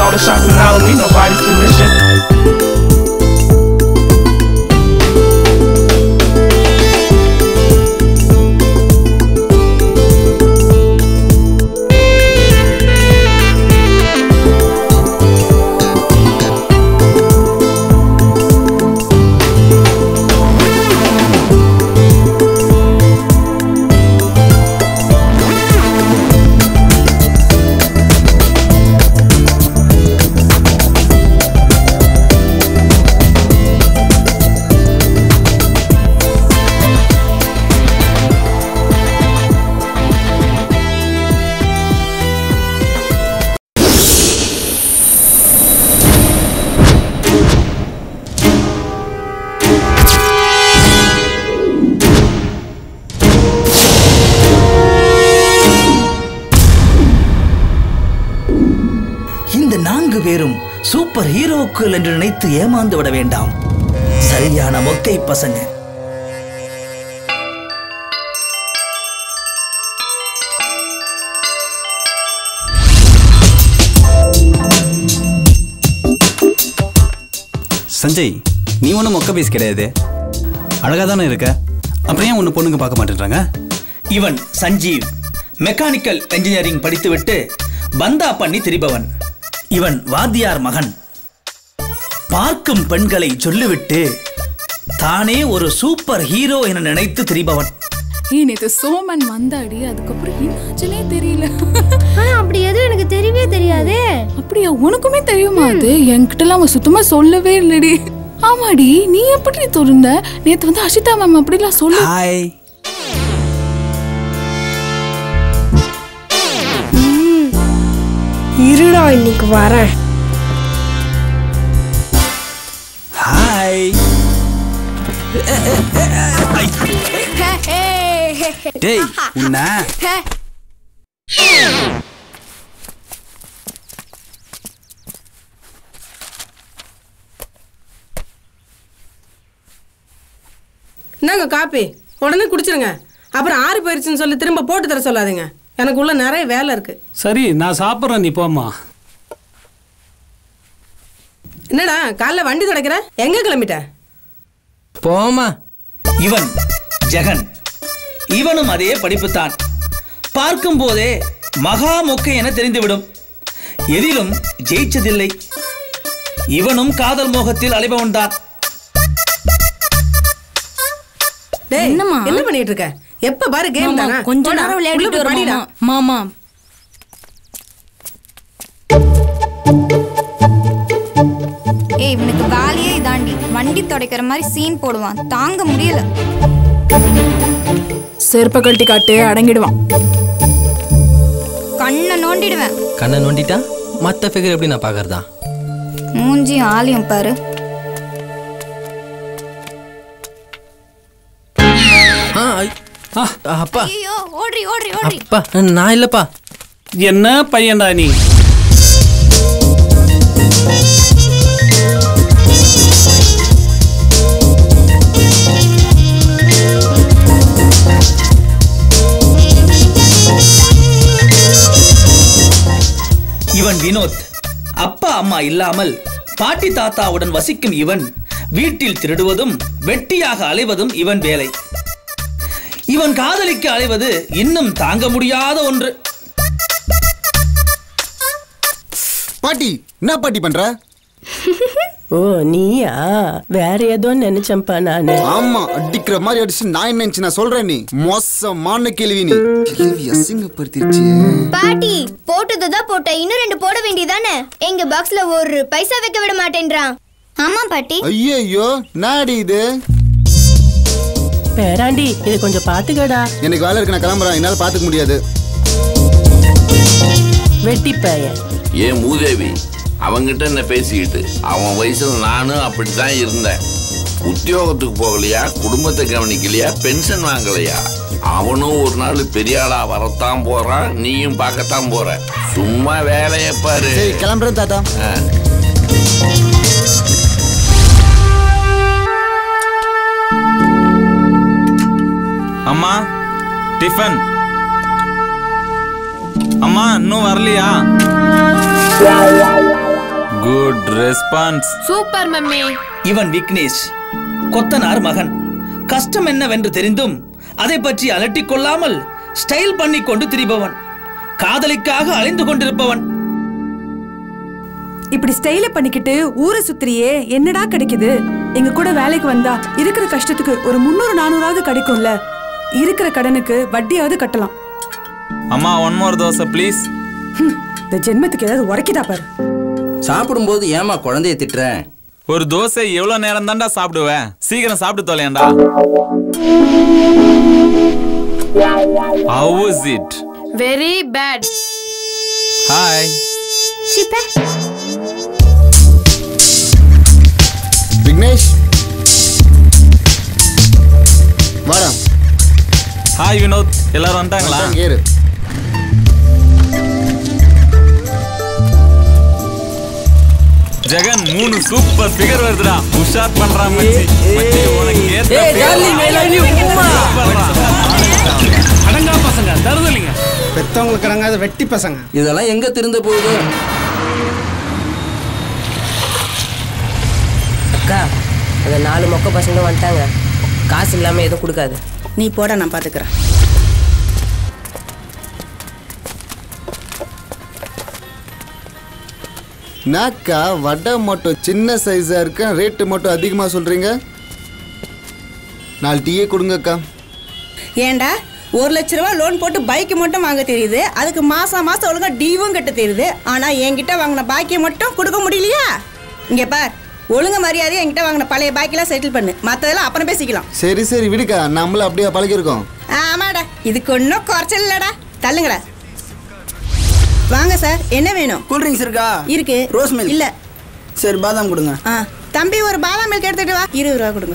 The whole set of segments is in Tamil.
Call the shots and I don't need nobody's permission. பேரும் சூப்பர் ஹீரோக்கள் என்று நினைத்து ஏமாந்து விட வேண்டாம். சரியான மொக்கை பசங்க. சஞ்சய், நீ ஒன்றும் மொக்க பீஸ் கிடையாது. அழகா தானே இருக்க. அப்புறம் ஏன் ஒன்று பொண்ணுங்க பார்க்க மாட்டேன்றாங்க? இவன் சஞ்சீவ் மெக்கானிக்கல் என்ஜினியரிங் படித்துவிட்டு பந்தா பண்ணி திரிபவன். இவன் வாத்தியார் மகன். பார்க்கும் பெண்களை சொல்லிவிட்டு தானே ஒரு சூப்பர் ஹீரோ என நினைத்து திரிபவன். நேத்து சோமன் வந்தாடி, அதுக்கப்புறம் என்னாச்சுனே தெரியல. அப்படி எதுவும் எனக்கு தெரியவே தெரியாதே. அப்படியா? உனக்குமே தெரியுமா? அது என்கிட்டலாம் அவன் சுத்தமா சொல்லவே இல்லடி. ஆமாடி, நீ எப்படி தோருந்த? நேத்து வந்து அஷிதா மேம் அப்படிலாம் சொல்லு. ஹாய். இருடா, இன்னைக்கு வரேன். ஹாய். டேய் உன்ன என்னங்க காப்பி உடனே குடிச்சிருங்க. அப்புறம் ஆறி போயிருச்சுன்னு சொல்லி திரும்ப போட்டு தர சொல்லாதீங்க. எனக்கு உள்ள நிறைய வேலை இருக்கு. சரி, நான் சாப்பிட்றேன், நீ போம்மா. என்னடா காலைல வண்டி துடைக்கிற? எங்க கிளம்பிட்ட? போமா. இவன் ஜெகன். இவனும் அதே படிப்புத்தான். பார்க்கும் போதே மகா மொக்கை என தெரிந்துவிடும். எதிலும் ஜெயிச்சதில்லை. இவனும் காதல் மோகத்தில் அலைபவன் தான். என்ன பண்ணிட்டு இருக்க? எப்ப பாரு கேம் தானா? கொஞ்ச நேரம் விளையாடிட்டு வரமா மாமா. இவனுக்கு வேலையே இதாண்டி. வண்டி துடைக்கிற மாதிரி சீன் போடுவான். தாங்க முடியல. செருப்ப கழட்டி காட்டு, அடங்கிடுவான். கண்ணை நோண்டிடுவேன். கண்ணை நோண்டிட்டா மத்த ஃபிகர் எப்படி நான் பாக்குறதா? மூஞ்சி ஆலயம் பாரு. அப்பா, ஐயோ, ஓடுறி ஓடுறி ஓடுறி. அப்பா, நான் இல்லப்பா. என்ன பையன்டா நீ? இவன் வினோத். அப்பா அம்மா இல்லாமல் பாட்டி தாத்தாவுடன் வசிக்கும் இவன் வீட்டில் திருடுவதும் வெட்டியாக அலைவதும் இவன் வேலை. இவன் காதலிக்க அலைவது இன்னும் தாங்க முடியாத ஒன்று. பாட்டி, என்ன பாட்டி பண்ற? ஓ, நீயா? வேற ஏதோ நினைச்சம்பா நானு. ஆமா, அடிக்கிற மாதிரி அடிச்சு நான் என்ன நினைச்சு நான் சொல்றேன். நீ மோசமான கேள்வி. நீ கேள்வி அசிங்கப்படுத்திருச்சு. பாட்டி, போட்டதுதான் போட்ட, இன்னும் 2 போட வேண்டியதானே? எங்க பாக்ஸ்ல ஒரு பைசா வைக்க விட மாட்டேன்றான். ஆமா பாட்டி. ஐயோ, நாடி இது. பேராண்டி, இது கொஞ்சம் பாத்துக்கடா. எனக்கு வேலை இருக்கு, நான் கிளம்புறேன். என்னால பாத்துக்க முடியாது. வெட்டி பையன். ஏன் மூதேவி அவங்கிட்ட என்ன பேசிக்கிட்டு? அவன் வயசுல நானும் அப்படித்தான் இருந்தேன். உத்தியோகத்துக்கு போகலையா, குடும்பத்தை கவனிக்கலையா, பென்ஷன் வாங்கலையா? அவனும் ஒரு நாள் பெரிய ஆளா வரத்தான் போறான், நீயும் பார்க்கத்தான் போற. சும்மா வேலையை பாரு. கிளம்புறேன் தாத்தா. அம்மா, டிஃபன். அம்மா, இன்னும் வரலையா? Good response. Super mummy. இவன் விக்னேஷ், கொத்தனார் மகன். கஷ்டம் என்னவென்று தெரிந்தும் அதை பற்றி அலட்டிக் கொள்ளாமல் ஸ்டைல் பண்ணி கொண்டு திரிபவன், காதலிக்காக அலைந்து கொண்டிருப்பவன். இப்படி ஸ்டைல பண்ணிக்கிட்டு ஊரை சுத்திரியே என்னடா கிடைக்குது? எங்க கூட வேலைக்கு வந்தா இருக்கிற கஷ்டத்துக்கு ஒரு 300-400 கிடைக்கும்ல. இருக்கிற கடனுக்கு வட்டியாவது கட்டலாம். அம்மா ஒன் மோர் தோசை ப்ளீஸ். இந்த ஜென்மத்துக்கு ஏதாவது உரைக்குதா பாரு. சாப்பிடும்போது ஏமா குழந்தைய திட்டுறேன்? ஒரு தோசை எவ்வளவு நேரம் தான்டா சாப்பிடுவேன்? சீக்கிரம் சாப்பிட்டு தொலையேண்டா. How was it? Very bad. Hi. சிப்பே. Vignesh வாடா. ஹாய் வினோத், எல்லாரும் வந்துட்டாங்களா? ஏறு. ஜெகன் 3 சூப்பர் ஃபிகர் வருதுடா. உஷார் பண்றான் மச்சி. மச்சி உனக்கு ஏத்த டார்லிங் ஐ லவ் யூ உம்மா. அடங்கா பசங்க தருதலிங்க. பெத்தவங்களுக்கு அடங்காத வெட்டி பசங்க. இதெல்லாம் எங்க திருந்த போகுது? அக்கா அந்த 4 மொக்க பசங்க வந்துட்டாங்க. காசு இல்லாம எதுவும் கொடுக்காது. நீ போட, நான் பாத்துக்கிறேன். நாக்கா வடை மட்டும் சின்ன சைஸா இருக்கு, ரேட்டு மட்டும் அதிகமா சொல்றீங்க. 4 டீயே கொடுங்கக்கா. ஏண்டா 1 லட்ச ரூபா லோன் போட்டு பைக்கு மட்டும் வாங்க தெரியுது, அதுக்கு மாசம் ஒழுங்கா டீவும் கட்ட தெரியுது. ஆனா என்கிட்ட வாங்கின பாக்கியை மட்டும் கொடுக்க முடியலையா? இங்க பார், ஒழுங்க மரியாதையா என்கிட்ட வாங்கின பழைய பாக்கியெல்லாம் செட்டில் பண்ணு. மற்றதெல்லாம் அப்புறம் பேசிக்கலாம். சரி சரி விடுக்கா, நம்மள அப்படியே பழகிருக்கோம். ஆமாடா, இதுக்கு ஒன்றும் குறைச்சல் இல்லடா. தள்ளுங்கடா. வாங்க சார், என்ன வேணும்? கூல் ட்ரிங்க்ஸ் இருக்கா? இருக்கு. ரோஸ் மில்க் இல்ல. சரி பாதாம் கொடுங்க. தம்பி ஒரு பாதாம் மில்க் எடுத்துட்டு வா. 20 ரூபா கொடுங்க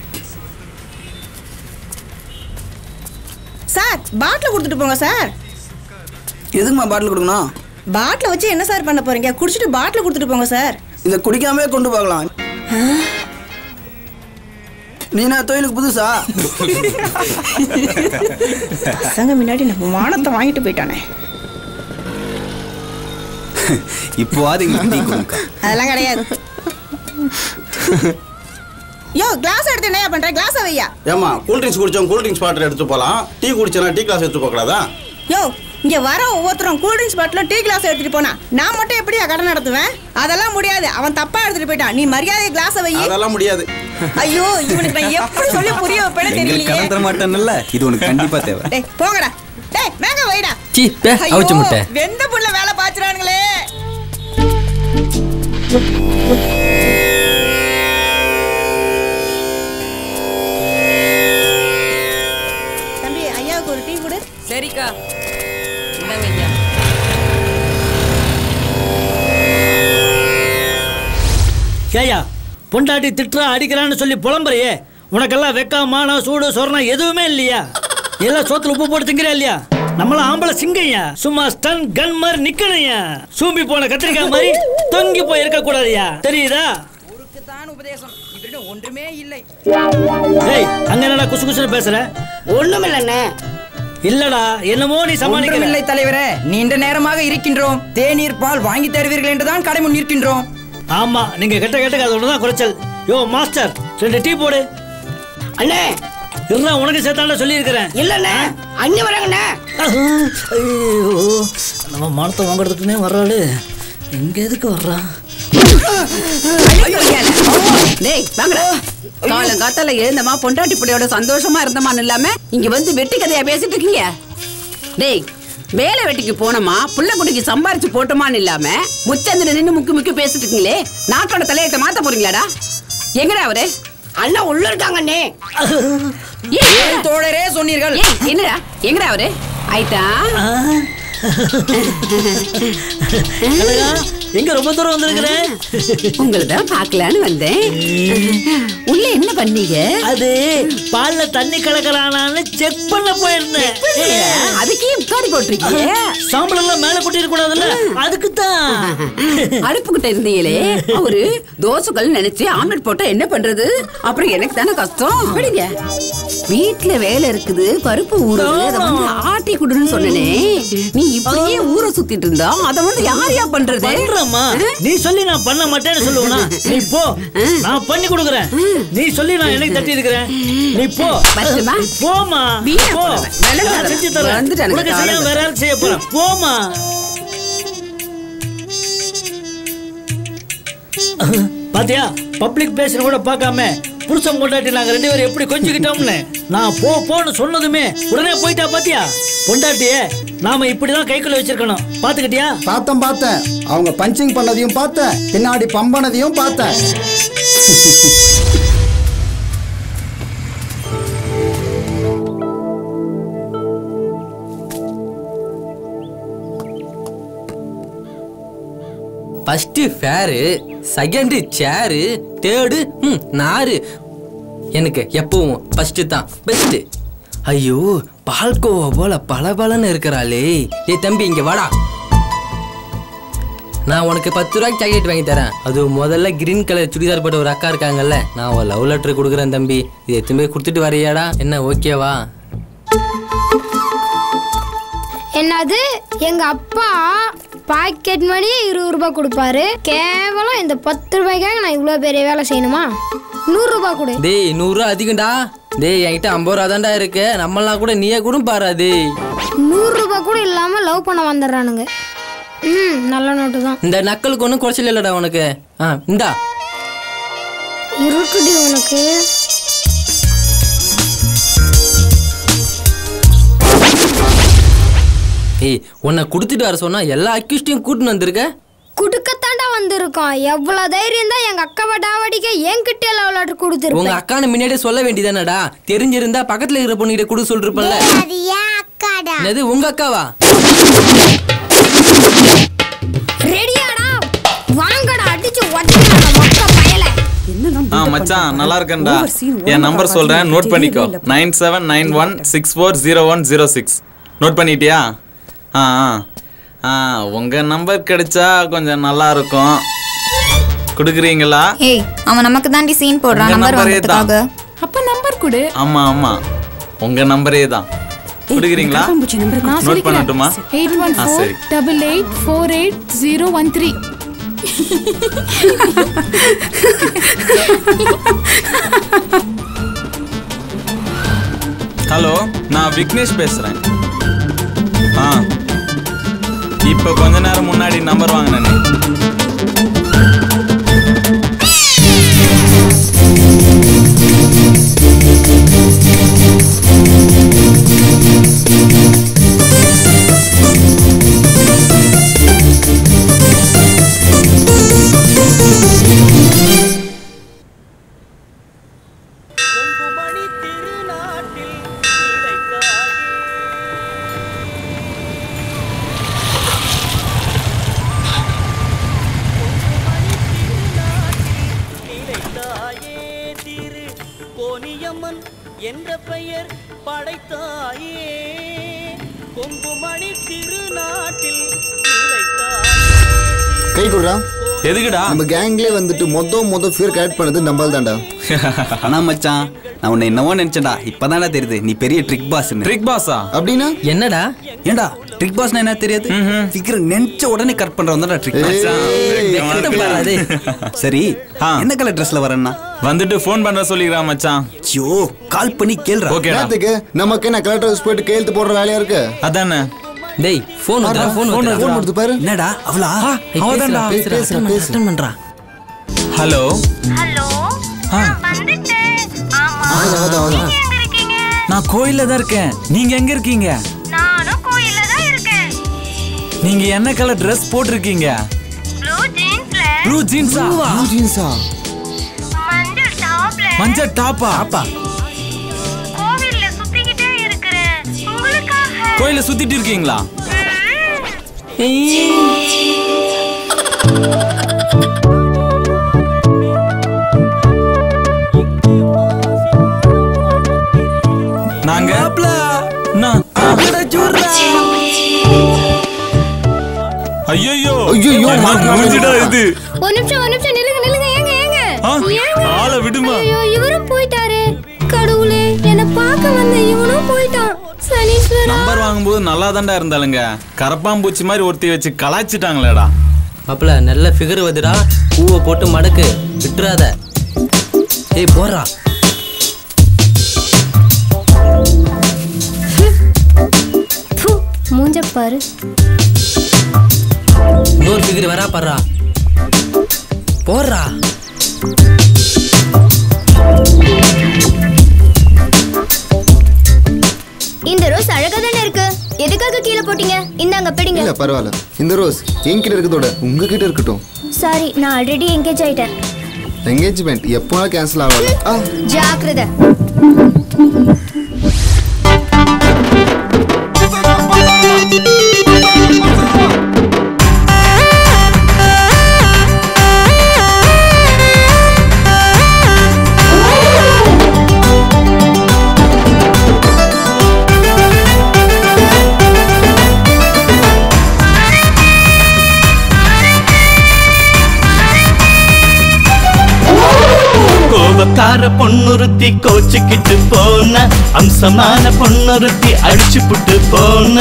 சார். பாட்டில் கொடுத்துட்டு போங்க சார். எதுக்குமா பாட்டில் கொடுக்கணும்? பாட்டில் வச்சு என்ன சார் பண்ண போறீங்க? குடிச்சிட்டு பாட்டில் கொடுத்துட்டு போங்க சார். இதை குடிக்காமலே கொண்டு போகலாம். நீ நான் தொழிலுக்கு புதுசா? பசங்க முன்னாடி நம்ம மானத்தை வாங்கிட்டு போயிட்டானே. இப்போ அதெல்லாம் கிடையாது. யோ கிளாஸ் எடுத்து என்ன பண்ற? கிளாஸ் வையா. ஏமா கூல் ட்ரிங்க்ஸ் குடிச்சோம், கூல் ட்ரிங்க்ஸ் பாட்டில் எடுத்து போலாம். டீ குடிச்சனா டீ கிளாஸ் எடுத்து போகக்கூடாதா? யோ இங்க வர ஒவ்வொருத்தரும் cool drinks bottle tea glass எடுத்துட்டு போனா நான் மட்டும் எப்படியா கடை நடத்துவேன்? அதெல்லாம் முடியாது. அவன் தப்பா எடுத்துட்டு போயிட்டான். நீ மரியாதை கிளாஸ் வை. அதெல்லாம் முடியாது. ஐயோ இவனுக்கு நான் எப்படி சொல்லி புரிய வைப்பேன்னு தெரியலையே. கலந்துற மாட்டேன்ல, இது உனக்கு கண்டிப்பா தேவை. டேய் போங்கடா. டேய் மேங்க வைடா. சீ பே அவுச்சு முட்டை. வெந்த புள்ள வேலை பாத்துறானுங்களே. தம்பி ஐயாவுக்கு ஒரு டீ கொடு. சரிக்கா. இந்தாங்க ஐயா. ஏயா பொண்டாட்டி திட்டுறா அடிக்கிறான்னு சொல்லி புலம்புறையே, உனக்கெல்லாம் வெக்கமான சூடு சொரணம் எதுவுமே இல்லையா? எல்லாம் சோத்துல உப்பு போட்டு திங்கிறியா இல்லையா? நம்மளாம் ஆம்பளை சிங்கையா, சும்மா ஸ்டன் கன் மாதிரி நிக்கணையா, சூம்பி போன கத்திரிக்காய் மாதிரி தொங்கி போய் இருக்க கூடாதுயா, தெரியுதா? உபதேசம் இவரிடம் ஒன்றுமே இல்லை. ஏய் அங்க என்னடா குசு குசுன்னு பேசுற? ஒண்ணுமில்லண்ணே. இல்லடா என்னமோ நீ சமாளிக்கல. இல்லை தலைவரே, நீண்ட நேரமாக இருக்கின்றோம். தேநீர் பால் வாங்கி தருவீர்கள் என்றுதான் கடை முன் நிற்கின்றோம். ஆமா நீங்க கெட்ட கேட்டுக்கு அது ஒண்ணுதான் குறைச்சல். யோ மாஸ்டர் 2 டீ போடு. அண்ணே இருந்தா உனக்கு சேர்த்தாண்ட சொல்லி இருக்கிறேன். இல்லண்ணே அண்ணி வராங்கண்ணே. நம்ம மானத்தை வாங்குறதுக்குன்னே வர்றாளு, எங்க எதுக்கு வர்றா? காலங்காத்தால எழுந்தமா பொண்டாட்டி பிள்ளையோட சந்தோஷமா இருந்தமான்னு இல்லாம இங்க வந்து வெட்டி கதையா பேசிட்டு இருக்கீங்க. டேய் வேலை வெட்டிக்கு போனோமா புள்ள குட்டிக்கு சம்பாரிச்சு போட்டோமான்னு இல்லாம முச்சந்திர நின்று முக்கி பேசிட்டு இருக்கீங்களே, நாட்டோட தலையத்தை மாத்த போறீங்களாடா? எங்கடா அவரு? அண்ணா உள்ள இருக்காங்கண்ணே. தோழரே சொன்னீர்கள். என்னடா எங்கடா அவரு? ஆயிட்டா எங்க ரொம்ப தூரம் வந்திருக்கிறேன்? உங்களை தான் பாக்கலான்னு வந்தேன். உள்ள என்ன பண்ணீங்க? அது பால்ல தண்ணி கலக்கறானான்னு செக் பண்ண போயிருந்தேன். அதுக்கே உட்காரி போட்டிருக்கீங்க. சாம்பல் எல்லாம் மேல கொட்டிட கூடாதுல்ல, அதுக்கு தான். அடுப்பு கிட்ட இருந்தீங்களே, அவரு தோசைகள் நினைச்சு ஆம்லெட் போட்டா என்ன பண்றது? அப்புறம் எனக்கு தானே கஷ்டம். அப்படிங்க வீட்டுல வேலை இருக்குது, பருப்பு ஊறுது, அதை வந்து ஆட்டி குடுன்னு சொன்னனே. நீ இப்படியே ஊரை சுத்திட்டு இருந்தா அதை வந்து யாரையா பண்றது? பண்றம்மா, நீ சொல்லி நான் பண்ண மாட்டேன்னு சொல்லுவேனா? நீ போ, நான் பண்ணி கொடுக்குறேன். நீ சொல்லி நான் எனக்கு தட்டி இருக்கிறேன். நீ போ, போமா, போ. நான் செஞ்சு தரேன். உனக்கு செய்ய வேற யாரும் செய்ய போறேன். போமா. பாத்தியா, பப்ளிக் பேசுற கூட பார்க்காம புருஷன் பொண்டாட்டி நாங்க 2 பேரும் எப்படி கொஞ்சிக்கிட்டோம்னு. நான் போன்னு சொன்னதுமே உடனே போயிட்டா. பாத்தியா, பொண்டாட்டியே நாம இப்படிதான் கைக்குள்ள வச்சிருக்கணும். பாத்துக்கிட்டியா? பார்த்தேன். அவங்க பஞ்சிங் பண்ணதையும் பார்த்தேன், பின்னாடி பம்பனதையும் பார்த்தேன். First fair, second chair, third நாரு. எனக்கு எப்பவும் ஃபர்ஸ்ட் தான் பெஸ்ட். ஐயோ, பால்கோவா போல பளபளன்னு இருக்கிறாளே. ஏய் தம்பி, இங்க வாடா. நான் உனக்கு 10 ரூபாய்க்கு சாக்லேட் வாங்கி தரேன். அது முதல்ல கிரீன் கலர் சுடிதார் போட்ட ஒரு அக்கா இருக்காங்கல்ல, நான் ஒரு லவ் லெட்டர் கொடுக்குறேன் தம்பி. இது எத்தனை கொடுத்துட்டு வரையாடா? என்ன ஓகேவா? என்னது, எங்க அப்பா பாக்கெட் மணி 20 ரூபாய் கொடுப்பாரு. கேவலம் இந்த 10 ரூபாய்க்காக நான் இவ்வளோ பெரிய வேலை செய்யணுமா? 100 ரூபாய் கொடு. டேய், 100 ரூபா அதிகம்டா. டேய், என்கிட்ட 50 ரூபா தான்டா இருக்கு. நம்மளாம் கூட நீயே கூட பாரா. டேய், 100 ரூபாய் கூட இல்லாம லவ் பண்ண வந்துடுறானுங்க. நல்ல நோட்டு தான். இந்த நக்கலுக்கு ஒன்றும் குறைச்சல் இல்லடா உனக்கு. இந்தா இருக்குடி உனக்கு. ஏய், உன்னை கொடுத்துட்டு வர சொன்னா எல்லா அக்யூஸ்டையும் கூட்டின்னு வந்திருக்க. குடுக்கத்தாண்டா வந்திருக்கோம். எவ்வளவு தைரியம் தான் எங்க அக்காவை டாவடிக்க என்கிட்ட லவ் லெட்டர் கொடுத்துருப்பேன். உங்க அக்கான முன்னாடியே சொல்ல வேண்டியதானடா? தெரிஞ்சிருந்தா பக்கத்துல இருக்கிற பொண்ணுகிட்ட கொடுக்க சொல்லிருப்பல்ல. அது ஏன் அக்காடா? என்னது, உங்க அக்காவா? ரெடியாடா? வாங்கடா, அடிச்சு ஒட்டடா மொக்க பயலே. மச்சான் நல்லா இருக்கேன்டா. என் நம்பர் சொல்றேன், நோட் பண்ணிக்கோ. 9791640106. நோட் பண்ணிட்டியா? உங்க நம்பர் கிடைச்சா கொஞ்சம் நல்லா இருக்கும். குடுக்குறீங்களா? ஏய், அவன் நமக்கு தாண்டி சீன் போடுறான். நம்பர் வாங்குறதுக்காக. அப்ப நம்பர் கொடு. ஆமா, உங்க நம்பரே தான். குடுக்குறீங்களா? நோட் பண்ணட்டுமா? 814888488013. ஹலோ, நான் விக்னேஷ் பேசுறேன். இப்ப கொஞ்ச நேரம் முன்னாடி நம்பர் வாங்கினேன். என்ற பெயர் படைத்தாயே, கொங்குமணி திருநாட்டில் கை குடுறா. எதுக்குடா? நம்ம கேங்லயே வந்துட்டு மொத ஃபியர் கிரியேட் பண்ணது நம்மால தான்டா. ஆனா மச்சான், நான் உன்னை என்னவோ நினைச்சேன்டா. இப்பதான்டா தெரியுது நீ பெரிய ட்ரிக் பாஸ். ட்ரிக் பாஸா? அப்படின்னா என்னடா? ஏண்டா ட்ரிக் பாஸ்னா என்ன தெரியாது? ஃபிகர் நினைச்ச உடனே கட் பண்றவன்டா ட்ரிக் பாஸ். சரி, என்ன கலர் ட்ரெஸ்ல வரேன்னா வந்துட்டு ஃபோன் பண்ற சொல்லிக்கிறான் மச்சான். ஐயோ, கால் பண்ணி கேளுடா. ஓகேடா. நமக்கு என்ன கலர் ட்ரெஸ் போட்டு கையெழுத்து போடுற வேலையா இருக்கு? அதானே. டேய், ஃபோன் எடுத்து பாரு. என்னடா அவளா? அவதான்டா. பேசுறா பண்றா. ஹலோ. நான் கோயில்ல தான் இருக்கேன். நீங்க எங்க இருக்கீங்க? நானும் கோயில்ல தான் இருக்கேன். நீங்க என்ன கலர் Dress போட்டுருக்கீங்க? ப்ளூ ஜீன்ஸா? மஞ்சள் டாப்பா? கோவில்ல சுத்திக்கிட்டே இருக்கேன். உங்களுக்காக. கோயில்ல சுத்திட்டு இருக்கீங்களா? நாங்க ஐயோ மூஞ்சிடா இது. ஒரு நிமிஷம் நில்லுங்க. ஏங்க ஆளை விடுமா? இவரும் போயிட்டாரு. கடவுளே, என்ன பார்க்க வந்த இவனும் போயிட்டான். சனீஸ்வரா. நம்பர் வாங்கும்போது நல்லா தாண்டா இருந்தாலுங்க. கரப்பாம்பூச்சி மாதிரி ஒருத்தி வச்சு கலாய்ச்சிட்டாங்களேடா. மாப்பிள்ள நல்ல ஃபிகர் வந்துடா. பூவை போட்டு மடக்கு விட்டுறாத. ஏய் போறா. மூஞ்ச பாரு. இன்னொரு ஃபிகர் வரா பாறா. போறா. இந்த ரோஸ் அழகா தானே இருக்கு. எதுக்காக கீழே போட்டீங்க? இந்தாங்க பிடிங்க. இல்ல பரவாயில்ல. இந்த ரோஸ் என்கிட்ட இருக்கதோட உங்ககிட்ட இருக்கட்டும். சாரி, நான் ஆல்ரெடி என்கேஜ் ஆயிட்டேன். என்கேஜ்மெண்ட் எப்போ கேன்சல் ஆகல. ஜாக்கிரதை. கோபக்கார பொண்ணுறுத்தி கோச்சுக்கிட்டு போன, அம்சமான பொண்ணுறுத்தி அடிச்சு புட்டு போன.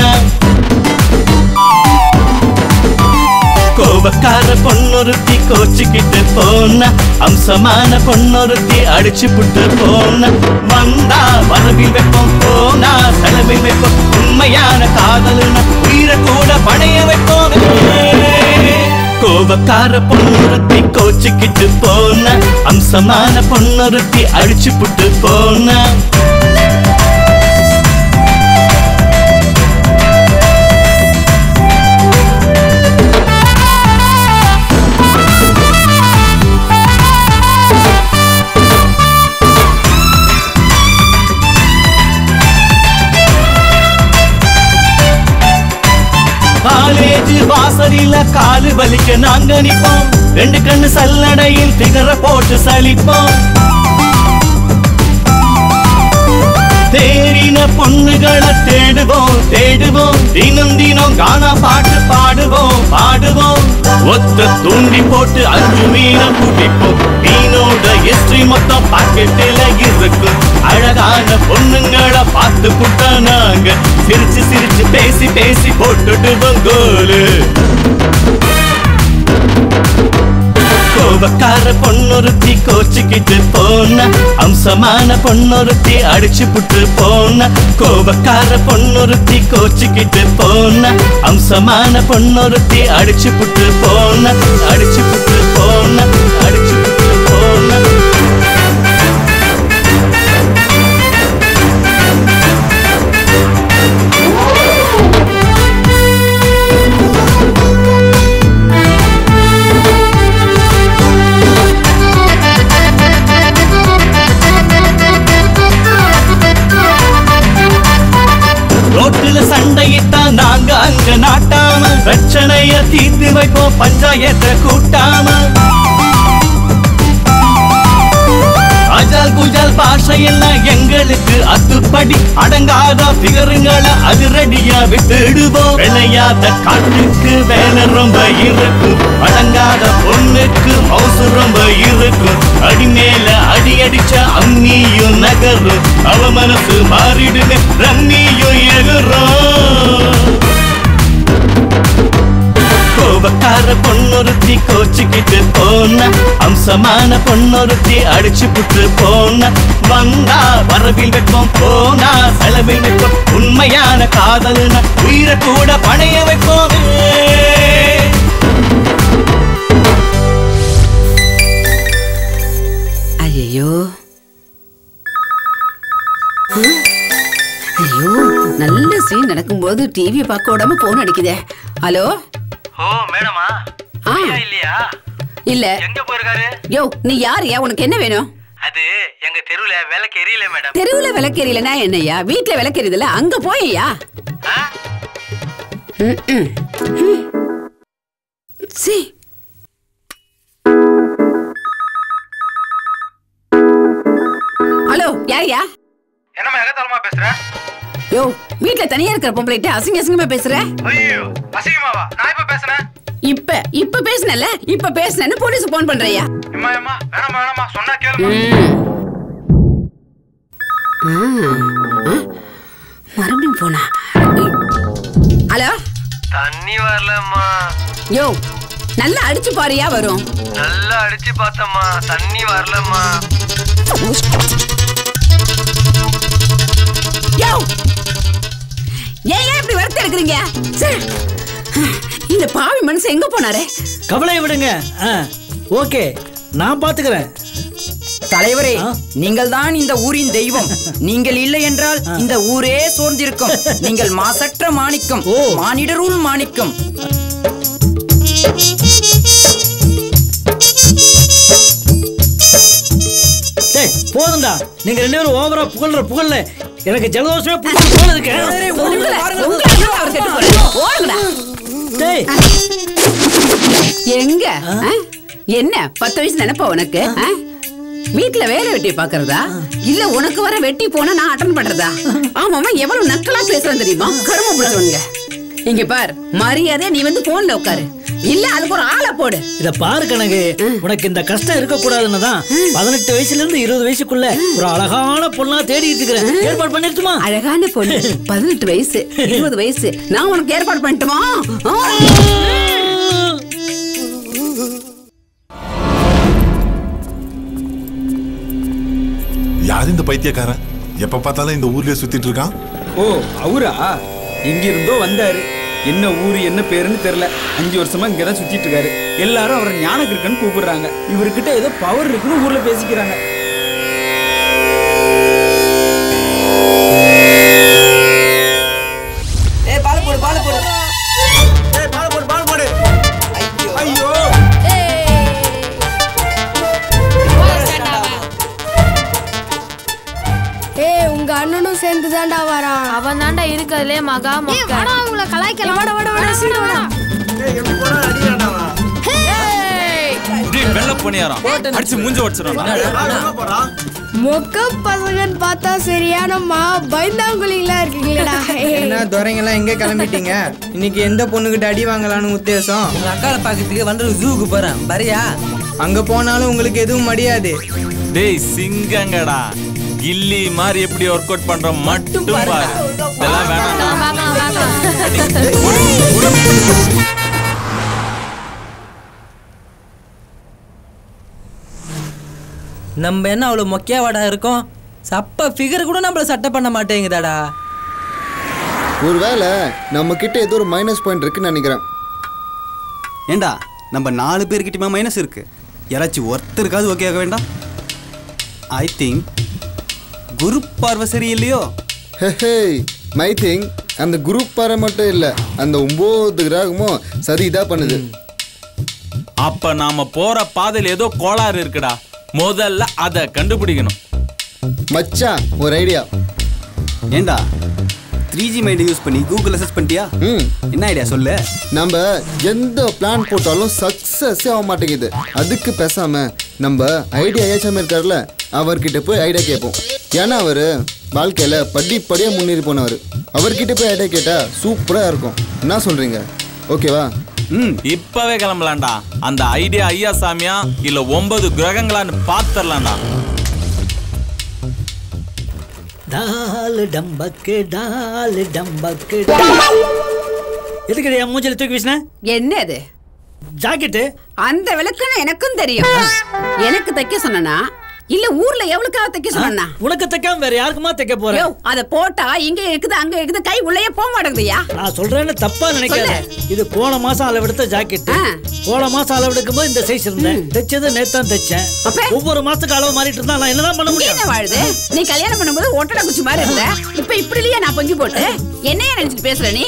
கோபக்கார பொண்ணுறுத்தி கோச்சுக்கிட்டு போன, அம்சமான பொண்ணுறுத்தி அடிச்சு புட்டு போன. வந்தா வரவில் வைப்போம், போனா செலவில் வைப்போம். உண்மையான காதலுனா உயிரை கூட பணைய வைப்போம். கோபக்கார பொண்ணுறுத்தி கோச்சுக்கிட்டு போன, அம்சமான பொண்ணுறுத்தி அடிச்சு புட்டு போன. காலேஜ் வாசலில காலு வலிக்க நாங்க நிப்போம். 2 கண்ணு சல்லடையில் திகர போட்டு சலிப்போம். தேறின பொண்ணுகளை தேடுவோம் தேடுவோம். தினம் தினம் கானா பாட்டு பாடுவோம் பாடுவோம். ஒத்த தூண்டி போட்டு 5 மீனை பிடிப்போம். மீனோட ஹிஸ்டரி மொத்தம் பாக்கெட்டில இருக்கும். அழகான பொண்ணுங்களை பார்த்து புட்டா நாங்க சிரிச்சு சிரிச்சு பேசி பேசி போட்டுடுவோம் கோலு. கோபக்கார பொண்ணுறுத்தி கோச்சுக்கிட்டு போன, அம்சமான பொண்ணுறுத்தி அடிச்சு புட்டு போன. கோபக்கார பொண்ணுறுத்தி கோச்சுக்கிட்டு போன, அம்சமான பொண்ணுறுத்தி அடிச்சு புட்டு போன. அடிச்சு புட்டு போன, அடிச்சு புட்டு போன. ரோட்டுல சண்டையிட்டா நாங்க அங்க நாட்டாம, பிரச்சனைய தீர்த்து வைப்போம் பஞ்சாயத்தை கூட்டாம. அஜால் குஜால் பாஷையெல்லாம் எங்களுக்கு அத்துப்படி. அடங்காத பிகருங்களை அதிரடியா விட்டுடுவோம். விளையாத காட்டுக்கு வேலை ரொம்ப இருக்கும். அடங்காத பொண்ணுக்கு மவுசு ரொம்ப இருக்கும். அடி மேல அடி அடிச்ச அம்மியும் நகரும். அவ மனசு மாறிடுமே ரம்மியும் எகுறோம். கோபக்கார பொண்ணுறுத்தி கோச்சுக்கிட்டு போன, அம்சமான பொண்ணுறுத்தி அடிச்சு புட்டு போன. வந்தா வரவில் வைப்போம், போனா செலவில் வைப்போம். உண்மையான காதலுனா உயிரை கூட பணைய வைப்போம். ஐயோ ஐயோ, நல்ல சீன் நடக்கும்போது டிவி பார்க்க விடாம போன் அடிக்குதே. ஹலோ. ஓ மேடமா? இல்லையா? இல்ல. எங்க போயிருக்காரு? யோ நீ யாரியா? உனக்கு என்ன வேணும்? அது எங்க தெருவுல விளக்கு எரியல மேடம். தெருவுல விளக்கு எரியலனா என்னையா? வீட்டுல விளக்கு எரியுதுல, அங்க போய்யா. சி ஹலோ யாரியா? என்னம்மா எகத்தாலமா பேசுற? யோ வீட்டுல தனியா இருக்கிற பொம்பளைட்ட அசிங்க அசிங்கமா பேசுற. ஐயோ அசிங்கமாவா? நான் இப்ப பேசுறேன். இப்ப பேசுனல, இப்ப பேசுனேன்னு போலீஸ் போன் பண்றியா? அம்மா அம்மா வேணாமா வேணாமா சொன்னா கேளுமா. மறுபடியும் போனா. ஹலோ, தண்ணி வரலம்மா. யோ நல்லா அடிச்சு பாரியா வரும். நல்லா அடிச்சு பார்த்தம்மா, தண்ணி வரலம்மா. யோ ஏன் இப்படி வருத்த எடுக்கிறீங்க? இந்த பாவி மனுஷன் எங்க போனாரு? கவலையை விடுங்க. ஓகே, நான் பாத்துக்கிறேன். தலைவரே, நீங்கள் தான் இந்த ஊரின் தெய்வம். நீங்கள் இல்லை என்றால் இந்த ஊரே சோர்ந்திருக்கும். நீங்கள் மாசற்ற மாணிக்கம், மானிடருள் மாணிக்கம். போதும்டா, நீங்க 2 பேரும் ஓவரா புகழ்ல எனக்கு ஜலதோஷமே போல இருக்கு. எங்க என்ன 10 வயசு நினைப்பா உனக்கு? வீட்டுல வேலை வெட்டி பாக்குறதா இல்ல உனக்கு வர வெட்டி போனா நான் அட்டன் பண்றதா? ஆமா, எவ்வளவு நக்கலா பேசுறேன் தெரியுமா? கரும பிடிச்சவங்க. இங்க பார், மரியாதை நீ வந்து போன்ல உட்காரு, இல்ல அதுக்கு ஒரு ஆளை போடு. இத பாரு கணக்கு, உனக்கு இந்த கஷ்டம் இருக்க கூடாதுன்னு தான் 18 வயசுல இருந்து 20 வயசுக்குள்ள ஒரு அழகான பொண்ணா தேடிட்டு இருக்கிறேன். ஏற்பாடு பண்ணிருச்சுமா? அழகான பொண்ணு 18 வயசு 20 வயசு நான் உனக்கு ஏற்பாடு பண்ணிட்டுமா? யார் இந்த பைத்தியக்காரன்? எப்ப பார்த்தாலும் இந்த ஊர்லயே சுத்திட்டு இருக்கான். ஓ, அவரா? எங்க இருந்தோ வந்தாரு. என்ன ஊரு என்ன பேருன்னு தெரியல. 5 வருஷமா இங்கதான் சுத்திட்டு இருக்காரு. எல்லாரும் அவரை ஞானக்கு இருக்குன்னு கூப்பிடுறாங்க. இவர்கிட்ட ஏதோ பவர் இருக்குன்னு ஊர்ல பேசிக்கிறாங்க. அண்ணனும் சேர்ந்து தாண்டா வரான். அவன் தாண்டா இருக்கிறதுலே மகா மொக்க. அவங்கள கலாய்க்கலாம். வெள்ள பணியாரம் அடிச்சு மூஞ்ச வச்சிரும். மொக்க பசங்கன்னு பார்த்தா சரியானம்மா பயந்தாங்குழிகளா இருக்கீங்களா? என்ன துறைங்கெல்லாம் எங்க கிளம்பிட்டீங்க? இன்னைக்கு எந்த பொண்ணுகிட்ட அடி வாங்கலான்னு உத்தேசம்? உங்க அக்கால பாக்கிறதுக்கு வந்து ஜூக்கு போறேன். வரியா? அங்க போனாலும் உங்களுக்கு எதுவும் முடியாது. டேய் சிங்கங்கடா, கில்லி மாதிரி எப்படி ஒர்க் அவுட் பண்றோம் மட்டும் பாரு. இதெல்லாம் வேணாம். நம்ம என்ன அவ்வளவு மொக்கையாவாடா இருக்கோம்? சப்ப ஃபிகர் கூட நம்மள சட்டை பண்ண மாட்டேங்குதாடா. ஒருவேளை நம்ம கிட்ட ஏதோ ஒரு மைனஸ் பாயிண்ட் இருக்குன்னு நினைக்கிறேன். ஏண்டா, நம்ம 4 பேர்கிட்டயுமே மைனஸ் இருக்கு. யாராச்சும் ஒருத்தருக்காவது ஓகே ஆக வேண்டாம். ஐ திங்க் குரு பார்வை சரியில்லையோ? மை திங்க் அந்த குரூப் பார்வை மட்டும் இல்லை, அந்த 9 கிரகமும் சரிதான் பண்ணுது. அப்ப நாம போற பாதையில ஏதோ கோளாறு இருக்குடா. முதல்ல அதை கண்டுபிடிக்கணும். மச்சான், ஒரு ஐடியா. ஏண்டா 3G மைண்ட் யூஸ் பண்ணி கூகுள் சர்ச் பண்ணிட்டியா? என்ன ஐடியா சொல்லு. நம்ம எந்த பிளான் போட்டாலும் சக்சஸ் ஆக மாட்டேங்குது. அதுக்கு பேசாம நம்ம ஐடியா ஏச்சாம இருக்காருல்ல, அவர்கிட்ட போய் ஐடியா கேட்போம். ஏன்னா அவரு வாழ்க்கையில படிப்படியா முன்னேறி போனவர். அவர்கிட்ட போய் ஐடியா கேட்டா சூப்பரா இருக்கும். என்ன சொல்றீங்க? ஓகேவா? இப்பவே கிளம்பலாம்டா. அந்த ஐடியா ஐயா சாமியா இல்ல 9 கிரகங்களான்னு பாத்துறலாம்டா. டால் டம்பக்கு டால் டம்பக்கு. எதுக்கு என் மூஞ்சில தூக்கி வீசின? என்னது ஜாக்கெட்டு? அந்த விளக்குன்னு எனக்கும் தெரியும். எனக்கு தைக்க சொன்னா இல்ல ஊர்ல எவ்வளவுக்காக தைக்க சொன்னா? உனக்கு தைக்காம வேற யாருக்குமா தைக்க போறேன்? அத போட்டா இங்க இருக்குது அங்க இருக்குது, கை உள்ளே போக மாட்டேங்குதுயா. நான் சொல்றேன்னு தப்பா நினைக்காத. இது போன மாசம் அளவெடுத்த ஜாக்கெட். போன மாசம் அளவெடுக்கும் போது இந்த சைஸ் இருந்தேன். தைச்சது நேத்தான் தைச்சேன். ஒவ்வொரு மாசத்துக்கு அளவு மாறிட்டு இருந்தா நான் என்னதான் பண்ண முடியும்? என்ன வாழுது? நீ கல்யாணம் பண்ணும்போது ஒட்டடை குச்சி மாதிரி இருந்த, இப்ப இப்படி இல்லையா? நான் பஞ்சு போட்டு என்னையா நினைச்சிட்டு பேசுற நீ?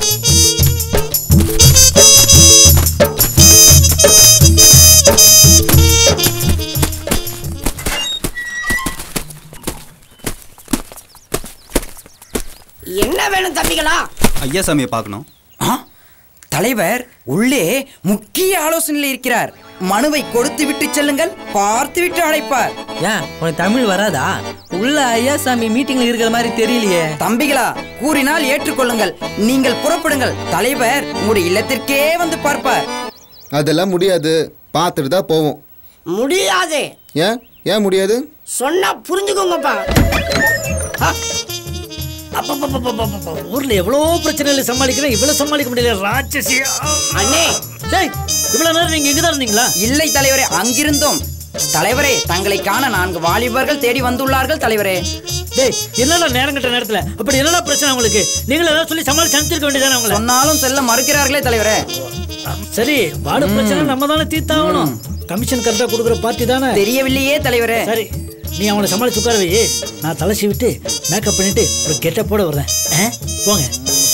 என்ன வேணும் தம்பிகளா? ஐயா சாமியை பார்க்கணும். தலைவர் உள்ளே முக்கிய ஆலோசனையில் இருக்கிறார். மனுவை கொடுத்து விட்டு செல்லுங்கள், பார்த்து விட்டு அழைப்பார். ஏன் உனக்கு தமிழ் வராதா? உள்ள ஐயா சாமி மீட்டிங்ல இருக்கிற மாதிரி தெரியலையே. தம்பிகளா, கூறினால் ஏற்றுக்கொள்ளுங்கள். நீங்கள் புறப்படுங்கள். தலைவர் உங்களுடைய இல்லத்திற்கே வந்து பார்ப்பார். அதெல்லாம் முடியாது, பார்த்துட்டு தான் போவோம். முடியாது. ஏன் முடியாது? சொன்னா புரிஞ்சுக்கோங்கப்பா. ஊர்ல எவ்வளோ பிரச்சனைகளை சமாளிக்கிறேன், இவ்வளவு சமாளிக்க முடியல. ராட்சசி அண்ணே, இவ்வளவு நேரம் நீங்க இங்கதான் இருந்தீங்களா? இல்லை தலைவரே, அங்கிருந்தோம். தலைவரே, தங்களை காண 4 வாலிபர்கள் தேடி வந்துள்ளார்கள் தலைவரே. டேய், என்னடா நேரம் கட்ட நேரத்துல அப்படி என்னடா பிரச்சனை உங்களுக்கு? நீங்களே ஏதாவது சொல்லி சமாளிச்சு அனுப்பிச்சிருக்க வேண்டியதானே அவங்கள? சொன்னாலும் செல்ல மறுக்கிறார்களே தலைவரே. சரி, வார்டு பிரச்சனை நம்ம தானே தீர்த்தாகணும். கமிஷன் கரெக்டா கொடுக்குற பார்ட்டி தானே. தெரியவில்லையே தலைவரே. சரி, நீ அவங்கள சமாளிச்சு உட்கார வை. நான் தலை விட்டு மேக்கப் பண்ணிட்டு ஒரு கெட்டப்போட வர்றேன். போங்க.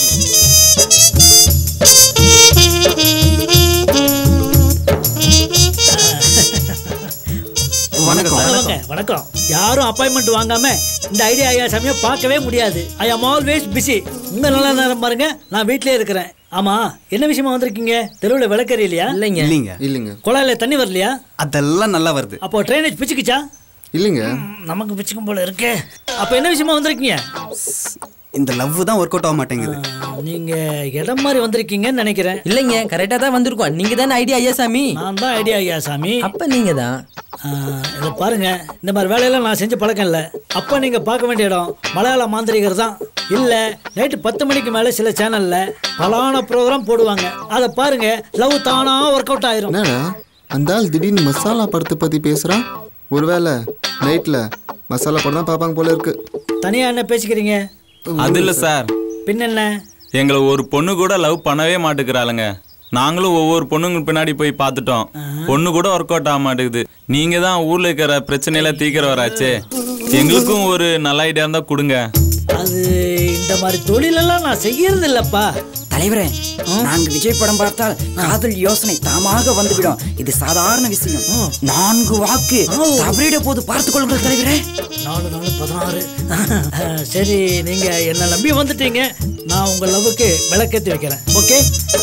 வணக்கம். யாரும் அப்பாயின்மெண்ட் வாங்காம இந்த ஐடியா ஐயா சாமியை பார்க்கவே முடியாது. ஐ ஆம் ஆல்வேஸ் பிஸி. உங்க நல்ல நேரம் பாருங்க, நான் வீட்லயே இருக்கிறேன். ஆமா, என்ன விஷயமா வந்திருக்கீங்க? தெருவில் விளக்கறி இல்லையா? இல்லைங்க. குழாயில தண்ணி வரலையா? அதெல்லாம் நல்லா வருது. அப்போ ட்ரைனேஜ் பிச்சுக்குச்சா? இல்லைங்க. நமக்கு பிச்சுக்கும் போல இருக்கு. அப்ப என்ன விஷயமா வந்திருக்கீங்க? இந்த லவ் தான் ஒர்க் அவுட் ஆக மாட்டேங்குது. நீங்க இடம் மாதிரி வந்திருக்கீங்கன்னு நினைக்கிறேன். இல்லைங்க, கரெக்டா தான் வந்திருக்கோம். நீங்க தானே ஐடியா ஐயா சாமி? நான் தான் ஐடியா ஐயா சாமி. அப்ப நீங்க தான். இதை பாருங்க, இந்த மாதிரி வேலையெல்லாம் நான் செஞ்ச பழக்கம் இல்லை. அப்ப நீங்க பார்க்க வேண்டிய இடம் மலையாள மாந்திரிகர் தான். இல்ல, நைட்டு 10 மணிக்கு மேல சில சேனல்ல பலான ப்ரோக்ராம் போடுவாங்க. அதை பாருங்க, லவ் தானா ஒர்க் அவுட் ஆயிரும். அந்த ஆள் திடீர்னு மசாலா படத்தை பத்தி பேசுறான். ஒருவேளை நைட்ல மசாலா படம் தான் பாப்பாங்க போல இருக்கு. தனியா என்ன பேசிக்கிறீங்க? அது இல்ல சார். பின்ன என்ன? எங்களை ஒரு பொண்ணு கூட லவ் பண்ணவே மாட்டேங்கிறாளுங்க. நாங்களும் ஒவ்வொரு பொண்ணுங்க பின்னாடி போய் பார்த்துட்டோம். பொண்ணு கூட ஒர்க் அவுட் ஆக மாட்டேங்குது. நீங்க தான் ஊர்ல இருக்கிற பிரச்சனையில தீக்கிறவராச்சே, எங்களுக்கும் ஒரு நல்ல ஐடியா இருந்தா கொடுங்க. அது இந்த மாதிரி தொழிலெல்லாம் நான் செய்யறது இல்லப்பா. தலைவரே, நாங்க விஜய் படம் பார்த்தால் காதல் யோசனை தாமாக வந்துவிடும். இது சாதாரண விஷயம். 4 வாக்கு தவறிட போது பார்த்துக் கொள்ளுங்கள் தலைவரே. 4 4 16. சரி, நீங்க என்ன நம்பி வந்துட்டீங்க. நான் உங்க லவ்வுக்கு விளக்கேத்தி வைக்கிறேன். ஓகே?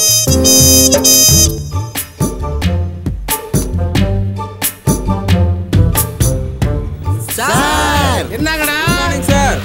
சார், என்னங்கடா? சார்,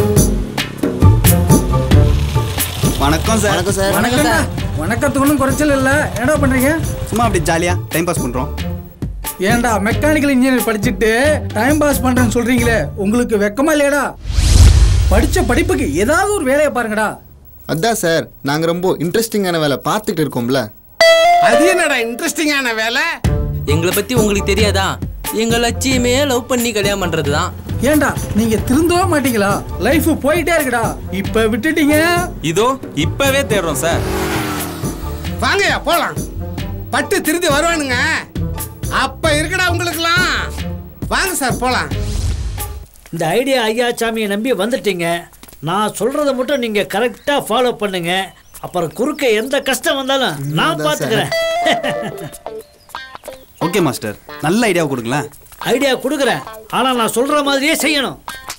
வணக்கம் சார். வணக்கம் சார். வணக்கம் சார். வணக்கத்துக்கு ஒன்றும் குறைச்சல் இல்லை. என்னடா பண்றீங்க? சும்மா அப்படி ஜாலியா டைம் பாஸ் பண்றோம். ஏன்டா மெக்கானிக்கல் இன்ஜினியர் படிச்சுட்டு டைம் பாஸ் பண்றேன்னு சொல்றீங்களே, உங்களுக்கு வெக்கமா இல்லையடா? படிச்ச படிப்புக்கு ஏதாவது ஒரு வேலையை பாருங்கடா. அதான் சார், நாங்க ரொம்ப இன்ட்ரெஸ்டிங்கான வேலை பார்த்துட்டு இருக்கோம்ல. அது என்னடா இன்ட்ரெஸ்டிங்கான வேலை? எங்களை பத்தி உங்களுக்கு தெரியாதா? எங்க லட்சியமே லவ் பண்ணி கல்யாணம் பண்றதுதான். ஏன்டா நீங்க திருந்தவே மாட்டீங்களா? லைஃப் போயிட்டே இருக்குடா. இப்ப விட்டுட்டீங்க. இதோ இப்பவே தேடுறோம் சார். வாங்கயா போலாம். பட்டு திருந்தி வருவானுங்க. அப்ப இருக்குடா உங்களுக்குலாம். வாங்க சார் போலாம். இந்த ஐடியா ஐயா சாமியை நம்பி வந்துட்டீங்க. நான் சொல்றத மட்டும் நீங்க கரெக்டா ஃபாலோ பண்ணுங்க. அப்புறம் குறுக்க எந்த கஷ்டம் வந்தாலும் நான் பாத்துக்கிறேன். ஓகே மாஸ்டர், நல்ல ஐடியா கொடுங்களேன். ஐடியா கொடுக்குறேன், ஆனா நான் சொல்ற மாதிரியே செய்யணும்.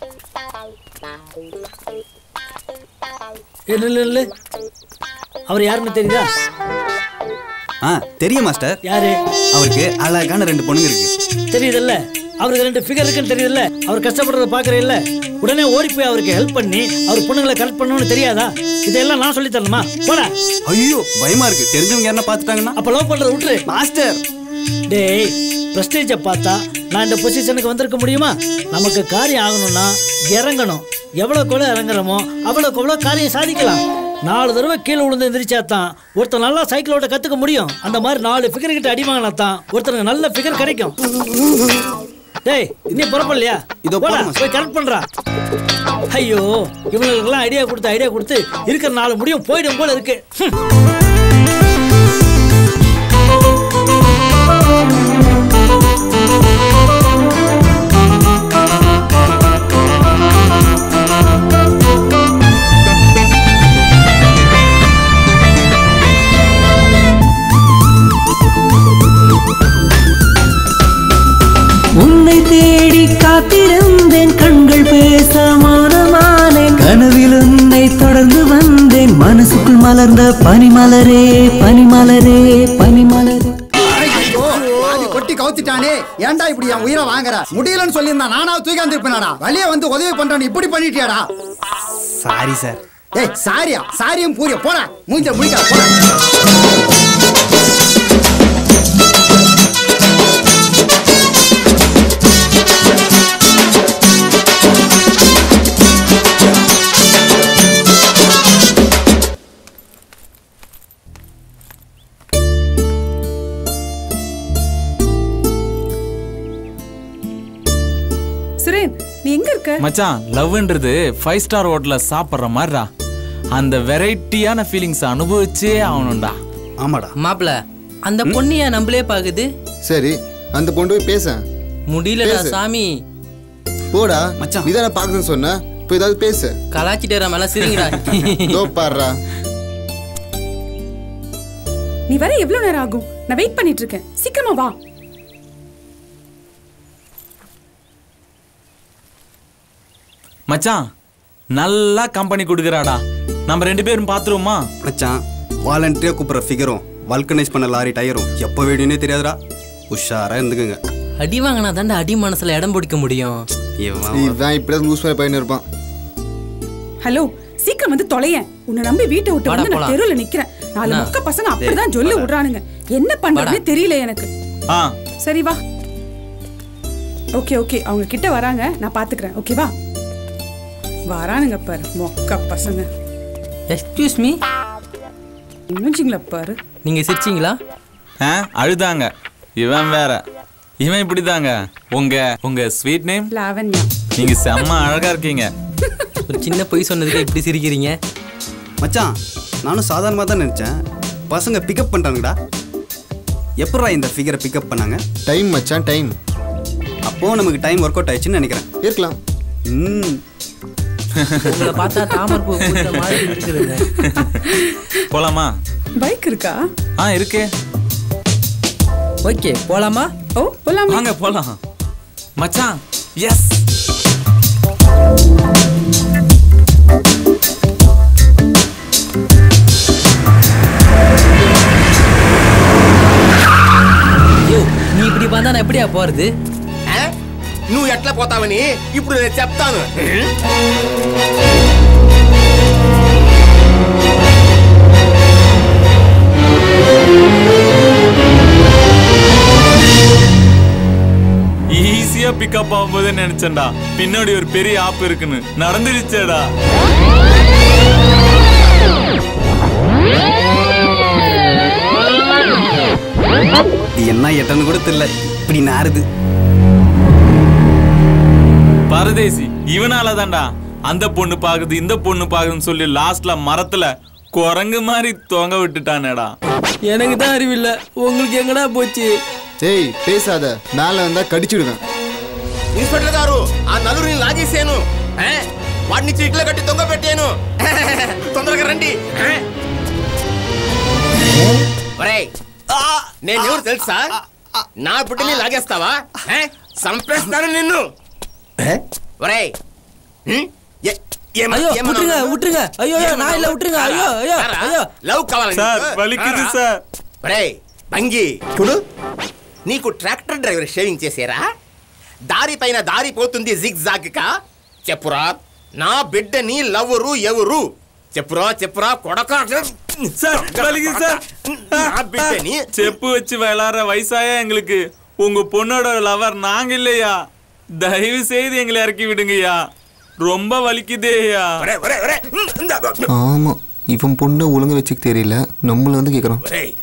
இல்ல, அவர் யாருன்னு தெரியுதா? தெரியும் மாஸ்டர். யாரு? அவருக்கு அழகான 2 பொண்ணுங்க இருக்கு. தெரியுதுல்ல? அவருக்கு 2 ஃபிகர் இருக்குன்னு தெரியுதுல்ல? அவர் கஷ்டப்படுறத பாக்குறே இல்ல? உடனே ஓடி போய் அவருக்கு ஹெல்ப் பண்ணி அவர் பொண்ணுங்களை கரெக்ட் பண்ணணும்னு தெரியாதா? இதெல்லாம் நான் சொல்லி தரணுமா? போடா. ஐயோ, பயமா இருக்கு. தெரிஞ்சவங்க யாரா பாத்துட்டாங்கன்னா? அப்ப லவ் பண்றத விட்டுரு மாஸ்டர். டேய், பிரஸ்டேஜ பார்த்தா நான் இந்த பொசிஷனுக்கு வந்திருக்க முடியுமா? நமக்கு காரியம் ஆகணும்னா இறங்கணும். எவ்வளவுக்கு இறங்குறோமோ அவ்வளவுக்கு காரியம் சாதிக்கலாம். 4 தடவை கீழே விழுந்து எந்திரிச்சா தான் ஒருத்தர் நல்லா சைக்கிளோட கத்துக்க முடியும். அந்த மாதிரி 4 ஃபிகர் கிட்ட அடிவாங்கினா தான் ஒருத்தருக்கு நல்ல ஃபிகர் கிடைக்கும். டேய், இன்னும் புறப்படலையா? இதோ போய் கரெக்ட் பண்றா. ஐயோ, இவங்களுக்கெல்லாம் ஐடியா கொடுத்து இருக்கிற 4 முடியும் போயிடும் போல இருக்கு. உன்னை தேடி காத்திருந்தேன், கண்கள் பேச மௌனமானேன். கனவில் உன்னை தொடர்ந்து வந்தேன், மனசுக்குள் மலர்ந்த பனிமலரே பனிமலரே பனிமலரே. கொட்டி கவுத்திட்டானே, ஏன்டா இப்படி என் உயிரை வாங்குற? முடியலன்னு சொல்லியிருந்தா நானாவது தூக்காந்திருப்பேனாடா. வழியே வந்து உதவி பண்றான்னு இப்படி பண்ணிட்டியாடா? Sorry sir. ஏய், சாரியா? சாரியும் பூரிய போற மூஞ்ச முடிக்க போற. மச்சான் லவ்ன்றது 5 ஸ்டார் ஹோட்டல்ல சாப்பிடுற மாதிரிடா. அந்த வெரைட்டியான ஃபீலிங்ஸ் அனுபவிச்சே ஆகணும்டா. ஆமாடா மாப்ள அந்த பொண்ணு ஏன் நம்மளே பாக்குது? சரி அந்த பொண்ணு போய் பேச முடியலடா சாமி. போடா மச்சான், நீதானே பாக்குதுன்னு சொன்ன, போய் ஏதாவது பேசு. கலாச்சிட்டேரா மேல சிரிங்கடா. தோ பாருடா. நீ வர எவ்வளவு நேரம் ஆகும்? நான் வெயிட் பண்ணிட்டு இருக்கேன், சீக்கிரமா வா. மச்சான் நல்லா கம்பெனி கொடுக்குறாடா. நம்ம 2 பேரும் பாத்துருவோமா? மச்சான் வாலண்டியரா கூப்பிட்ற ஃபிகரும் வல்கனைஸ் பண்ண லாரி டயரும் எப்போ வேணும்னே தெரியாதுடா. உஷாரா இருந்துக்குங்க. அடி வாங்கினா தாண்டா அடி மனசுல இடம் பிடிக்க முடியும். இவன் இப்படிதான் லூஸ் மாதிரி பையன் இருப்பான். ஹலோ, சீக்கிரம் வந்து தொலையேன். உன்னை நம்பி வீட்டை விட்டு வந்து நான் தெருவில் நிக்கிறேன். 4 மொக்க பசங்க அப்படிதான் சொல்லி விடுறானுங்க. என்ன பண்றதுன்னு தெரியல எனக்கு. சரி வா. ஓகே ஓகே, அவங்க கிட்ட வராங்க, நான் பாத்துக்கிறேன். ஓகேவா? வரானுங்க பாரு மொக்க பசங்க. Excuse me. மூஞ்சிங்களா பாரு. நீங்க சிரிச்சீங்களா? அழுதாங்க. இவன் வேற. இவன் இப்படிதாங்க. உங்க ஸ்வீட் நேம்? லாவண்யா. நீங்க செம்ம அழகா இருக்கீங்க. ஒரு சின்ன பொய் சொன்னதுக்கு இப்படி சிரிக்கிறீங்க? மச்சான் நானும் சாதாரணமாக தான் நினச்சேன். பசங்க பிக்கப் பண்ணுறாங்கடா. எப்படா இந்த ஃபிகரை பிக்கப் பண்ணாங்க? டைம் மச்சான், டைம். அப்போது நமக்கு டைம் ஒர்க் அவுட் ஆயிடுச்சுன்னு நினைக்கிறேன். இருக்கலாம். உங்களை பார்த்தா தாமரை பூ பூத்த மாதிரி இருக்குதுங்க. போலாமா? பைக் இருக்கா? இருக்கு. ஓகே போலாமா? ஓ போலாம். வாங்க போலாம். மச்சான் எஸ். நீ இப்படி பார்த்தா நான் எப்படியா போறது? నువ్వు ఎట్లా పోతావని ఇప్పుడు నేను చెప్తాను. ஈஸியா பிக்கப் ஆகும்போது நினைச்சேன்டா, பின்னாடி ஒரு பெரிய ஆப் இருக்குன்னு. நடந்துடுச்சேடா. என்ன எட்டன்னு கூட தெரியல, இப்படி நாருது. பரதேசி இவனால தான்டா அந்த பொண்ணு பாக்குது இந்த பொண்ணு பாக்குதுன்னு சொல்லி லாஸ்ட்ல மரத்துல குரங்கு மாதிரி தொங்க விட்டுட்டானேடா. எனக்கு தான் அறிவில்லை, உங்களுக்கு எங்கடா போச்சு? ஏய் பேசாத, மேல வந்தா கடிச்சிடுவேன். ఇన్స్పెక్టర్ గారు ఆ నలుగురిని లాగేసాను. వాడిని చీట్లో కట్టి దొంగ పెట్టాను. తొందరగా రండి. ఒరేయ్ నేను ఎవరు తెలుసా? నా బిడ్డని లాగేస్తావా? సంపేస్తాను నిన్ను. ఒరేయ్ விட்டுருங்க விட்டுருங்க. ஐயோ நான் இல்ல, விட்டுருங்க. ஐயோ ஐயோ ஐயோ లవ్ కావాలి సార్, వలికిది సార్. ఒరేయ్ బంగి చూడు, నీకు ట్రాక్టర్ డ్రైవర్ షేవింగ్ చేసారా? దారి పైన దారి పోతుంది జిగ్ జాగ్ కా. చెప్పురా నా బిడ్డని లవ్వరు ఎవరు? చెప్పురా చెప్పురా కొడకా. சார் வலிக்குது சார். నా బిడ్డని செப்பு வச்சு விளையாடுற வயசாயா எங்களுக்கு. உங்க பொண்ணோட லவர் நாங்க இல்லையா. தயவு செய்து எங்களை இறக்கி விடுங்கய்யா, ரொம்ப வலிக்குதேயா. ஆமா, இவன் பொண்ணு ஒழுங்கு வச்சுக்க தெரியல, நம்மள வந்து கேக்குறான்.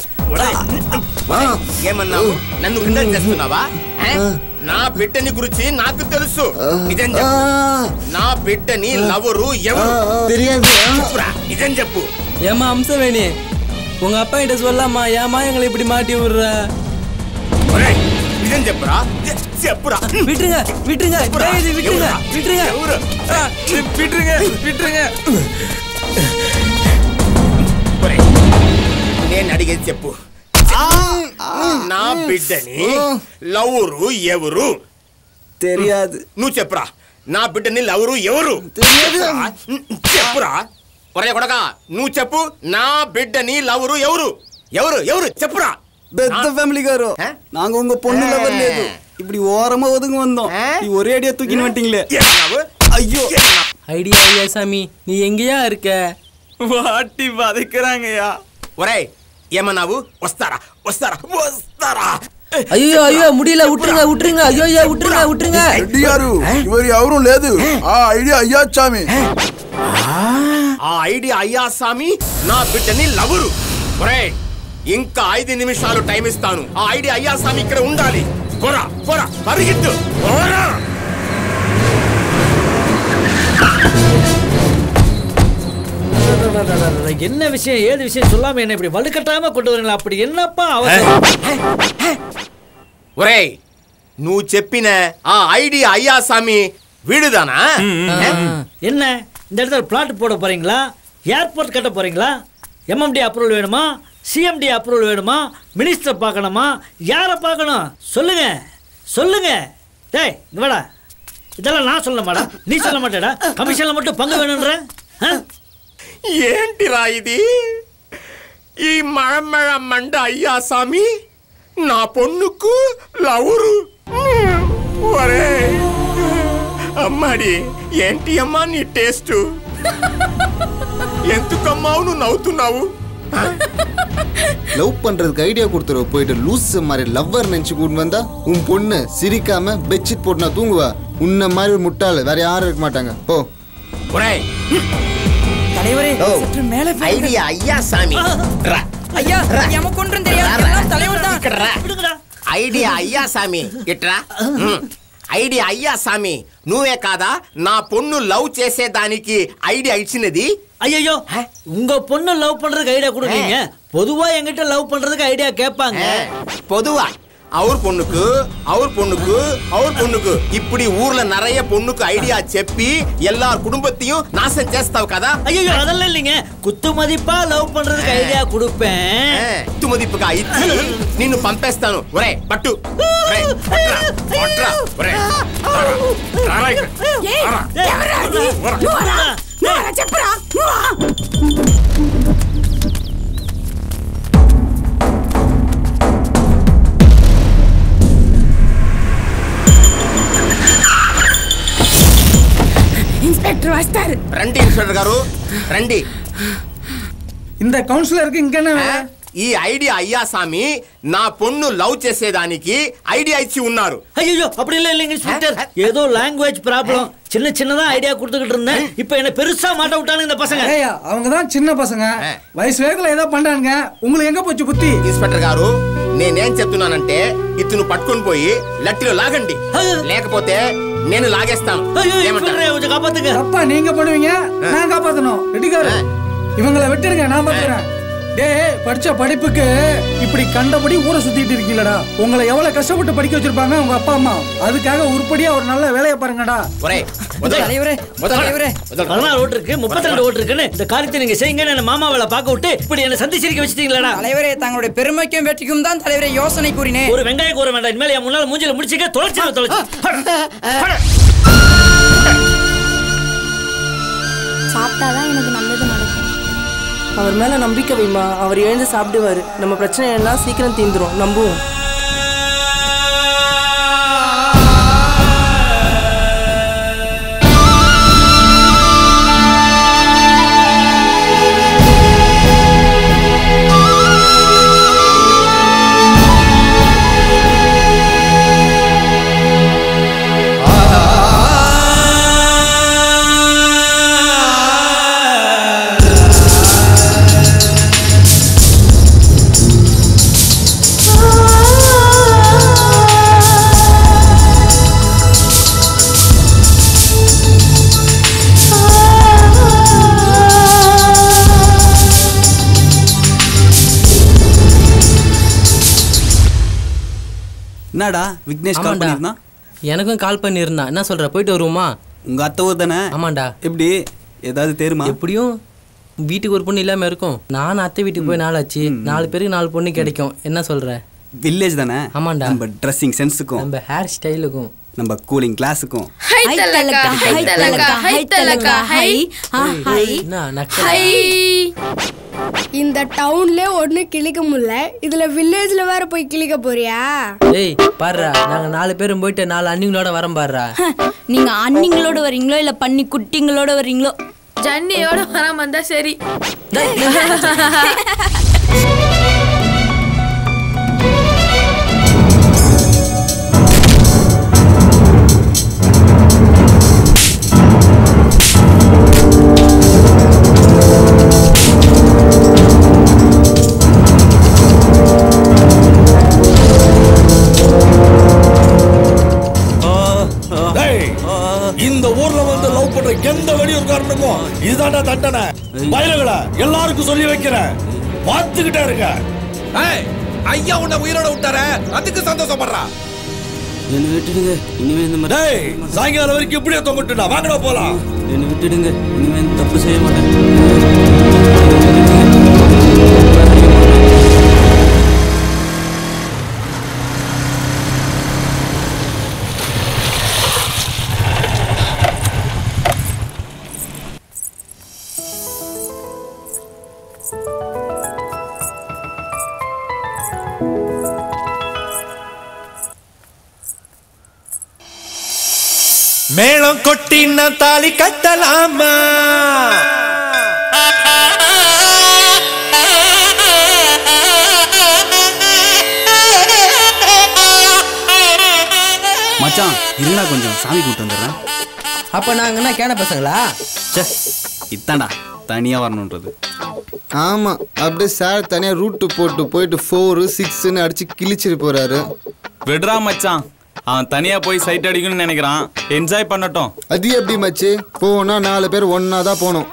ఏమన్నావు? నన్ను కిండల్ చేస్తున్నావా? నా బిడ్డని గురించి నాకు తెలుసు. నిజం చెప్పు. నా బిడ్డని లవరు ఎవరు? చెప్పురా, నిజం చెప్పు. ஏமா அம்சவேணி, உங்க அப்பா கிட்ட சொல்லாமா? ஏமா எங்களை இப்படி மாட்டி விடுற? నిజం చెప్పురా, చెప్పురా. விட்டுருங்க விட்டுருங்க விட்டுருங்க விட்டுருங்க விட்டுருங்க விட்டுருங்க. నేను అడిగేది చెప్పు. నా బిడ్డని లవరు ఎవరు? தெரியாது. నువ్వు చెప్పురా, నా బిడ్డని లవరు ఎవరు? చెప్పురా. ఒరే కొడక, నువ్వు చెప్పు, నా బిడ్డని లవరు ఎవరు? ఎవరు ఎవరు చెప్పురా. பெத்த ஃபேமிலி காரோ, நாங்க உங்க பொண்ணு லவர் లేదు, இப்படி ஓரமா ஒதுங்க வந்தோம். நீ ஒரே அடியா தூக்கின்னு வந்துட்டீங்களே. ஐயோ ஐடியா ஐயா சாமி, நீ எங்கயா இருக்க? வாட்டி வதைக்கிறாங்கய்யா. ఒరేయ్ ఏమన్నావు? వస్తారా వస్తారా వస్తారా? ஐயோ ஐயோ முடியல, விட்டுருங்க விட்டுருங்க. ஐயோ ஐயோ விட்டுருங்க விட்டுருங்க. గారు ఇవరు ఎవరు లేదు, ఆ ఐడియా అయ్యా చామి. ఆ ఐడియా అయ్యా సామి నా బిడ్డని లవరు. ఒరేయ్ ఇంకా 5 నిమిషాలు టైం ఇస్తాను. ఆ ఐడియా అయ్యా సామి ఇక్కడ ఉండాలి. పోరా పోరా పరిగెత్తు పోరా. என்ன விஷயம் ஏது விஷயம் சொல்லாம என்ன இப்படி வலுக்கட்டாம கொண்டு வரீங்களா? அப்படி என்னப்பா அவசரம்? ఒరే నువ్వు చెప్పిన ఆ ఐడియా అయ్యాసామి వీడుదానా? என்ன இந்த இடத்துல பிளாட் போட போறீங்களா? ஏர்போர்ட் கட்ட போறீங்களா? எம்எம்டி அப்ரூவல் வேணுமா? சிஎம்டி அப்ரூவல் வேணுமா? மினிஸ்டர் பார்க்கணுமா? யாரை பார்க்கணும் சொல்லுங்க சொல்லுங்க. டேய் இவடா இதெல்லாம் நான் சொல்ல மாட்டா, நீ சொல்ல மாட்டேடா. கமிஷன்ல மட்டும் பங்கு வேணும்ன்ற ఏంటిరా ఇది? ఈ మഴమழ మండ అయ్యాసామి నా పొన్నుకు లవురు. ఒరే అమ్మాడి ఏంటి అమ్మా నీ టేస్ట్? ఎందుకమ్మా నువ్వు నవ్వుతున్నావు? லவ் பண்றதுக்கு ஐடியா கொடுத்துருவ போயிட்டு லூஸ் மாதிரி லவ்வர் நினைச்சு கூட்டு வந்தா உன் பொண்ணு சிரிக்காம பெட்ஷீட் போட்டு நான் தூங்குவா. உன்ன மாதிரி ஒரு முட்டாள் வேற யாரும் இருக்க மாட்டாங்க. போ. தலைவரே சற்று மேலே ஐடியா అయ్యాసామి ஐயா எமக்கு ஒன்றும் தெரியாது, எல்லாம் தலைவர் தான். ఐడియా అయ్యాసామి ఇట్రా. ఐడియా అయ్యాసామి నువ్వే కాదా నా పొన్ను లవ్ చేసేదానికి ఐడియా ఇచ్చినది? ஐயோ உங்க பொண்ணு லவ் பண்றதுக்கு ஐடியா கொடுங்க. பொதுவா என்கிட்ட லவ் பண்றதுக்கு ஐடியா கேட்பாங்க. பொதுவா அவர் பொண்ணுக்கு அவர் பொண்ணுக்கு அவர் பொண்ணுக்கு இப்படி ஊர்ல நிறைய பொண்ணுக்கு ஐடியா చెప్పి எல்லார் குடும்பத்தையும் நாசம் చేస్తావు కదా? ஐயோ அதெல்லாம் இல்லைங்க, குத்து மதிப்பா லவ் பண்றதுக்கு ஐடியா கொடுப்பேன். కుత్తు మదిపుగా ఇచ్చి నిన్ను పంపేస్తాను. ఒరే పట్టు ఒరే పట్రా పట్రా ఒరే రారా ఇక్కడ రారా చెప్పరా ఇన్స్పెక్టర్ వస్తారు. రండి ఇన్స్పెక్టర్ గారు రండి. இந்த கவுன்சிலருக்கு இங்க என்ன வேலை? ఈ ఐడియా అయ్యాసామి నా పొన్ను లవ్ చేసేదానికి ఐడియా ఇచ్చి ఉన్నారు. ஐயோ அப்படி இல்ல இல்லைங்க இன்ஸ்பெக்டர், ஏதோ லாங்குவேஜ் ப்ராப்ளம். சின்னதா ஐடியா கொடுத்துக்கிட்டு இருந்தேன். இப்போ என்ன பெருசா மாட்ட விட்டானுங்க இந்த பசங்க. ஏய்யா அவங்க தான் சின்ன பசங்க, వయసు వేగల ఏదో పண்றானுங்க. உங்களுக்கு எங்க போச்சு புத்தி? ఇన్స్పెక్టర్ గారు నేనేం చెప్తున్నానంటే ఇతను పట్టుకొని పోయి లట్టిలో లాగండి, లేకపోతే నేను లాగేస్తాను. ஏமாத்துங்க. அப்பா நீங்க பண்ணுவீங்க, நான் காப்பாத்தணும். ரெடிகாரு இவங்களை விட்டுருங்க, நான் பாத்துறேன். டேய் படிச்ச படிப்புக்கு இப்படி கண்டபடி ஊரை சுத்திட்டு இருக்கீங்களடா. உங்களை எவ்வளவு கஷ்டப்பட்டு படிக்க வச்சிருப்பாங்க உங்க அப்பா அம்மா. அதுக்காக உருப்படியா ஒரு நல்ல வேலையை பாருங்கடா. தலைவரே 16 ஓட்டு இருக்கு, 32 ஓட்டு இருக்குன்னு இந்த காரியத்தை நீங்க செய்யுங்கன்னு என்ன மாமா வேலை பார்க்க விட்டு இப்படி என்ன சந்திச்சிருக்க வச்சிட்டீங்களா? தலைவரே தங்களுடைய பெருமைக்கும் வெற்றிக்கும் தான் தலைவரே யோசனை கூறினேன். ஒரு வெங்காயம் கூற வேண்டாம், இனிமேல் என் முன்னால மூஞ்சில முடிச்சுக்க. தொலைச்சு சாப்பிட்டாதான் எனக்கு நல்லது நடக்கும். அவர் மேல நம்பிக்கை வைமா, அவர் எழுந்து சாப்பிடுவாரு. நம்ம பிரச்சனை எல்லாம் சீக்கிரம் தீந்துரும், நம்புவோம். என்னடா விக்னேஷ் கால் பண்ணிருந்தான்? எனக்கும் கால் பண்ணியிருந்தான். என்ன சொல்ற, போயிட்டு வருவோமா? உங்க அத்தை ஊர் தானே? ஆமாண்டா. எப்படி ஏதாவது தெரியுமா? எப்படியும் வீட்டுக்கு ஒரு பொண்ணு இல்லாம இருக்கும். நான் அத்தை வீட்டுக்கு போய் நாளாச்சு. 4 பேருக்கு 4 பொண்ணு கிடைக்கும். என்ன சொல்ற? வில்லேஜ் தானே? ஆமாண்டா. நம்ம ட்ரெஸ்ஸிங் சென்ஸுக்கும், நம்ம ஹேர் ஸ்டைலுக்கும், நம்ம கூலிங் கிளாஸுக்கும். இந்த டவுன்ல ஒண்ணு கிளிக்க முடியல, இதுல வில்லேஜ்ல வேற போய் கிளிக்க போறியா? ஏய் பாருடா, நாங்க 4 பேரும் போயிட்டு 4 அண்ணிங்களோட வரோம் பாருடா. நீங்க அண்ணிங்களோட வரீங்களோ இல்ல பண்ணி குட்டிங்களோட வரீங்களோ? ஜன்னியோட வராம வந்தா சரி. இந்த ஊர்ல வந்து லவ் பண்ற எந்த வழியும் எல்லாருக்கும் சொல்லி வைக்கிறேன், பார்த்துக்கிட்டே இருக்க. ஐயா உன்னை உயிரோட விட்டார, அதுக்கு சந்தோஷப்படுறா. என்ன விட்டுடுங்க, இனிமே இந்த மாதிரி சாயங்காலம் வரைக்கும் இப்படியே தொங்கிட்டுடா. வாங்கடா போலாம். என்ன விட்டுடுங்க, இனிமே தப்பு செய்ய மாட்டேன். மேளம் கொட்டின தாலி கட்டலாமா? மச்சான் இருந்தா கொஞ்சம் சாமி கூப்பிட்டு வந்துடுறேன். அப்ப நாங்க என்ன கேன பசங்களா? இத்தாண்டா தனியா வரணுன்றது. ஆமா, அப்படியே சார் தனியா ரூட்டு போட்டு போயிட்டு 4, 6ன்னு அடிச்சு கிழிச்சிட்டு போறாரு. விடுறா மச்சான், அவன் தனியா போய் சைட் அடிக்கணும்னு நினைக்கிறான். என்ஜாய் பண்ணட்டும். அது எப்படி மச்சி? போனா 4 பேர் ஒன்னா தான் போனோம்.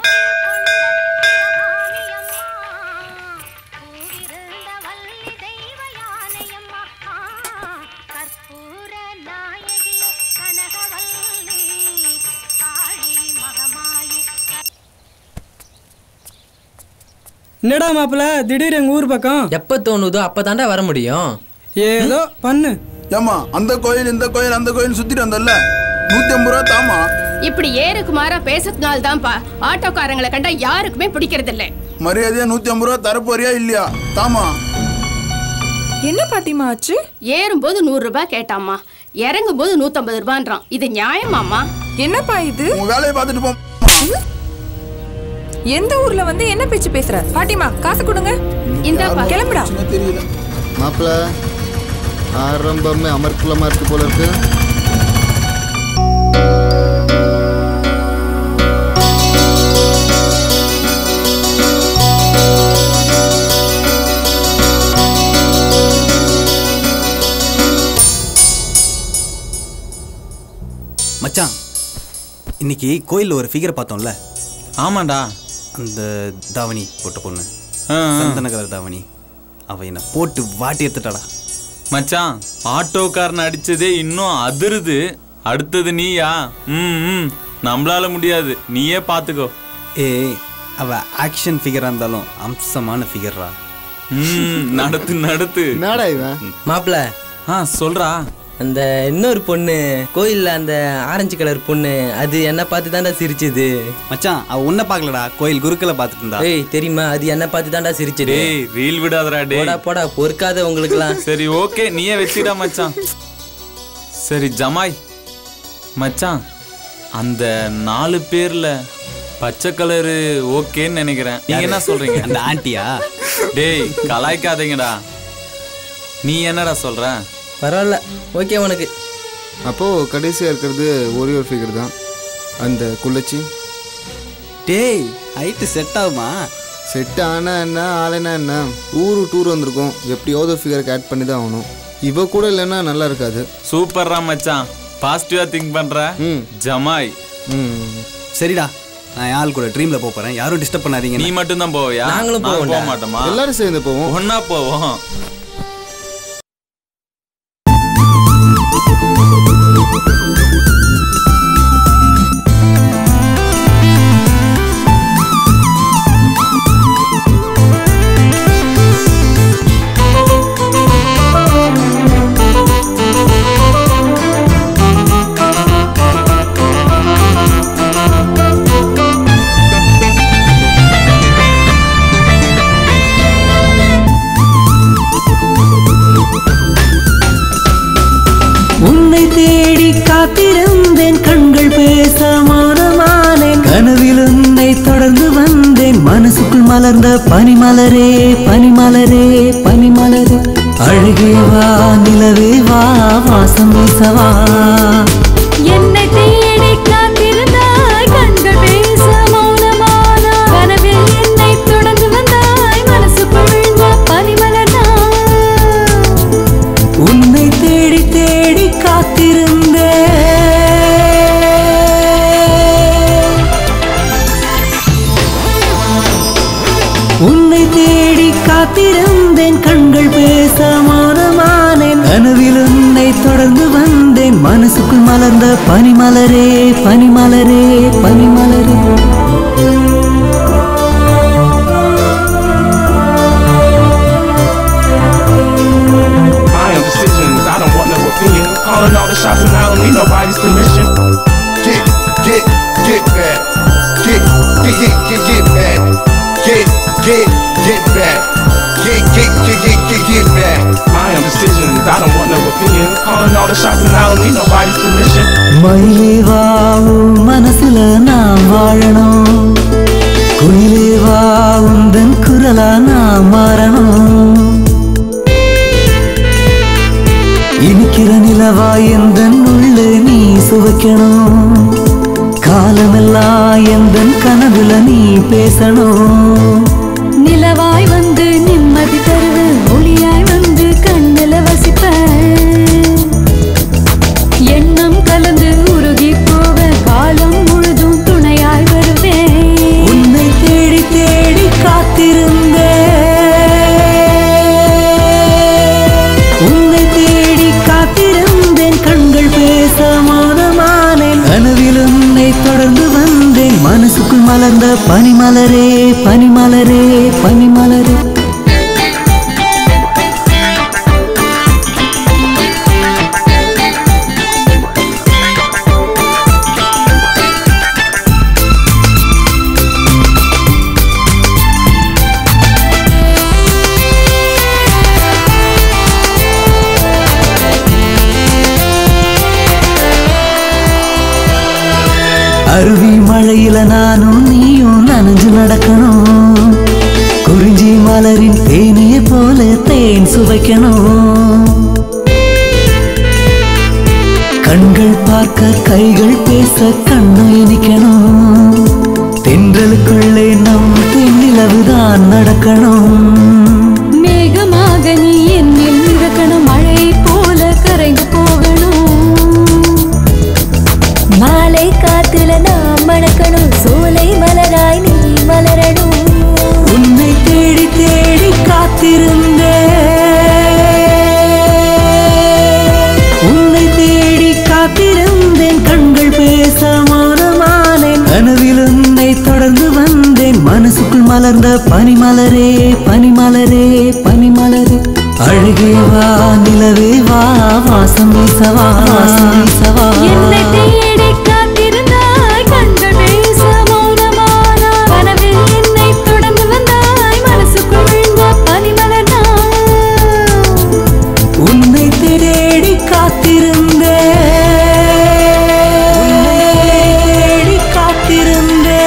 என்னடா மாப்பிள்ள திடீர் எங்க ஊர் பக்கம்? எப்ப தோணுதோ அப்பதாண்டா வர முடியும். ஏதோ பண்ணு. ஏமா அந்த கோயில் இந்த கோயில் அந்த கோயில் சுத்திட்டு வந்தல்ல, 150 ரூபா தாமா. இப்படி ஏறுக்கு மாறா பேசுறதுனால தான்ப்பா ஆட்டோக்காரங்களை கண்டா யாருக்குமே பிடிக்கிறது இல்ல. மரியாதையா 150 ரூபா தரப்போறியா இல்லையா? தாமா. என்ன பாட்டிமா ஆச்சு? ஏறும்போது 100 ரூபாய் கேட்டாமா, இறங்கும் போது 150 ரூபான்றான். இது நியாயமாமா? என்னப்பா இது? உன் வேலையை பார்த்துட்டு போ. எந்த ஊர்ல வந்து என்ன பேச்சு பேசுற? பாட்டிமா காசு கொடுங்க. இந்தாப்பா கிளம்புடா. தெரியல மாப்பிள்ள, ஆரம்பமே அமர்க்குலமா இருக்கு போல இருக்கு. மச்சான், இன்னைக்கு கோயில்ல ஒரு ஃபிகர் பார்த்தோம்ல? ஆமாண்டா, அந்த தாவணி போட்ட பொண்ணு, சந்தன கலர் தாவணி, அவ என்ன போட்டு வாட்டி எடுத்துட்டாடா. மச்சான், ஆட்டோக்காரன் அடிச்சதே இன்னும் அதிருது. அடுத்தது நீயா? நம்மளால முடியாது, நீயே பாத்துக்கோ. ஏய், அவ ஆக்ஷன் ஃபிகரா இருந்தாலும் அம்சமான ஃபிகர்ரா. நடத்து நடத்து. என்னடா இவன்? மாப்பிள்ள சொல்றா. அந்த இன்னொரு பொண்ணு கோயில்ல, அந்த ஆரஞ்சு கலர் பொண்ணு, அது என்ன பார்த்து தாண்டா சிரிச்சுது. மச்சான், அவ உன்ன பாக்கலடா, கோயில் குருக்களை பார்த்துட்டு இருந்தா. ஏய் தெரியுமா, அது என்ன பார்த்து தாண்டா சிரிச்சுது. ஏய் ரீல் விடாதடா டேய். போடா போடா, பொறுக்காத உங்களுக்குலாம். சரி ஓகே, நீயே வெச்சிடா மச்சான். சரி ஜமாய் மச்சான், அந்த 4 பேர்ல பச்சை கலரு ஓகேன்னு நினைக்கிறேன். நீங்க என்ன சொல்றீங்க? அந்த ஆண்டியா? டேய் கலாய்க்காதீங்கடா. நீ என்னடா சொல்ற? பரவாயில்ல, ஓகே உனக்கு. அப்போ கடைசியா இருக்கிறது ஒரே ஒரு ஃபிகர் தான், அந்த குள்ளச்சி. டேய் ஹைட்டு செட் ஆகுமா? செட் ஆனா என்ன, ஆளுனா என்ன? ஊரு டூர் வந்திருக்கோம், எப்படியாவது ஃபிகருக்கு ஆட் பண்ணி தான் ஆகணும். இவ கூட இல்லைன்னா நல்லா இருக்காது. சூப்பர்ரா மச்சான், பாசிட்டிவா திங்க் பண்ற. ஜமாய். சரிடா, நான் ஆள் கூட ட்ரீம்ல போறேன், யாரும் டிஸ்டர்ப் பண்ணாதீங்க. நீ மட்டும் தான் போவியா? நாங்களும் போக மாட்டோமா? எல்லாரும் சேர்ந்து போவோம். ஒன்னா போவோம். காத்திருந்தேன், கண்கள் பேச மௌனமானேன், கனவில் உன்னை தொடர்ந்து வந்தேன், மனசுக்குள் மலர்ந்த பனிமலரே பனிமலரே பனிமலரே, அழகே வா நிலவே வா, வாசம் வீசவா. என்னை தேடி காத்திருந்தாய், கண்கள் பேச மௌனமானாய், கனவில் என்னை தொடர்ந்து வந்தாய், மனசுக்குள் பனிமலர்தான். உன்னை தேடி தேடி காத்திருந்தேன். உன்னை தேடி காத்திருந்தேன் கண்கள் பேச மௌனமானேன் கனவில் உன்னை தொடர்ந்து வந்தேன் மனசுக்குள் மலர்ந்த பனிமலரே பனிமலரே பனிமலரே Calling all the shots and I don't need nobody's permission. Get back. Get back. Get back. Get back. My own decisions, I don't want no opinion. Calling all the shots and I don't need nobody's permission. மயிலே வா மனசுல நான் வாழணும் குயிலே வா உந்தன் குரலா நான் மாறணும் இனிக்கிற நிலவா எந்தன் உள்ளே நீ சுவைக்கணும் காலமெல்லாம் எந்தன் கனவுல நீ பேசணும் நிலவாய் வந்து நிம்மதி தருவ ஒளியாய் வந்து கண்ணில வசிப்ப எண்ணம் கலந்து உருகி போக காலம் முழுதும் துணையாய் வருவேன் உன்னை தேடி தேடி காத்திருந்தேன் உன்னை தேடி காத்திருந்தேன் கண்கள் பேச மௌனமானேன் கனவில் உன்னை தொடர்ந்து வந்தேன் மனசுக்குள் மலர்ந்த பனிமலரே பனிமலரே பனிமலரே அருவி மழையில நானும் நீயும் நனைஞ்சு நடக்கணும் குறிஞ்சி மலரின் தேனிய போல தேன் சுவைக்கணும் கண்கள் பார்க்க கைகள் பேச கண்ணு இனிக்கணும் தென்றலுக்குள்ளே நம் தென்னிலவுதான் நடக்கணும் மேகமாக நீ என்னில் மிதக்கணும் மழை போல கரைந்து போகணும் மாலை காத்துல நாம் மணக்கணும் சோலை மலராய் நீ மலரணும் உன்னை தேடி தேடி காத்திருந்தேன் உன்னை தேடி காத்திருந்தேன் கண்கள் பேச மௌனமானேன் கனவில் உன்னை தொடர்ந்து வந்தேன் மனசுக்குள் மலர்ந்த பனிமலரே பனிமலரே பனிமலரே அழகே வா நிலவே வா வாசம் வீசவா வாசம் வீசவா என்னை தேடி காத்திருந்தாய் கண்கள் பேச மௌனமானா கனவில் என்னை தொடர்ந்து வந்தாய் மனசுக்குள் பனிமலர் உன்னை தேடி காத்திருந்தேன் தேடி காத்திருந்தேன்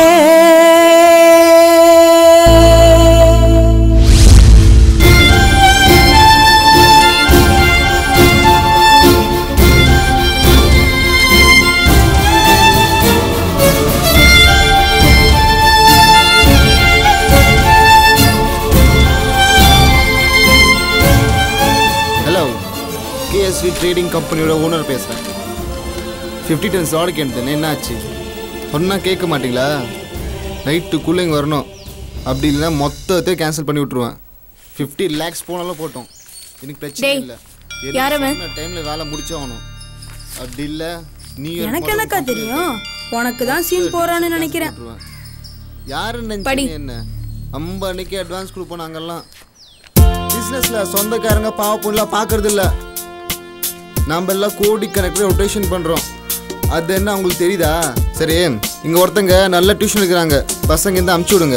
கேஎஸ்வி ட்ரேடிங் கம்பெனியோட ஓனர் பேசுகிறேன் 50 டன்ஸ் ஆர்டர் கேட்டேன் என்னாச்சு சொன்னால் கேட்க மாட்டீங்களா நைட்டுக்குள்ளே இங்கே வரணும் அப்படி இல்லைன்னா மொத்தத்தை கேன்சல் பண்ணி விட்ருவேன் 50 lakhs போனாலும் போட்டோம் எனக்கு பிரச்சனை இல்லை டைமில் வேலை முடிச்சாகணும் அப்படி இல்லை நீ எனக்கு என்னக்கா தெரியும் உனக்கு தான் சீன் போறான்னு நினைக்கிறேன் யாருன்னு நினைச்சீங்க என்ன நம்ம அன்னைக்கு அட்வான்ஸ் கொடுப்போம் நாங்கெல்லாம் பிஸ்னஸில் சொந்தக்காரங்க பாவ பொண்ணெலாம் பார்க்கறது இல்லை நாம் எல்லாம் கோடி கணக்கில் ரொட்டேஷன் பண்ணுறோம் அது என்ன உங்களுக்கு தெரியுதா சரி இங்கே ஒருத்தங்க நல்ல டியூஷன் இருக்கிறாங்க பசங்க இருந்து அமுச்சு விடுங்க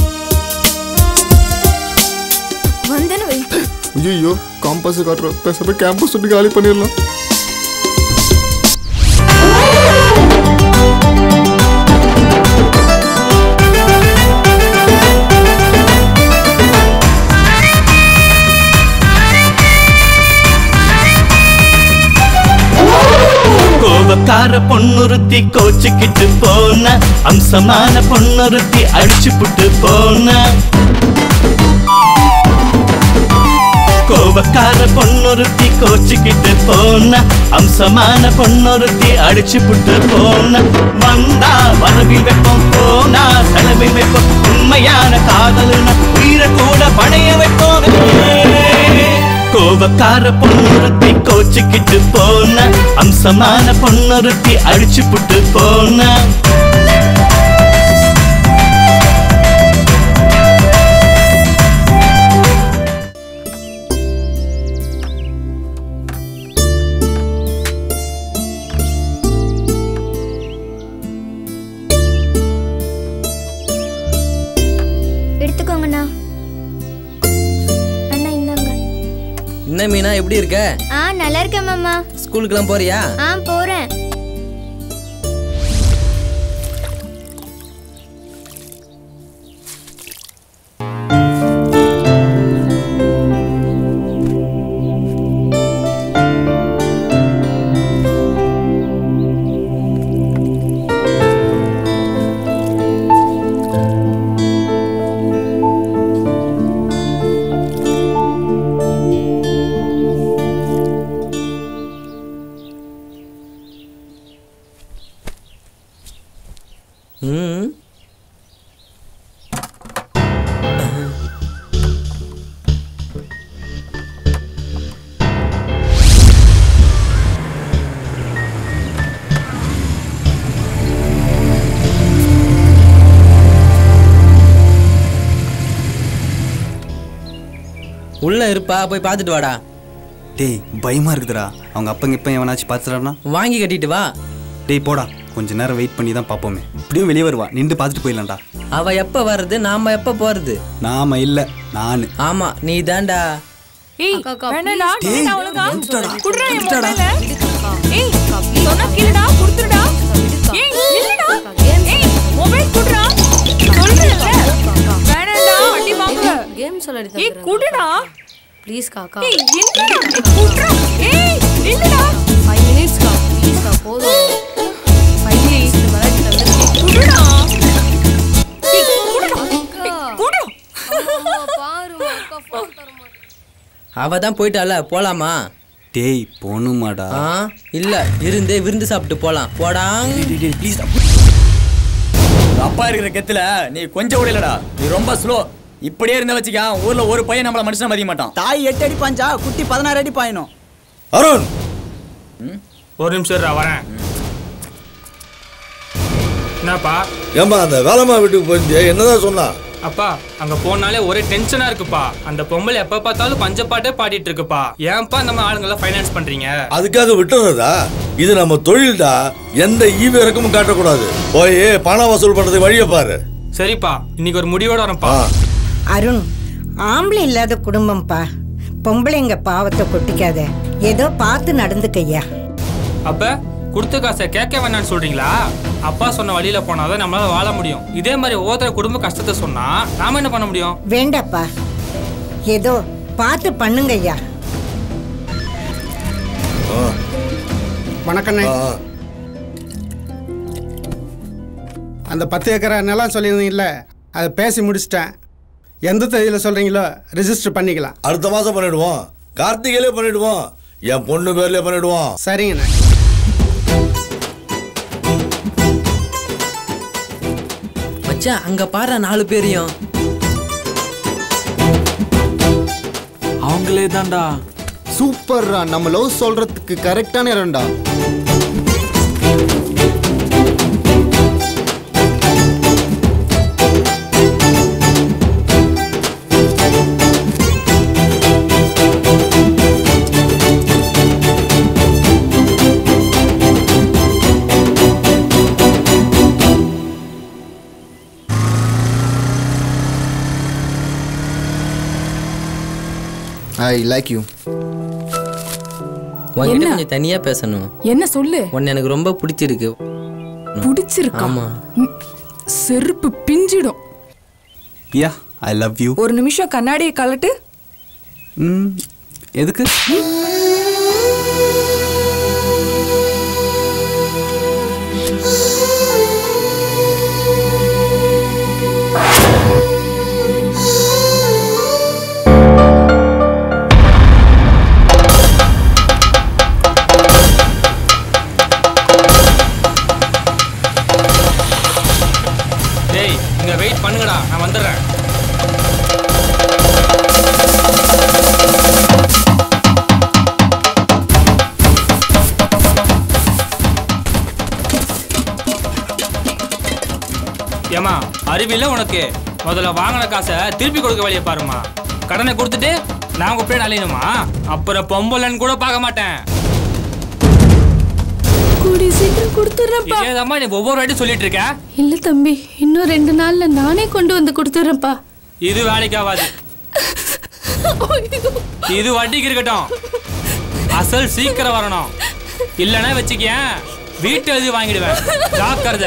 ஐயோ காம்பஸ் காட்டுறோம் பேச கேம்பஸ் விட்டு காலி பண்ணிடலாம் கோபக்கார பொண்ணுறுத்தி கோச்சுக்கிட்டு போன அம்சமான பொண்ணுறுத்தி அடிச்சு புட்டு போன கோபக்கார பொண்ணுறுத்தி கோச்சுக்கிட்டு போன அம்சமான பொண்ணுறுத்தி அடிச்சு புட்டு போன வந்தா வரவில் வைப்போம் போனா செலவில் வைப்போம் உண்மையான காதலுன கோபக்கார பொண்ணுறுத்தி கோச்சுக்கிட்டு போன அம்சமான பொண்ணுறுத்தி அடிச்சு புட்டு போன என்ன மீனா எப்படி இருக்க? நல்லா இருக்கேன் மாமா. ஸ்கூலுக்குலாம் போறியா? போறேன். உள்ள இருப்பா, போய் பார்த்துட்டு வாடா. டேய் பயமா இருக்குதுடா. அவங்க அப்பங்க இப்ப எவனாச்சும் பார்த்துறானா? வாங்கி கட்டிட்டு வா. டேய் போடா, கொஞ்ச நேரம் வெயிட் பண்ணி தான் பார்ப்போமே. இப்படியும் வெளியே வருவா, நின்று பார்த்துட்டு போயிடலாம்டா. அவ எப்ப வர்றது, நாம எப்ப போறது? நாம இல்ல, நானு. ஆமா நீ தான்டா. ஏய் வேணடா, நீடா ஒழுங்கா குடுறா என் மொபைல. ஏய் சொன்னா கேளுடா, குடுத்துடா. ஏய் இல்லடா. ஏய் மொபைல் குடுறா. சொல்றேன்ல. வேணடா, அடி வாங்குற. கேம் சொல்லடி தரேன். ஏய் குடுடா. ப்ளீஸ் காக்கா. ஏய் என்னடா? குடுறா. ஏய் இல்லடா. 5 minutes கா. ப்ளீஸ் கா போதும். 5 minutes விளையாட்டு தரேன். குடுடா. ஏய் குடுடா. குடு. அம்மா பாரு அக்கா போன் தர மாட்டேன். அவ தான் போயிட்டால, போலாமா? டேய் போணுமாடா? இல்ல இருந்தே விருந்து சாப்பிட்டு போலாம். போடா. டேய் ப்ளீஸ். அப்பா இருக்கிற கெத்துல நீ கொஞ்சம் ஓடலடா. நீ ரொம்ப ஸ்லோ. இப்படியே இருந்த வச்சுக்க, ஊர்ல ஒரு பையன் நம்மள மனுஷன மதிக்க மாட்டான். தாய் 8 அடி பாஞ்சா குட்டி 16 அடி பாயணும். அருண் ஒரு நிமிஷம் இருடா, வரேன். என்னப்பா? ஏம்பா அந்த வேலைமா வீட்டுக்கு போயிருந்தே, என்னதான் சொன்னா? அப்பா அங்க போனாலே ஒரே டென்ஷனா இருக்குப்பா. அந்த பொம்பளை எப்ப பார்த்தாலும் பஞ்சப்பாட்டே பாடிட்டு இருக்குப்பா. ஏன்பா நம்ம ஆளுங்களை ஃபைனான்ஸ் பண்றீங்க? அதுக்காக விட்டுறதா? இது நம்ம தொழில்டா. எந்த ஈவு இறக்கமும் காட்டக்கூடாது. போய் பணம் வசூல் பண்றதுக்கு வழியை பாரு. சரிப்பா, இன்னைக்கு ஒரு முடிவோட வரேன்ப்பா. அருண், ஆம்பளை இல்லாத குடும்பம்ப்பா. பொம்பளைங்க பாவத்தை கொட்டிக்காத. ஏதோ பார்த்து நடந்துக்கையா. அப்ப கொடுத்த காசை கேட்க வேணான்னு சொல்றீங்களா? அப்பா சொன்ன வழியில போனாதான் நம்மளால வாழ முடியும். இதே மாதிரி ஒவ்வொருத்தர குடும்ப கஷ்டத்தை சொன்னா நாம என்ன பண்ண முடியும்? வேண்டாப்பா, ஏதோ பார்த்து பண்ணுங்கய்யா. வணக்கண்ணே. அந்த 10 ஏக்கரை நிலம் சொல்லியிருந்தீங்கல்ல, அதை பேசி முடிச்சிட்டேன். எந்த தேதியில் சொல்கிறீங்களோ ரிஜிஸ்டர் பண்ணிக்கலாம். அடுத்த மாசம் பண்ணிடுவோம். கார்த்திகையிலே பண்ணிடுவோம். என் பொண்ணு பேர்லயே பண்ணிடுவோம். சரிங்கண்ணே. மச்சான் அங்க பாரு 4 பேரையும். அவங்களே தான்டா. சூப்பர்ரா, நம்ம லவ் சொல்றதுக்கு கரெக்டான இடம்டா. I like you. உன்கிட்ட கொஞ்சம் தனியா பேசணும். என்ன சொல்லு? உன்னை எனக்கு ரொம்ப பிடிச்சிருக்கு. பிடிச்சிருக்கா? ஆமா. செருப்பு பிஞ்சிடும். யா, I love you. ஒரு நிமிஷம் கண்ணாடியை கலட்டு. எதுக்கு? வெயிட் பண்ணுங்கடா, நான் வந்துடுறேன். அறிவில்லை உனக்கு. முதல்ல வாங்கின காசை திருப்பி கொடுக்க வழியை பாருமா. கடனை கொடுத்துட்டு நான் உங்க பேர் அலையணுமா? அப்புறம் பொம்பளைன்னு கூட பார்க்க மாட்டேன். கூடி சீக்கிரம் கொடுத்துறேன்ப்பா. ஏதாம்மா நீ ஒவ்வொரு வாட்டி சொல்லிட்டு இருக்க? இல்ல தம்பி, இன்னும் 2 நாள்ல நானே கொண்டு வந்து கொடுத்துறேன்ப்பா. இது வேலைக்கு ஆகாது. இது வட்டிக்கு இருக்கட்டும். அசல் சீக்கிரம் வரணும். இல்லைன்னா வச்சுக்கேன், வீட்டு எழுதி வாங்கிடுவேன். ஜாக்கிரதை.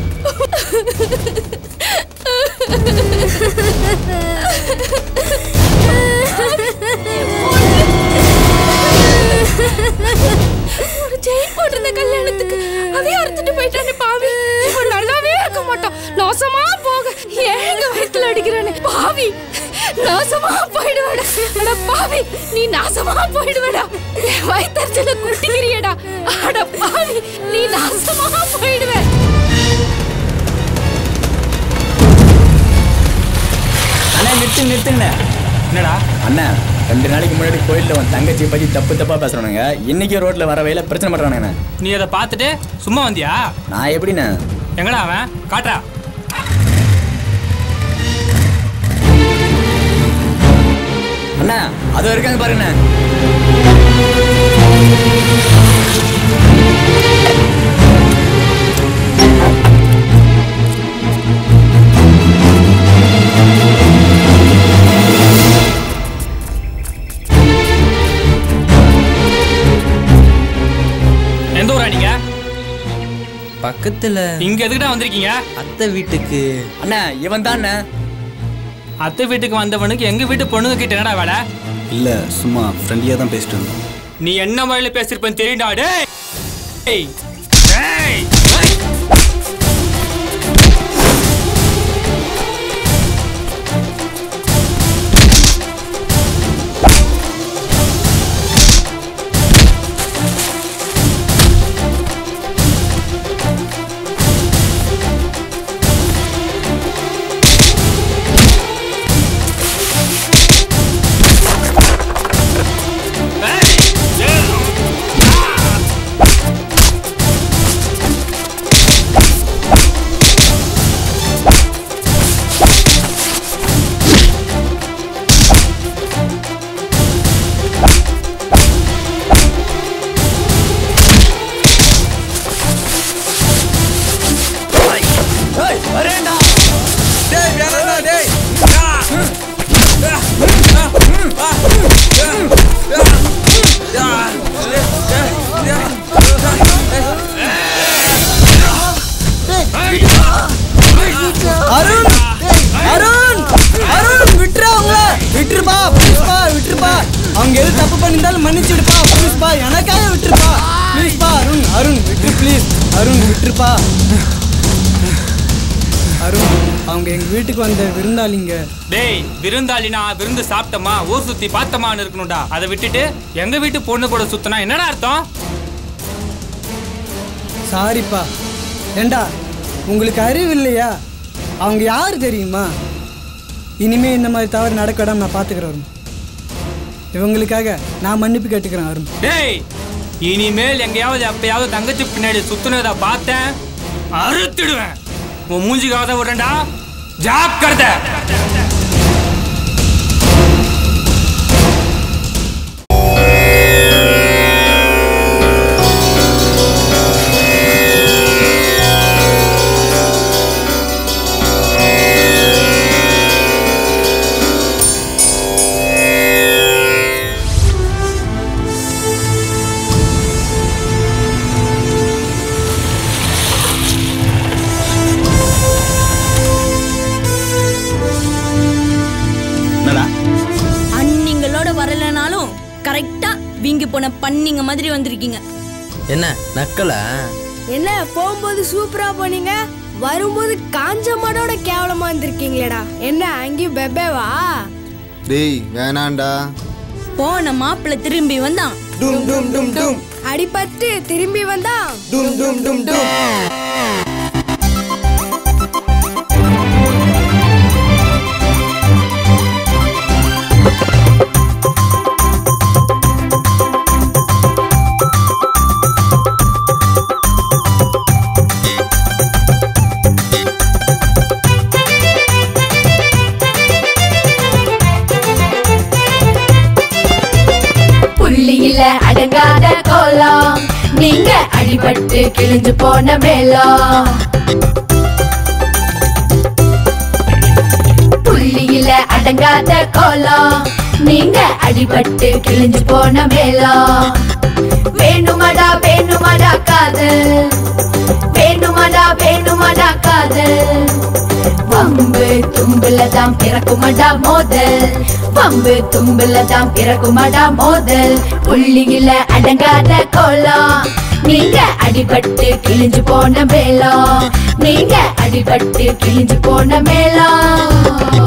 ஒரு செயின் போட்டிருந்த கல்யாணத்துக்கு அதே அறுத்துட்டு போயிட்டானே பாவி. இவன் நல்லாவே இருக்க மாட்டான். நாசமா போக ஏங்க வயித்துல அடிக்கிறானே பாவி. நாசமா போயிடுவாடா. அட பாவி, நீ நாசமா போயிடுவடா. வயித்தறிச்சல குட்டிக்கிறியடா. அட பாவி, நீ நாசமா போயிடுவ. அண்ணா நிறுத்துங்க. என்னடா அண்ணா 2 நாளைக்கு முன்னாடி கோயிலில் உன் தங்கச்சியை பற்றி தப்பா பேசுறானுங்க. இன்னைக்கு ரோட்ல வர வகையில பிரச்சனை பண்றானுங்க. நீ அதை பார்த்துட்டு சும்மா வந்தியா? நான் எப்படிண்ணா? எங்கடா அவன்? காட்டா. அண்ணா அது இருக்காங்க பாருங்க. எந்த ஊரா நீங்க? பக்கத்துல. இங்க எதுக்குடா வந்திருக்கீங்க? அத்தை வீட்டுக்கு. அண்ணா இவன் தான். அத்தை வீட்டுக்கு வந்தவனுக்கு எங்க வீட்டு பொண்ணுங்க கிட்ட என்னடா வேலை? இல்ல சும்மா ஃப்ரெண்ட்லியா தான் பேசிட்டு இருந்தோம். நீ என்ன முறையில பேசிருப்பேன்னு தெரியும்டா. டேய் டேய் டேய். அருண் அருண் அருண் விட்டுருப்பா விட்டுருப்பா. அவங்க எது தப்பு பண்ணிருந்தாலும் மன்னிச்சு விடுப்பா. ப்ளீஸ்பா, எனக்காக விட்டுருப்பா. ப்ளீஸ்பா அருண் அருண் விட்டுரு ப்ளீஸ். அருண் விட்டுருப்பா. அருண் அவங்க எங்க வீட்டுக்கு வந்த விருந்தாளிங்க. டேய் விருந்தாளினா விருந்து சாப்பிட்டமா ஊர் சுத்தி பார்த்தமான்னு இருக்கணும்டா. அதை விட்டுட்டு எங்க வீட்டு பொண்ணு கூட சுத்தினா என்னடா அர்த்தம்? சாரிப்பா. ஏண்டா உங்களுக்கு அறிவு இல்லையா? அவங்க யாரு தெரியுமா? இனிமே இந்த மாதிரி தவறு நடக்கடாம நான் பார்த்துக்கிறேன். இவங்களுக்காக நான் மன்னிப்பு கேட்டுக்கிறேன் அருண். டேய் இனிமேல் எங்கேயாவது எப்பயாவது தங்கச்சி பின்னாடி சுத்துனதை பார்த்தேன் அறுத்துடுவேன். உன் மூஞ்சிக்காக விடுறேன்டா. ஜாக்கிரதை. வீங்கி போன பண்ணிங்க மாதிரி வந்திருக்கீங்க. என்ன நக்கலா? என்ன போகும்போது சூப்பரா போனீங்க, வரும்போது காஞ்ச மாடோட கேவலமா வந்திருக்கீங்களேடா. என்ன அங்கேயும் பெபேவா? டேய் வேணாண்டா. போன மாப்பிள்ள திரும்பி வந்தான். டும் டும் டும் டும். அடிபட்டு திரும்பி வந்தான். டும் டும் டும் டும். அடங்காத கோலம் நீங்க அடிபட்டு கிழிஞ்சு போன மேளம் புள்ளியில அடங்காத கோலம் நீங்க அடிபட்டு கிழிஞ்சு போன மேளம் வேணுமடா வேணுமடா காதல் வேணுமடா வேணுமடா காதல் வம்பு தும்புலதான் பிறக்குமடா மோதல் வம்பு தும்புலதான் பிறக்குமடா மோதல் புள்ளியில அடங்காத கோலம் நீங்க அடிபட்டு கிழிஞ்சு போன மேளம் நீங்க அடிபட்டு கிழிஞ்சு போன மேளம்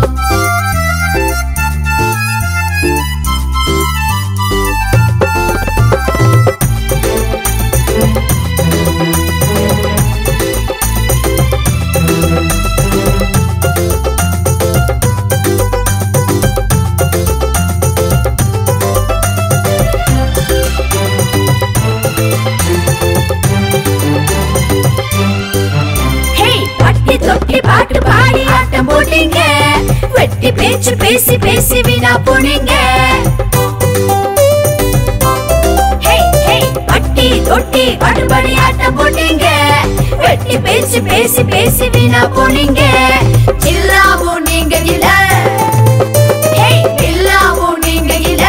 பாட்டு பாடி ஆட்டம் போட்டீங்க வெட்டி பேச்சு பேசி பேசி வீணா போனீங்க பட்டி தொட்டி பாட்டு பாடி ஆட்டம் போட்டீங்க வெட்டி பேச்சு பேசி பேசி வீணா போனீங்க இல்லாமோ நீங்க இல்ல இல்லாமோ நீங்க இல்ல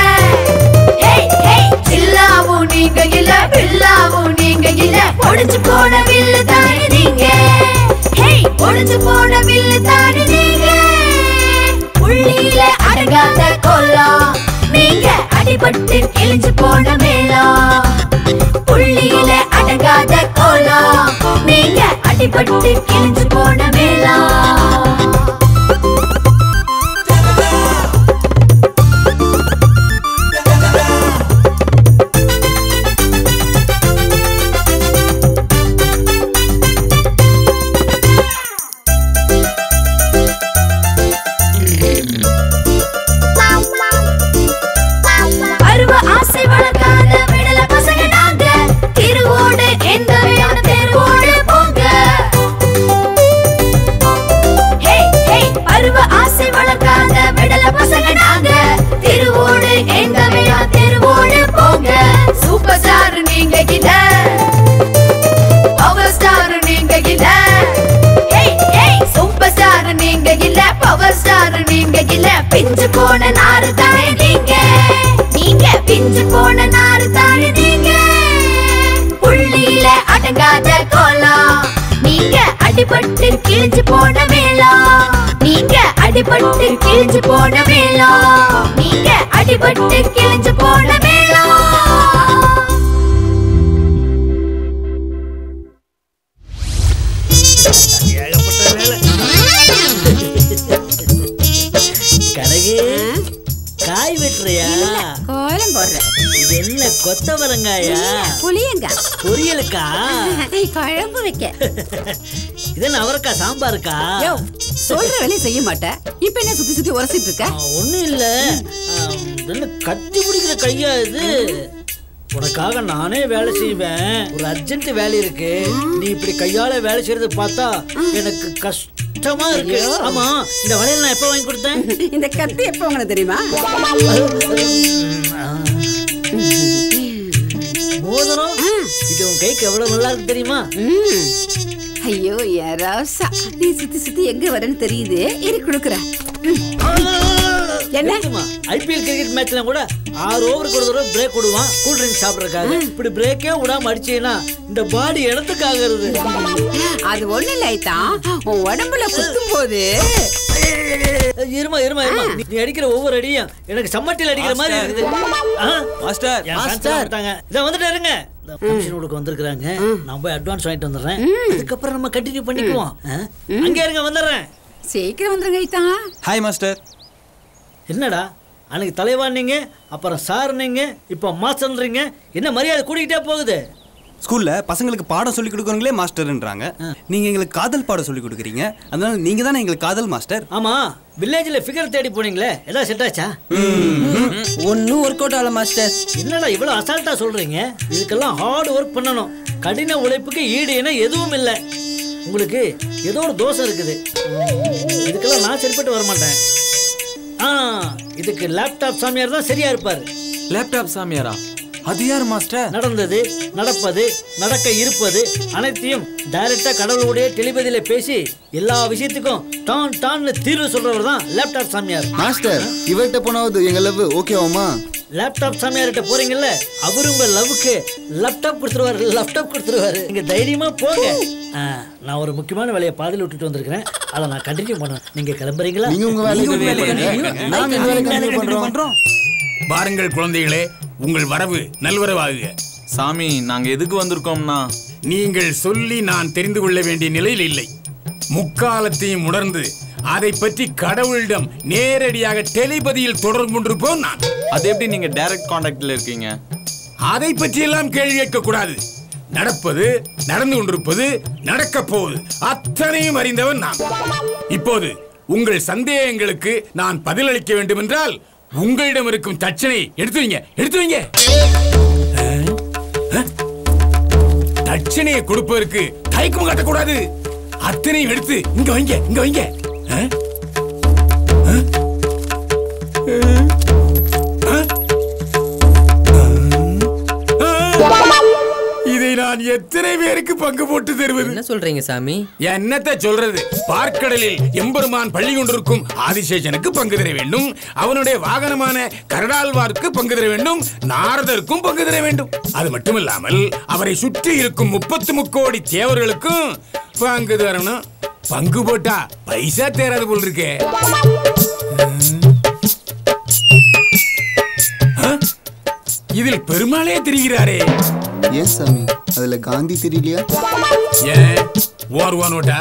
இல்லாமோ நீங்க இல்ல இல்லாமோ நீங்க இல்ல ஒடிச்சு போன வில்லு தானே நீங்க ஒடிச்சு போன வில்லு தானே நீங்க புள்ளியில அடங்காத கோலம் நீங்க அடிபட்டு கிழிஞ்சு போன மேளம் புள்ளியில அடங்காத கோலம் நீங்க அடிபட்டு கிழிஞ்சு போன மேளம் பிஞ்சு போன நாறு தானே நீங்க நீங்க பிஞ்சு போன நாறு தானே நீங்க புள்ளியில அடங்காத கோலம் நீங்க அடிபட்டு கிழிஞ்சு போன மேளம் நீங்க அடிபட்டு கிழிஞ்சு போன மேளம் நீங்க அடிபட்டு கிழிஞ்சு போன மேளம் காய் வெட்டுறியா? கோலம் போடுற. இது என்ன கொத்தவரங்காயா? புளியங்கா. பொரியலுக்கா? குழம்பு வைக்க. இது என்ன அவரக்காய் சாம்பாருக்கா? சொல்ற வேலையை செய்ய மாட்டேன். இப்ப என்ன சுத்தி சுத்தி உரசிட்டு இருக்க? ஒண்ணும் இல்ல. கட்டி பிடிக்கிற கையா இது? உனக்காக நானே வேலை செய்வேன். ஒரு அர்ஜென்ட் வேலை இருக்கு. நீ இப்படி கையால வேலை செய்யறது பார்த்தா எனக்கு கஷ்டமா இருக்கு. ஆமா, இந்த வளையல் நான் எப்ப வாங்கி கொடுத்தேன்? இந்த கத்தி எப்ப வாங்கின தெரியுமா? மோதிரம் இது உன் கைக்கு எவ்வளவு நல்லா இருக்கு தெரியுமா? ஐயோ யாராசா, நீ சுத்தி சுத்தி எங்க வரேன்னு தெரியுது. இரு குடுக்குறேன். என்ன ஐபிஎல் கிரிக்கெட் மேட்ச்ல கூட 6 ஓவருக்கு ஒரு தடவை பிரேக் விடுவான் கூல் ட்ரிங்க் சாப்பிடறதுக்காக. இப்படி பிரேக்கே விடாம அடிச்சீங்கன்னா இந்த பாடி இடத்துக்காகிறது. அது ஒண்ணு இல்லைதான், உன் உடம்புல குத்தும் போது இருமா இருமா இருமா, நீ அடிக்கிற ஒவ்வொரு அடியும் எனக்கு சம்மட்டில அடிக்கிற மாதிரி இருக்குது. மாஸ்டர் மாஸ்டர் இத வந்துட்டு இருங்க. இந்த ஃபங்க்ஷனுக்கு வந்திருக்காங்க. நான் போய் அட்வான்ஸ் வாங்கிட்டு வந்துறேன். அதுக்கு அப்புறம் நம்ம கண்டினியூ பண்ணிக்குவோம். அங்க இருங்க, வந்துறேன். சீக்கிரம் வந்துருங்க ஐதான். Hi master. என்னடா அன்னைக்கு தலைவான் நீங்க, அப்புறம் சார் நீங்க, இப்போ மாஸ்டர்ன்றீங்க. என்ன மரியாதை கூடிக்கிட்டே போகுது? ஸ்கூல்ல பசங்களுக்கு பாடம் சொல்லி கொடுக்குறவங்களே மாஸ்டர்ன்றாங்க. நீங்க எங்களுக்கு காதல் பாடம் சொல்லி கொடுக்குறீங்க. அதனால நீங்க தானே எங்களுக்கு காதல் மாஸ்டர். ஆமா, வில்லேஜ்ல ஃபிகர் தேடி போனீங்களே, ஏதாவது செட் ஆச்சா? ஒன்னும் ஒர்க் அவுட் ஆகல மாஸ்டர். என்னடா இவ்வளவு அசால்ட்டா சொல்றீங்க? இதுக்கெல்லாம் ஹார்ட் ஒர்க் பண்ணணும். கடின உழைப்புக்கு ஈடு என எதுவும் இல்லை. உங்களுக்கு ஏதோ ஒரு தோசை இருக்குது. இதுக்கெல்லாம் நான் சரிப்பட்டு வர மாட்டேன். இதுக்கு லேப்டாப் சாமியார் தான் சரியா இருப்பாரு. லேப்டாப் சாமியாரா? அது யார் மாஸ்டர்? நடந்தது, நடப்பது, நடக்க இருப்பது அனைத்தையும் டைரக்டா கடவுளுடைய டெலிபதியில பேசி எல்லா விஷயத்துக்கும் டான்னு தீர்வு சொல்றவர் தான் லேப்டாப் சாமியார். மாஸ்டர், இவர்கிட்ட போனாவது எங்க லவ் ஓகேவாமா? லேப்டாப் சாமியார்கிட்ட போறீங்கல்ல, அவரு உங்க லவ்வுக்கு லேப்டாப் கொடுத்துருவாரு. நீங்க தைரியமா போங்க. நான் ஒரு முக்கியமான வேலையை பாதியில் விட்டுட்டு வந்திருக்கிறேன். அதை நான் கண்டினியூ பண்ணேன். நீங்க கிளம்புறீங்களா? நீங்க உங்க வேலையை பண்றோம். பாருங்கள் குழந்தைகளே, உங்கள் வரவு நல்வரவாகுக. சாமி, நாங்க எதுக்கு வந்திருக்கோம்னா, நீங்கள் சொல்லி நான் தெரிந்து கொள்ள வேண்டிய நிலையில் இல்லை. முக்காலத்தையும் உணர்ந்து அதை பற்றி கடவுளிடம் நேரடியாக டெலிபதியில் தொடர்பு கொண்டிருப்போம் நான். அது எப்படி நீங்க டைரக்ட் கான்டாக்ட்ல இருக்கீங்க? அதை பற்றி எல்லாம் கேள்வி கேட்க கூடாது. நடப்பது, நடந்து கொண்டிருப்பது, நடக்க போவது அத்தனையும் அறிந்தவன் நான். இப்போது உங்கள் சந்தேகங்களுக்கு நான் பதிலளிக்க வேண்டும் என்றால் உங்களிடம் இருக்கும் தட்சணை எடுத்து வைங்க. தட்சணையை கொடுப்பதற்கு தயக்கம் காட்டக்கூடாது. அத்தனையும் எடுத்து இங்க வைங்க. இதை நான் எத்தனை பேருக்கு பங்கு போட்டு தருவது? என்ன சொல்றீங்க சாமி? என்னத்தை சொல்றது? பார்க்கடலில் எம்பெருமான் பள்ளி கொண்டிருக்கும் ஆதிசேஷனுக்கு பங்கு தர வேண்டும், அவனுடைய வாகனமான கரடாழ்வாருக்கு பங்கு தர வேண்டும், நாரதருக்கும் பங்கு தர வேண்டும். அது மட்டுமில்லாமல் அவரை சுற்றி இருக்கும் 33 கோடி தேவர்களுக்கும் பங்கு தரணும். பங்கு போட்டா பைசா தேராது போல் இருக்கே. இதில் பெருமாளே தெரிகிறாரே. ஏன் சாமி, அதுல காந்தி தெரியலையா? ஏன் ஓர்வானோட்டா?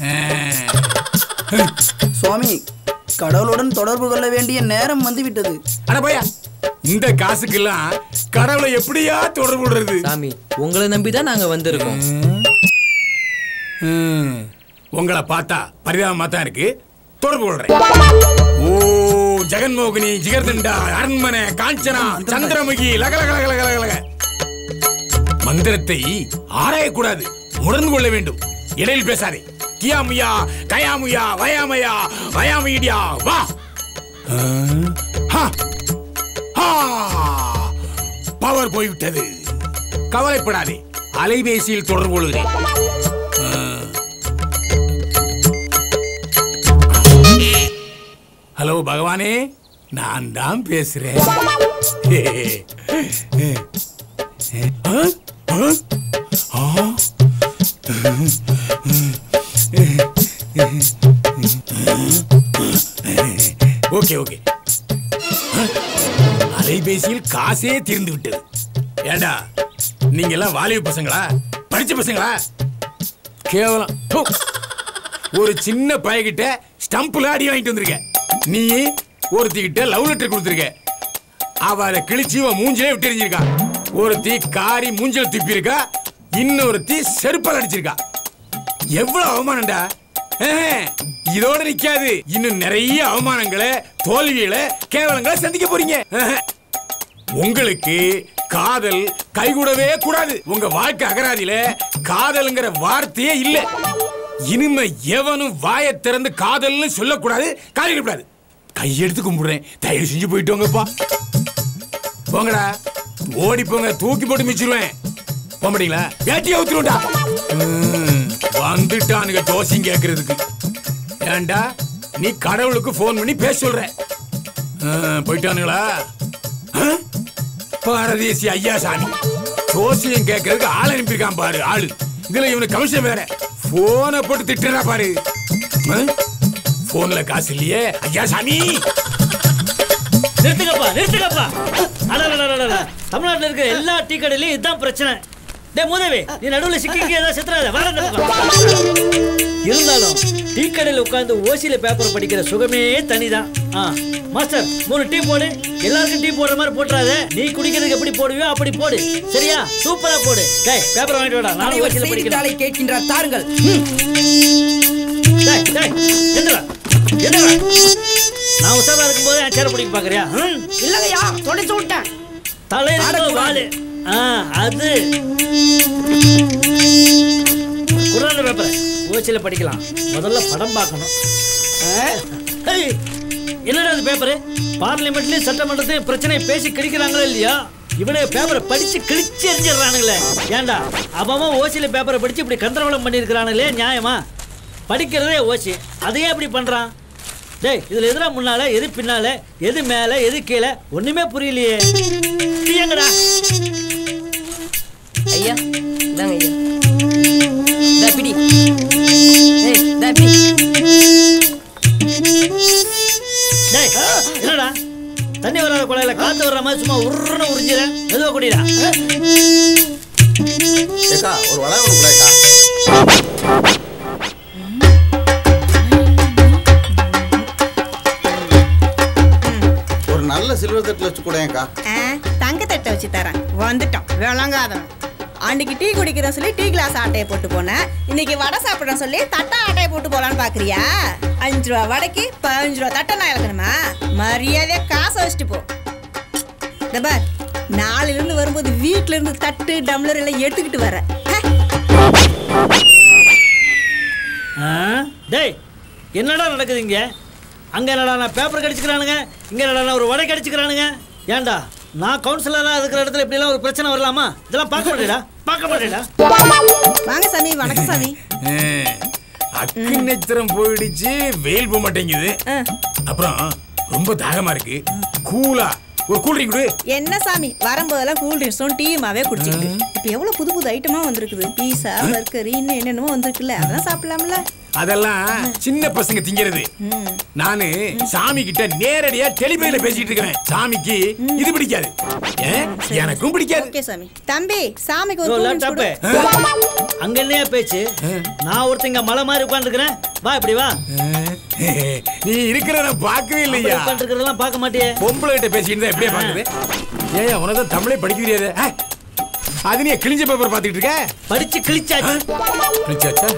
சுவாமி, கடவுளுடன் தொடர்பு கொள்ள வேண்டிய நேரம் வந்து விட்டது. அட பையா, இந்த காசுக்கெல்லாம் கடவுளை எப்படியா தொடர்பு கொள்றது? சாமி, உங்களை நம்பிதான் நாங்க வந்திருக்கோம். உங்களை பார்த்தா பரிதாபமா தான் இருக்கு. தொடர்பு கொள்றேன். ஓ ஜெகன்மோகினி, ஜிகர்தண்டா, அரண்மனை, காஞ்சனா, சந்திரமுகி, லகலகலகலகலக. மந்திரத்தை ஆராயக்கூடாது, உணர்ந்து கொள்ள வேண்டும். இடையில் பேசாதே. கியாமுயா, கயாமுயா, வயாமயா, வயாமீடியா, வா. பவர் போய்விட்டது. கவலைப்படாதே, அலைபேசியில் தொடர்பு கொள்கிறேன். ஹலோ பகவானே, நான் தான் பேசுறேன். ஓகே. அலைபேசியில் காசே தீர்ந்து விட்டது. ஏண்டா, நீங்க எல்லாம் வாலிப பசங்களா? படிச்ச பசங்களா? கேவலம். ஒரு சின்ன பையகிட்ட ஸ்டம்ப்ல அடி வாங்கிட்டு வந்திருக்க. நீ ஒருத்திக்கிட்ட லவ் லெட்டர் கொடுத்துருக்க. அவளை கிழிச்சு மூஞ்சிலே விட்டு எறிஞ்சிருக்கா. ஒருத்தி காரி மூஞ்சில துப்பி இருக்கா, இன்னொருத்தி செருப்பால் அடிச்சிருக்கா. எவ்வளவு அவமானம்டா. இதோட நிக்காது, இன்னும் நிறைய அவமானங்களை, தோல்விகளை, கேவலங்களை சந்திக்க போறீங்க. உங்களுக்கு காதல் கைகூடவே கூடாது. உங்க வாழ்க்கை அகராதியில காதல்ங்கிற வார்த்தையே இல்ல. இனிமே எவனும் வாயை திறந்து காதல்னு சொல்லக்கூடாது, காலிடக்கூடாது. கையெடுத்து கும்பிடுறேன், தயவு செஞ்சு போயிட்டு வாங்கப்பா. போங்கடா, ஓடி போங்க, தூக்கி போட்டு மிச்சிருவேன். போக மாட்டீங்களா? வேட்டியை ஊத்துருண்டா. வந்துட்டானுங்க ஜோசியம் கேட்கறதுக்கு. ஏண்டா, நீ கடவுளுக்கு போன் பண்ணி பேச சொல்ற. போயிட்டானுங்களா? பாரதேசி ஐயா சாமி, ஜோசியம் கேட்கறதுக்கு ஆள் அனுப்பியிருக்கான் பாரு. ஆளு இதுல இவனுக்கு கமிஷன் வேற. போனை போட்டு திட்டுறா பாரு. போன்ல காசு இல்லையே ஐயா சாமி. நிறுத்துக்கப்பா. தமிழ்நாட்டில் இருக்கிற எல்லா டீ கடையிலையும் இதுதான் பிரச்சனை. டேய் மூதேவி, நீ நடுவில் சிக்கிக்கு ஏதாவது செத்துறாத. இருந்தாலும் டீ கடையில் உட்கார்ந்து ஓசியில பேப்பர் படிக்கிற சுகமே தனிதான். மாஸ்டர் 3 டீ போடு. எல்லாருக்கும் டீ போடுற மாதிரி போட்டுறாத. நீ குடிக்கிறதுக்கு எப்படி போடுவியோ அப்படி போடு. சரியா? சூப்பரா போடு. டேய் பேப்பர் வாங்கிட்டு வாடா, நானும் ஓசியில படிக்கிறேன். கேட்கின்றார், தாருங்கள். நான் உசாரா இருக்கும்போது என் சேர பிடிக்க பாக்குறியா? இல்லையா, தொடச்சு விட்டேன். தலையில வாழு. அது குரான் பேப்பர் ஓசியில படிக்கலாம். முதல்ல படம் பார்க்கணும். என்னடா அது பேப்பரு? பார்லிமெண்ட்லயும் சட்டமன்றத்தையும் பிரச்சனை பேசி கிடைக்கிறாங்களா இல்லையா? இவனே பேப்பரை படிச்சு கிழிச்சு எரிஞ்சிடறானுங்களே. ஏன்டா அவன் ஓசியில பேப்பரை படிச்சு இப்படி கந்தரவலம் பண்ணியிருக்கிறானுங்களே, நியாயமா? படிக்கிறதே ஓசி, அதையே அப்படி பண்றான். டேய், இதுல எதுனா முன்னால, எது பின்னால, எது மேல, எது கீழே, ஒண்ணுமே புரியலையே. எங்கடா ஐயா? இந்தாங்க ஐயா. டா பிடி. ஏய், டா பிடி. டேய், என்னடா தண்ணி வராத குழாயில காத்து வர்ற மாதிரி சும்மா உருன்னு உறிஞ்சிட. எதுவோ குடிடா. ஏக்கா ஒரு வடை ஒன்று கூடக்கா. ஒரு நல்ல சில்வர் தட்டில் வச்சு கூடக்கா. தங்க தட்டை வச்சு தரேன். வந்துட்டோம் விளங்காதவன். அன்னைக்கு டீ குடிக்கிறோம் சொல்லி டீ கிளாஸ் ஆட்டையை போட்டு போனேன். இன்னைக்கு வடை சாப்பிட்றோம் சொல்லி தட்டை ஆட்டையை போட்டு போலான்னு பாக்குறியா? 5 ரூபா வடைக்கு 15 ரூபா தட்டை நான் இழக்கணுமா? மரியாதையா காசை வச்சுட்டு போ. இந்த பார், நாளையில இருந்து வரும்போது வீட்டுல இருந்து தட்டு டம்ளர் எல்லாம் எடுத்துக்கிட்டு வர. டேய், என்னடா நடக்குது இங்க? அங்க என்னடா நான் பேப்பர் கடிச்சுக்கிறானுங்க, இங்க என்னடா ஒரு வடை கடிச்சுக்கிறானுங்க. ஏன்டா நான் கவுன்சிலராக இருக்கிற இடத்துல இப்படிலாம் ஒரு பிரச்சனை வரலாமா? இதெல்லாம் பார்க்க மாட்டேடா, பார்க்க மாட்டேடா. வாங்க சாமி. வணக்கம் சாமி. அக்கு நட்சத்திரம் போயிடுச்சு, வெயில் போக மாட்டேங்குது. அப்புறம் ரொம்ப தாகமா இருக்கு, கூலா ஒரு கூல் ட்ரிங்க் கொடு. என்ன சாமி வரும்போதெல்லாம் கூல் ட்ரிங்க்ஸும் டீயுமாவே குடிச்சிட்டு இப்போ எவ்வளவு புது புது ஐட்டமா வந்திருக்குது. பீஸா, பர்கர், இன்னும் என்னென்னமோ வந்திருக்குல்ல, அதெல்லாம் சாப்பிடலாம்ல. அதெல்லாம் சின்ன பசங்க திங்கிறது. நானு சாமி கிட்ட நேரடியா டெலிபோன்ல பேசிட்டு இருக்கேன். சாமிக்கு இது பிடிக்காது, எனக்கும் பிடிக்காது. ஓகே சாமி. தம்பி, சாமிக்கு ஒரு கூல் ட்ரிங்க்ஸ் கொடு. அங்க என்னையா பேச்சு? நான் ஒருத்தங்க மலை மாதிரி உட்கார்ந்துக்கிறேன். வா இப்படி வா. நீ இருக்கிறத பார்க்கவே இல்லையா? உட்கார்ந்துக்கிறதெல்லாம் பார்க்க மாட்டியே. பொம்பளை கிட்ட பேசிட்டு இருந்தா எப்படியே பாக்குது? ஏன் உனக்கு தமிழே படிக்க தெரியாது? அது நீ கிழிஞ்ச பேப்பர் பார்த்துட்டு இருக்க? படிச்சு கிழிச்சாச்சு. கிழிச்சாச்சா?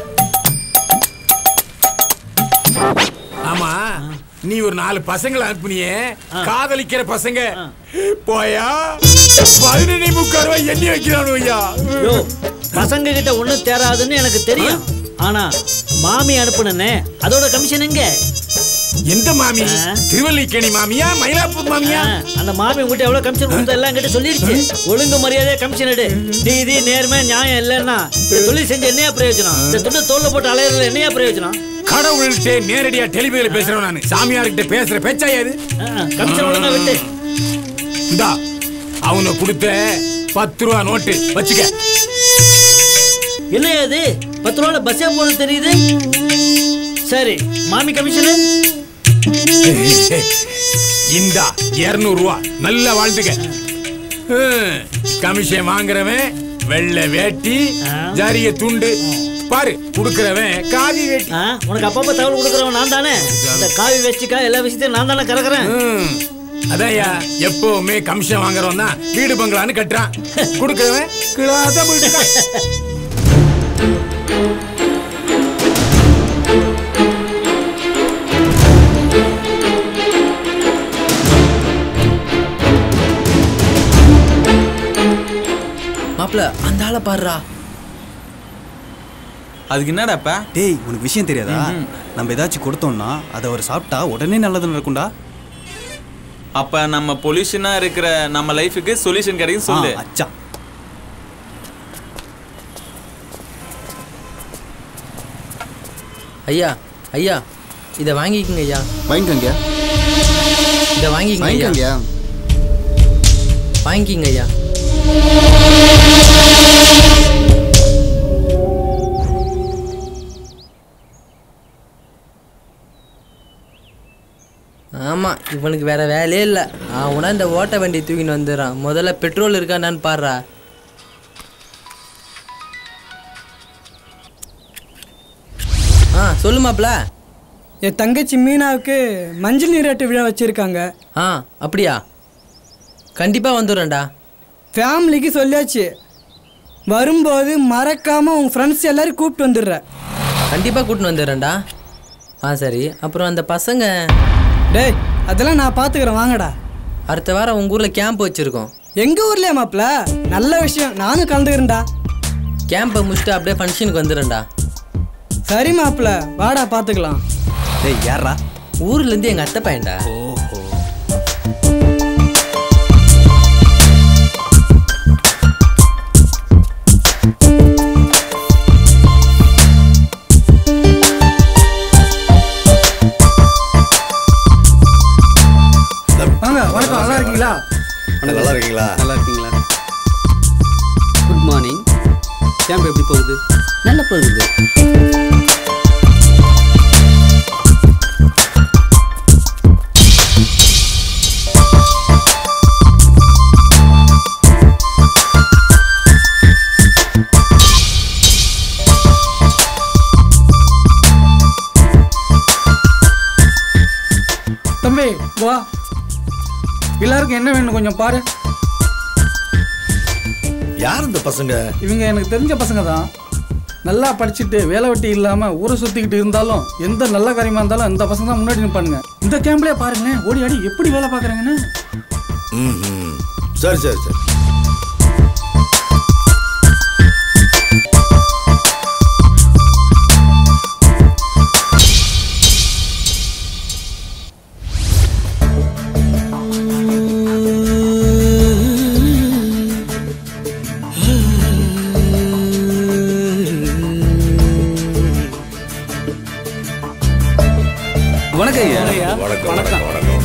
ஆமா, நீ ஒரு 4 பசங்களை அனுப்புனியே, காதலிக்கிற பசங்க போயா 15.25 ரூபாய் எண்ணி வைக்கிறானு ஐயா. பசங்க கிட்ட ஒண்ணும் தேராதுன்னு எனக்கு தெரியும். ஆனா மாமி அனுப்புனே, அதோட கமிஷன் எங்க? எந்த மாமி? திருவல்லிக்கேணி மாமியா, மயிலாப்பூர் மாமியா? அந்த மாமி உங்ககிட்ட எவ்வளவு கமிஷன் கொடுத்தா எல்லாம் என்கிட்ட சொல்லிடுச்சு. ஒழுங்கு மரியாதையா கமிஷன் எடு. நீதி நேர்மை நியாயம் இல்லைன்னா தொழில் செஞ்ச என்னையா பிரயோஜனம்? இந்த துண்டு தோல்ல போட்டு அலையிறதுல என்னையா பிரயோஜனம்? கடவுள்கிட்ட நேரடியா டெலிபோன்ல பேசுறேன் நானு. சாமியார்கிட்ட பேசுற பேச்சாயாது. கமிஷன் ஒழுங்கா விட்டு இந்தா, அவனை கொடுத்த 10 ரூபா நோட்டு வச்சுக்க. என்னையா இது? 10 ரூபால பஸ்ஸே போறது தெரியுது. சரி, மாமி கமிஷனு இந்தா 200 ரூபா. நல்லா வாழ்ந்துக்க. கமிஷன் வாங்குறவன் வெள்ளை வேட்டி, ஜரிய துண்டு பாரு, குடுக்கிறவன் காவி வேட்டி. உனக்கு அப்பப்ப தகவல் கொடுக்கறவன் நான் தானே. இந்த காவி வேஷ்டிக்கா எல்லா விஷயத்தையும் நான் தானே கறக்குறேன். அதையா எப்பவுமே கமிஷன் வாங்குறவன் தான் வீடு பங்களான்னு கட்டுறான். குடுக்கிறவன் கிளாத போயிட்டு. மாப்ள, அந்த ஆளை பாடுறா. அதுக்கு என்னடாப்பா? டேய், உனக்கு விஷயம் தெரியாதா? நம்ம ஏதாச்சும் கொடுத்தோம்னா அதை அவர் சாப்பிட்டா உடனே நல்லது நடக்கும்டா. அப்ப நம்ம பொல்யூஷனா இருக்கிற நம்ம லைஃபுக்கு சொல்யூஷன் கிடைக்கும் சொல்லு. அச்சா. ஐயா, ஐயா, இதை வாங்கிக்கங்க ஐயா. வாங்கிக்கங்க. இதை வாங்கிக்கங்க ஐயா. வாங்கிக்கங்க ஐயா. ஆமா, இவனுக்கு வேற வேலையே இல்லை. அவனா இந்த ஓட்ட வண்டி தூக்கின்னு வந்துடுறான். முதல்ல பெட்ரோல் இருக்கான்னு பாடுறா. சொல்லு மாப்ள. என் தங்கச்சி மீனாவுக்கு மஞ்சள் நீராட்டு விழா வச்சிருக்காங்க. அப்படியா? கண்டிப்பா வந்துடுறேன்டா. ஃபேமிலிக்கு சொல்லியாச்சு. வரும்போது மறக்காம உங்க ஃப்ரெண்ட்ஸ் எல்லாரும் கூப்பிட்டு வந்துடுற. கண்டிப்பா கூப்பிட்டு வந்துடுறேன்டா. சரி. அப்புறம் அந்த பசங்க? டேய், அதெல்லாம் நான் பாத்துக்கிறேன், வாங்கடா. அடுத்த வாரம் உங்க ஊர்ல கேம்ப் வச்சிருக்கோம். எங்க ஊர்லயா மாப்ள? நல்ல விஷயம், நானும் கலந்துக்கிறேன்டா. கேம்பை முடிச்சுட்டு அப்படியே ஃபங்க்ஷனுக்கு வந்துடுறேன்டா. சரி மாப்ள, வாடா பாத்துக்கலாம். டேய், யாரா? ஊர்ல இருந்து எங்க அத்தை பையன்டா. ஓஹோ. வாங்க வணக்கம், நல்லா இருக்கீங்களா? நல்லா இருக்கீங்களா? நல்லா இருக்கீங்களா? Good morning. கேம்ப் எப்படி போகுது? நல்லா போகுது. தம்பி வா, எல்லாருக்கும் என்ன வேணும் கொஞ்சம் பாரு. யார் இந்த பசங்க? இவங்க எனக்கு தெரிஞ்ச பசங்க தான். நல்லா படிச்சுட்டு வேலை வெட்டி இல்லாம ஊரை சுத்திக்கிட்டு இருந்தாலும் எந்த நல்ல காரியமா இருந்தாலும் இந்த பசங்க தான் முன்னாடி நிற்பானுங்க. இந்த கேம்ப்லயே பாருங்களேன், ஓடி ஆடி எப்படி வேலை பார்க்குறாங்கன்னு. சரி சரி சரி. வணக்கம் ஐயா. வணக்கம் வணக்கம் வணக்கம்.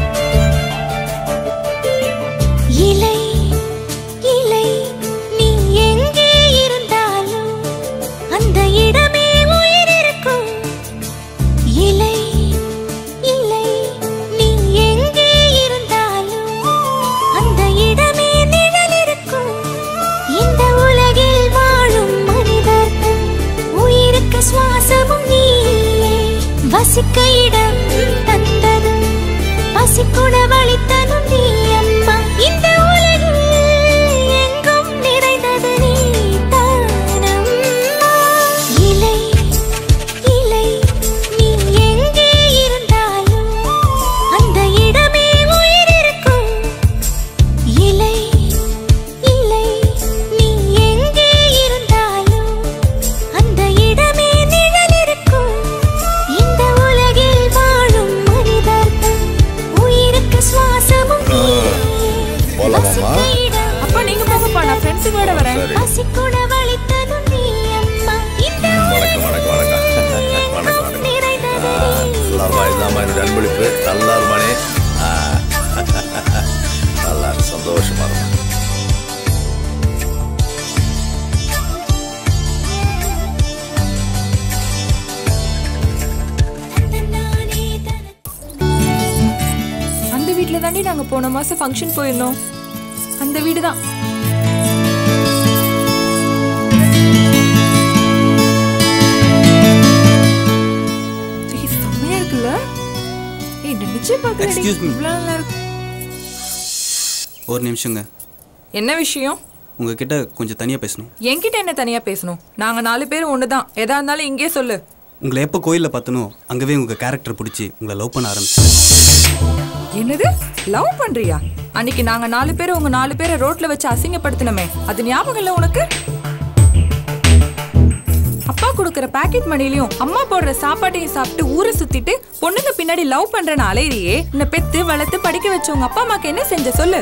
இலை இலை நீ எங்கே இருந்தாலும் அந்த இடமே உயிர் இருக்கும். இலை இலை நீ எங்கே இருந்தாலும் அந்த இடமே நிழல் இருக்கும். இந்த உலகில் வாழும் மனிதர்கள் உயிருக்கு சுவாசமும் நீயே. வசிக்க இடம் தந்தது பசிக்குண வழித்தனும் நீ அம்மா. இந்த உலகில் எங்கும் நிறைந்தது நீ தானம்மா. இலை இலை நீ எங்கே இருந்தாலும் அந்த இடமே உயிர் இருக்கும். இலை இலை நீ எங்கே இருந்தாலும் அந்த இடமே நிழல் இருக்கும். இந்த உலகில் வாழும் மனிதர்கள் உயிருக்கு சுவாசமும் போலாமாமா? அப்பா நீங்க போங்கப்பா, நான் ஃப்ரெண்ட்ஸுங்களோட வரேன். பசிக்குண வழித்தனும் நீ அம்மா. இந்த வணக்கம் வணக்கம் வணக்கம் வணக்கம் வணக்கம். நல்லாருமா? இதாம்மா என்னுடைய அன்பளிப்பு. நல்லா இருமானே. நல்லா இருக்கு, சந்தோஷமா இருக்கும். அந்த வீட்ல தாண்டி நாங்க போன மாசம் ஃபங்க்ஷன் போயிருந்தோம். அந்த வீடு தான். செம்மையா இருக்குல்ல? நினைச்சே Excuse me. பார்க்கல. நல்லா இருக்கு. ஒரு நிமிஷங்க. என்ன விஷயம்? உங்ககிட்ட கொஞ்சம் தனியாக பேசணும். என்கிட்ட என்ன தனியா பேசணும்? நாங்க 4 பேரும் ஒண்ணுதான். எதா இருந்தாலும் இங்கே சொல்லு. உங்களை எப்போ கோயிலில் பார்த்தனோ அங்கவே உங்கள் கேரக்டர் பிடிச்சி உங்களை லவ் பண்ண ஆரம்பிச்சேன். என்னது? லவ் பண்றியா? அன்னைக்கு நாங்க 4 பேர் உங்க 4 பேரை ரோட்ல வச்சு அசிங்கப்படுத்தினமே, அது ஞாபகம் இல்ல உனக்கு? அப்பா கொடுக்கற பாக்கெட் மணிலையும் அம்மா போடுற சாப்பாட்டையும் சாப்பிட்டு ஊரை சுத்திட்டு பொண்ணுங்க பின்னாடி லவ் பண்றேன்னு அலையிறியே. உன்னை பெத்து வளர்த்து படிக்க வச்ச உங்க அப்பா அம்மாக்கு என்ன செஞ்ச சொல்லு.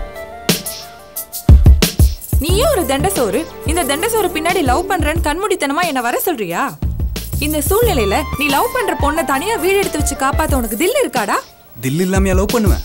நீயும் ஒரு தண்டசோறு. இந்த தண்டசோறு பின்னாடி லவ் பண்றேன்னு கண்மூடித்தனமா என்ன வர சொல்றியா? இந்த சூழ்நிலையில நீ லவ் பண்ற பொண்ணை தனியா வீடு எடுத்து வச்சு காப்பாத்த உனக்கு தில் இருக்காடா? தில் இல்லாமையா லவ் பண்ணுவேன்?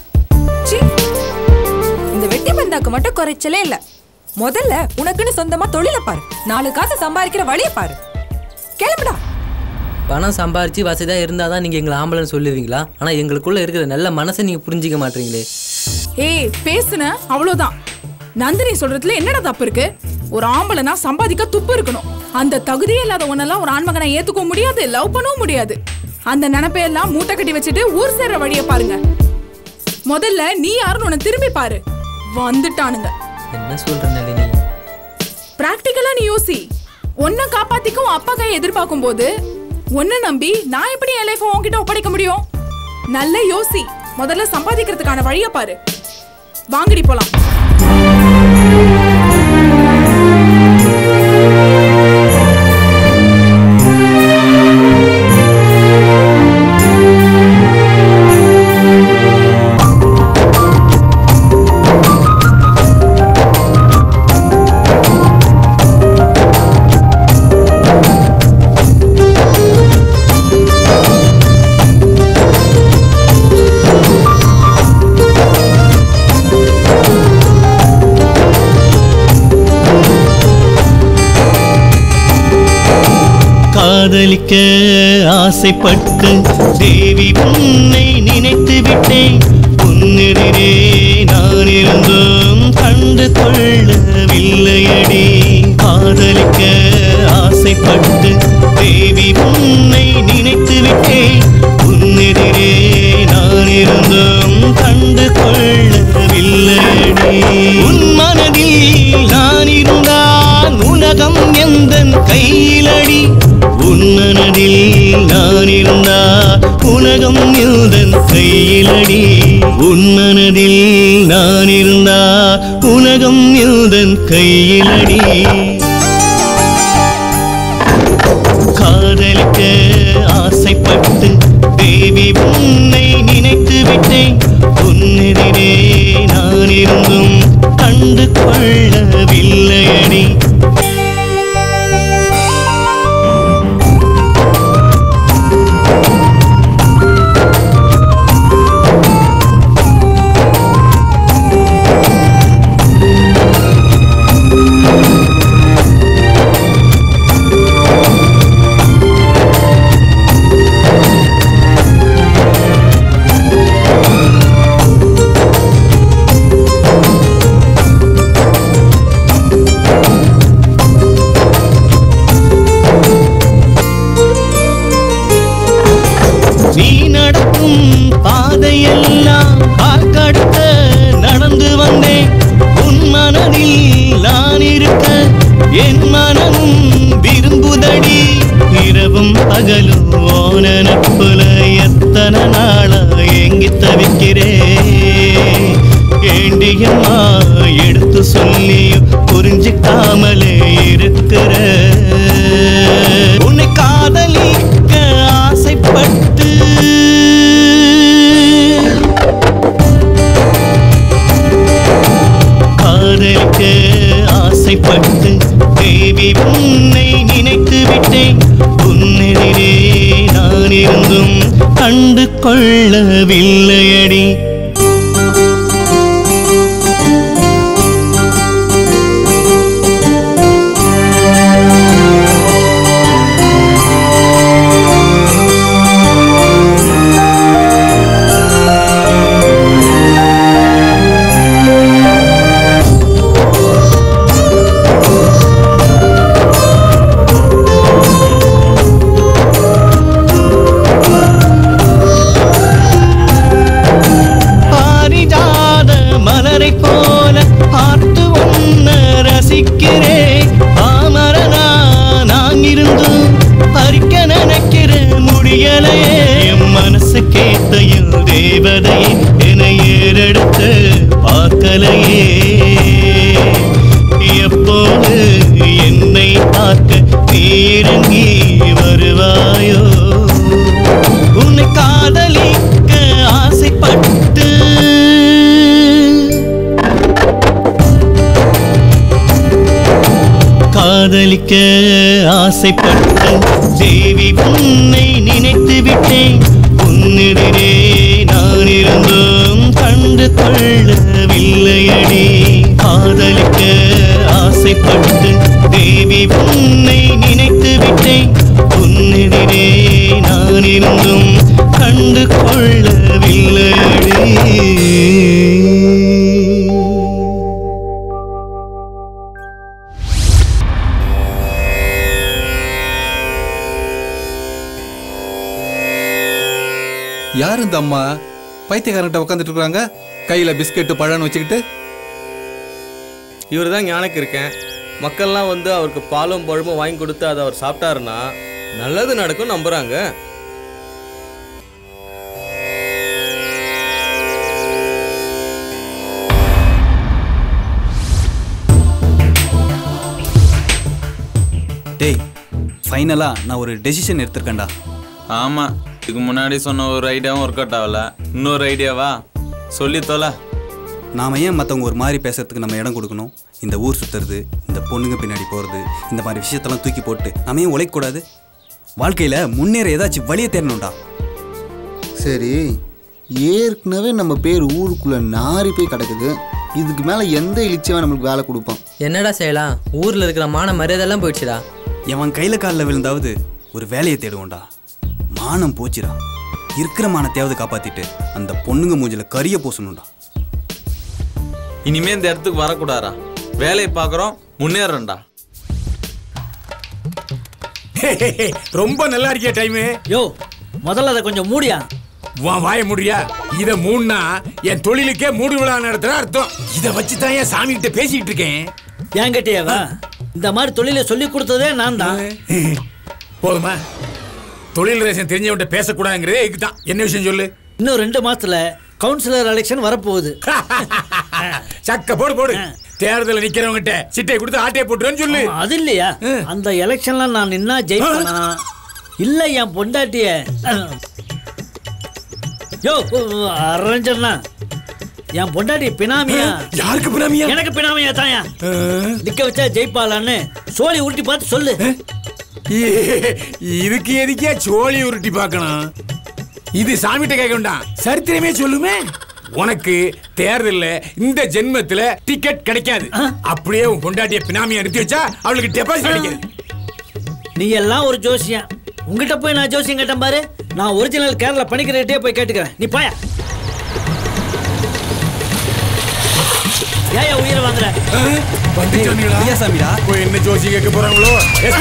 இந்த வெட்டி பந்தாக்கு மட்டும் குறைச்சலே இல்ல. முதல்ல உனக்குன்னு சொந்தமா தொழில பாரு. 4 காசு சம்பாதிக்கிற வழிய பாரு. கிளம்புடா. பணம் சம்பாரிச்சு வசதியா இருந்தாதான் நீங்க எங்களை ஆம்பளைன்னு சொல்லுவீங்களா? ஆனா எங்களுக்குள்ள இருக்கிற நல்ல மனசை நீங்க புரிஞ்சிக்க மாட்டீங்களே. ஏய் பேசுன அவ்வளவுதான். நந்தினி சொல்றதுல என்னடா தப்பு இருக்கு? ஒரு ஆம்பளைனா சம்பாதிக்க துப்பு இருக்கணும். அந்த தகுதியே இல்லாத ஒன்னெல்லாம் ஒரு ஆண்மகனை ஏத்துக்க முடியாது, லவ் பண்ணவும் முடியாது. அந்த நினைப்பையெல்லாம் மூட்டை கட்டி வச்சுட்டு ஊர் சேர்ற வழிய பாருங்க. முதல்ல நீ யாருன்னு உன்னை திரும்பி பாரு. வந்துட்டானுங்க. என்ன சொல்ற நளினி? பிராக்டிக்கலா நீ யோசி. உன்னை காப்பாத்திக்கும் அப்பா கையை எதிர்பார்க்கும் போது உன்னை நம்பி நான் எப்படி என் லைஃப் உன்கிட்ட ஒப்படைக்க முடியும்? நல்ல யோசி. முதல்ல சம்பாதிக்கிறதுக்கான வழிய பாரு. வாங்கடி போலாம். காதலிக்க ஆசைப்பட்டு தேவி உன்னை நினைத்து விட்டேன். உன்னிடரே நான் இருந்தும் கண்டு கொள்ளவில்லையடி. காதலிக்க ஆசைப்பட்டு தேவி உன்னை நினைத்து விட்டேன். உன்னிடரே நான் இருந்தும் கண்டு கொள்ளவில்லையடி. உன் மனதில் நான் இருந்தான் உலகம் எந்தன் கையிலடி. உன் மனதில் நான் இருந்தான் உலகம் எந்தன் கையிலடி. உன் மனதில் நான் இருந்தான் உலகம் எந்தன் கையிலடி. காதலிக்க ஆசைப்பட்டு தேவி உன்னை நினைத்து விட்டேன். உன்னிடரே நான் இருந்தும் கண்டு கொள்ளவில்லையடி. நீ நடக்கும் பாதையெல்லாம் காக்கடுக்க நடந்து வந்தேன். உன் மனதில் நான் இருக்க என் மனமும் விரும்புதடி. இரவும் பகலும் ஓனப்புல எத்தனை நாளா எங்கி தவிக்கிறேன். ஏண்டியம்மா எடுத்து சொல்லியும் புரிஞ்சுக்காமலே இருக்கிற. உன்னை காதலிக்க ஆசைப்பட்டு காதலிக்க ஆசைப்பட்டு தேவி உன்னை நினைத்து விட்டேன். உன்னிடரே நான் இருந்தும் கண்டு கொள்ளவில்லையடி. பாரிஜாத மலரை போல பார்த்து ஒன்ன ரசிக்கிறேன். பாமரனா நான் இருந்தும் பறிக்க நினைக்கிற முடியலையே. என் மனசு கேட்டையில் தேவதையை என ஏறெடுத்து பார்க்கலையே. எப்போது என்னை பார்க்க நீ இறங்கி வருவாயோ. உன்னை காதலிக்க ஆசைப்பட்டு காதலிக்க ஆசைப்பட்டு தேவி உன்னை நினைத்து விட்டேன். உன்னிடரே நான் இருந்தும் கண்டு கொள்ளவில்லையடி. காதலிக்க ஆசைப்பட்டு தேவி உன்னை நினைத்து விட்டேன். உன்னிடரே நான் இருந்தும் கண்டு கொள்ளவில்லையடி. யார் இந்த அம்மா பைத்தியக்காரன்கிட்ட உட்காந்துட்டு இருக்காங்க? கையில பிஸ்கெட்டு பழம்னு வச்சுக்கிட்டு. இவர் தான் ஞானக்கு இருக்கேன். மக்கள்லாம் வந்து அவருக்கு பாலும் பழமும் வாங்கி கொடுத்து அதை அவர் சாப்பிட்டாருன்னா நல்லது நடக்கும் நம்புறாங்க. டேய், ஃபைனலா நான் ஒரு டெசிஷன் எடுத்திருக்கேன்டா. ஆமா, இதுக்கு முன்னாடி சொன்ன ஒரு ஐடியாவும் ஒர்க் அவுட் ஆகல. இன்னொரு ஐடியாவா சொல்லி தொலை. நாம ஏன் மற்றவங்க ஒரு மாதிரி பேசுறதுக்கு நம்ம இடம் கொடுக்கணும்? இந்த ஊர் சுற்றுறது, இந்த பொண்ணுங்க பின்னாடி போகிறது, இந்த மாதிரி விஷயத்தெல்லாம் தூக்கி போட்டு நாம ஏன் உழைக்கக்கூடாது? வாழ்க்கையில் முன்னேற ஏதாச்சும் வழியை தேடணும்டா. சரி, ஏற்கனவே நம்ம பேர் ஊருக்குள்ளே நாரி போய் கிடக்குது. இதுக்கு மேலே எந்த இழிச்சவன் நம்மளுக்கு வேலை கொடுப்பான்? என்னடா செய்யலாம்? ஊரில் இருக்கிற மான மரியாதைலாம் போயிடுச்சுடா. எவன் கையில் காலில் விழுந்தாவது ஒரு வேலையை தேடுவோம்டா. மானம் போச்சுடா. இருக்கிற மானத்தையாவது காப்பாத்திட்டு அந்த பொண்ணுங்க மூஞ்சில கரிய பூசணும்டா. இனிமே இந்த இடத்துக்கு வரக்கூடாதா? வேலையை பார்க்குறோம், முன்னேறண்டா. ரொம்ப நல்லா இருக்கிய டைமு. யோ முதல்ல அதை கொஞ்சம் மூடியா. வாய முடியா. இத மூடுனா என் தொழிலுக்கே மூடு விழா நடத்துற அர்த்தம். இத வச்சுதான் என் சாமி கிட்ட பேசிட்டு இருக்கேன். ஏன் கேட்டியாவா? இந்த மாதிரி தொழிலை சொல்லி கொடுத்ததே நான் தான். போதுமா? தொழில் ரேஷன் தெரிஞ்சவன்ட்ட பேசக்கூடாதுங்கிறதே இதுதான். என்ன விஷயம் சொல்லு. இன்னும் 2 மாசத்துல கவுன்சிலர் எலெக்ஷன் வரப்போகுது. சக்க போடு போடு. தேர்தல் நிக்கிறவங்கிட்ட சிட்டை கொடுத்து ஆட்டையை போட்டுறேன்னு சொல்லு. அது இல்லையா, அந்த எலெக்ஷன்ல நான் நின்னா ஜெயிப்பேனா இல்ல என் பொண்டாட்டிய யோ அரஞ்சனா என் பொண்டாட்டி பினாமியா? யாருக்கு பினாமியா? எனக்கு பினாமியா தாயா. நிக்க வச்சா ஜெயிப்பாளான்னு சோழி உருட்டி பார்த்து சொல்லு. இதுக்கு எதுக்கே சோழி உருட்டி பார்க்கணும்? இது சாமிகிட்ட கேட்க வேண்டாம், சரித்திரமே சொல்லுமே. உனக்கு தேர்தல்ல இந்த ஜென்மத்துல டிக்கெட் கிடைக்காது. அப்படியே உன் பொண்டாட்டிய பினாமியா நிறுத்தி வச்சா அவளுக்கு டெபாசிட் கிடைக்காது. நீ எல்லாம் ஒரு ஜோசியம். உங்ககிட்ட போய் நான் ஜோசியம் கேட்டேன் பாரு. நான் ஒரிஜினல் கேரளா பணிக்கிறே போய் கேட்டுக்கிறேன். நீ பாயா. ஏயா உயிரை வாங்குற? சாமிடா போய் என்ன ஜோசி கேட்க போறாங்களோ?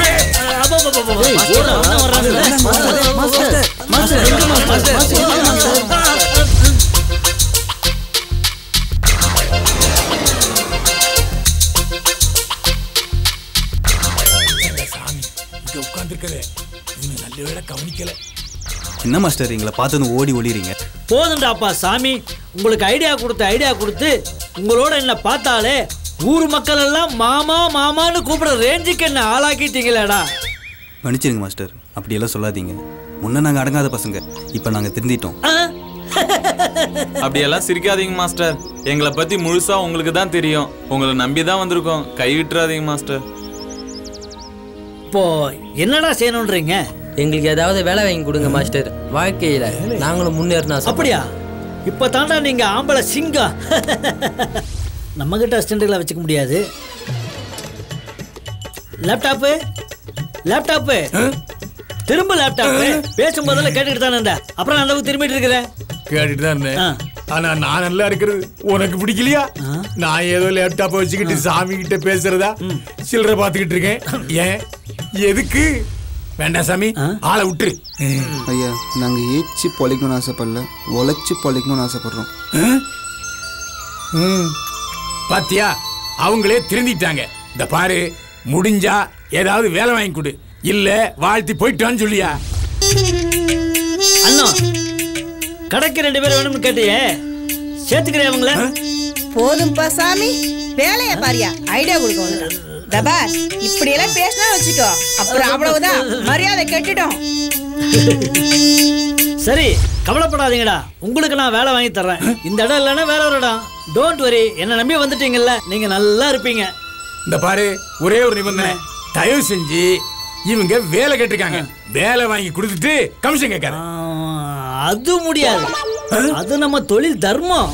நல்ல வேளை கவனிக்கல. என்ன மாஸ்டர் எங்களை பார்த்தது ஓடி ஒளிறீங்க? போதுண்டாப்பா சாமி. உங்களுக்கு ஐடியா கொடுத்து உங்களோட என்ன பார்த்தாலே ஊர் மக்கள் எல்லாம் மாமா மாமான்னு கூப்பிடுற ரேஞ்சுக்கு என்ன ஆளாக்கிட்டீங்களேடா. மன்னிச்சிருங்க மாஸ்டர், அப்படியெல்லாம் சொல்லாதீங்க. முன்ன நாங்கள் அடங்காத பசங்க, இப்போ நாங்கள் திருந்திட்டோம். அப்படியெல்லாம் சிரிக்காதீங்க மாஸ்டர். எங்களை பத்தி முழுசா உங்களுக்கு தான் தெரியும். உங்களை நம்பி தான் வந்திருக்கோம். கை விட்டுறாதீங்க மாஸ்டர். இப்போ என்னடா செய்யணும்ன்றீங்க? எங்களுக்கு ஏதாவது வேலை வாங்கி கொடுங்க மாஸ்டர். வாழ்க்கையில நாங்களும் முன்னேறினா. அப்படியா? இப்ப தாண்டா நீங்க ஆம்பளை சிங்கம். நம்ம கிட்ட அசிஸ்டன்ட்களை வச்சுக்க முடியாது. லேப்டாப்பு திரும்ப லேப்டாப்பு பேசும்போதெல்லாம் கேட்டுக்கிட்டு தானே இருந்த. அப்புறம் அந்த திரும்பிட்டு இருக்கிறேன். கேட்டுட்டு தான் இருந்தேன். ஆனா நான் நல்லா இருக்கிறது உனக்கு பிடிக்கலையா? நான் ஏதோ லேப்டாப்பை வச்சுக்கிட்டு சாமி கிட்ட பேசுறதா சில்லற பாத்துக்கிட்டு இருக்கேன். ஏன் எதுக்கு? வேண்டாம் சாமி, ஆளை விட்டுரு. ஐயா நாங்க ஏச்சி பொழைக்கணும்னு ஆசைப்படல, உழைச்சி பொழைக்கணும்னு ஆசைப்படுறோம். பாத்தியா, அவங்களே திருந்திட்டாங்க. இந்த பாரு, முடிஞ்சா ஏதாவது வேலை வாங்கி கொடு, இல்ல வாழ்த்தி போயிட்டான்னு சொல்லியா. அண்ணா கடைக்கு 2 பேர் வேணும்னு கேட்டியே, சேர்த்துக்கிறேன் அவங்கள. போதும்பா சாமி, வேலைய பாரியா. ஐடியா கொடுக்க வந்துட்டான். தபாஸ் இப்படி எல்லாம் பேசினா வச்சுக்கோ, அப்புறம் அவ்வளவுதான், மரியாதை கெட்டுடும். சரி கவலைப்படாதீங்கடா, உங்களுக்கு நான் வேலை வாங்கி தர்றேன். இந்த இடம் இல்லைன்னா வேற ஒரு இடம். டோன்ட் வரி, என்ன நம்பி வந்துட்டீங்கல்ல, நீங்க நல்லா இருப்பீங்க. இந்த பாரு, ஒரே ஒரு நிபந்தனை, தயவு செஞ்சு இவங்க வேலை கேட்டிருக்காங்க, வேலை வாங்கி கொடுத்துட்டு கமிஷன் கேட்காரு. அது முடியாது, அது நம்ம தொழில் தர்மம்.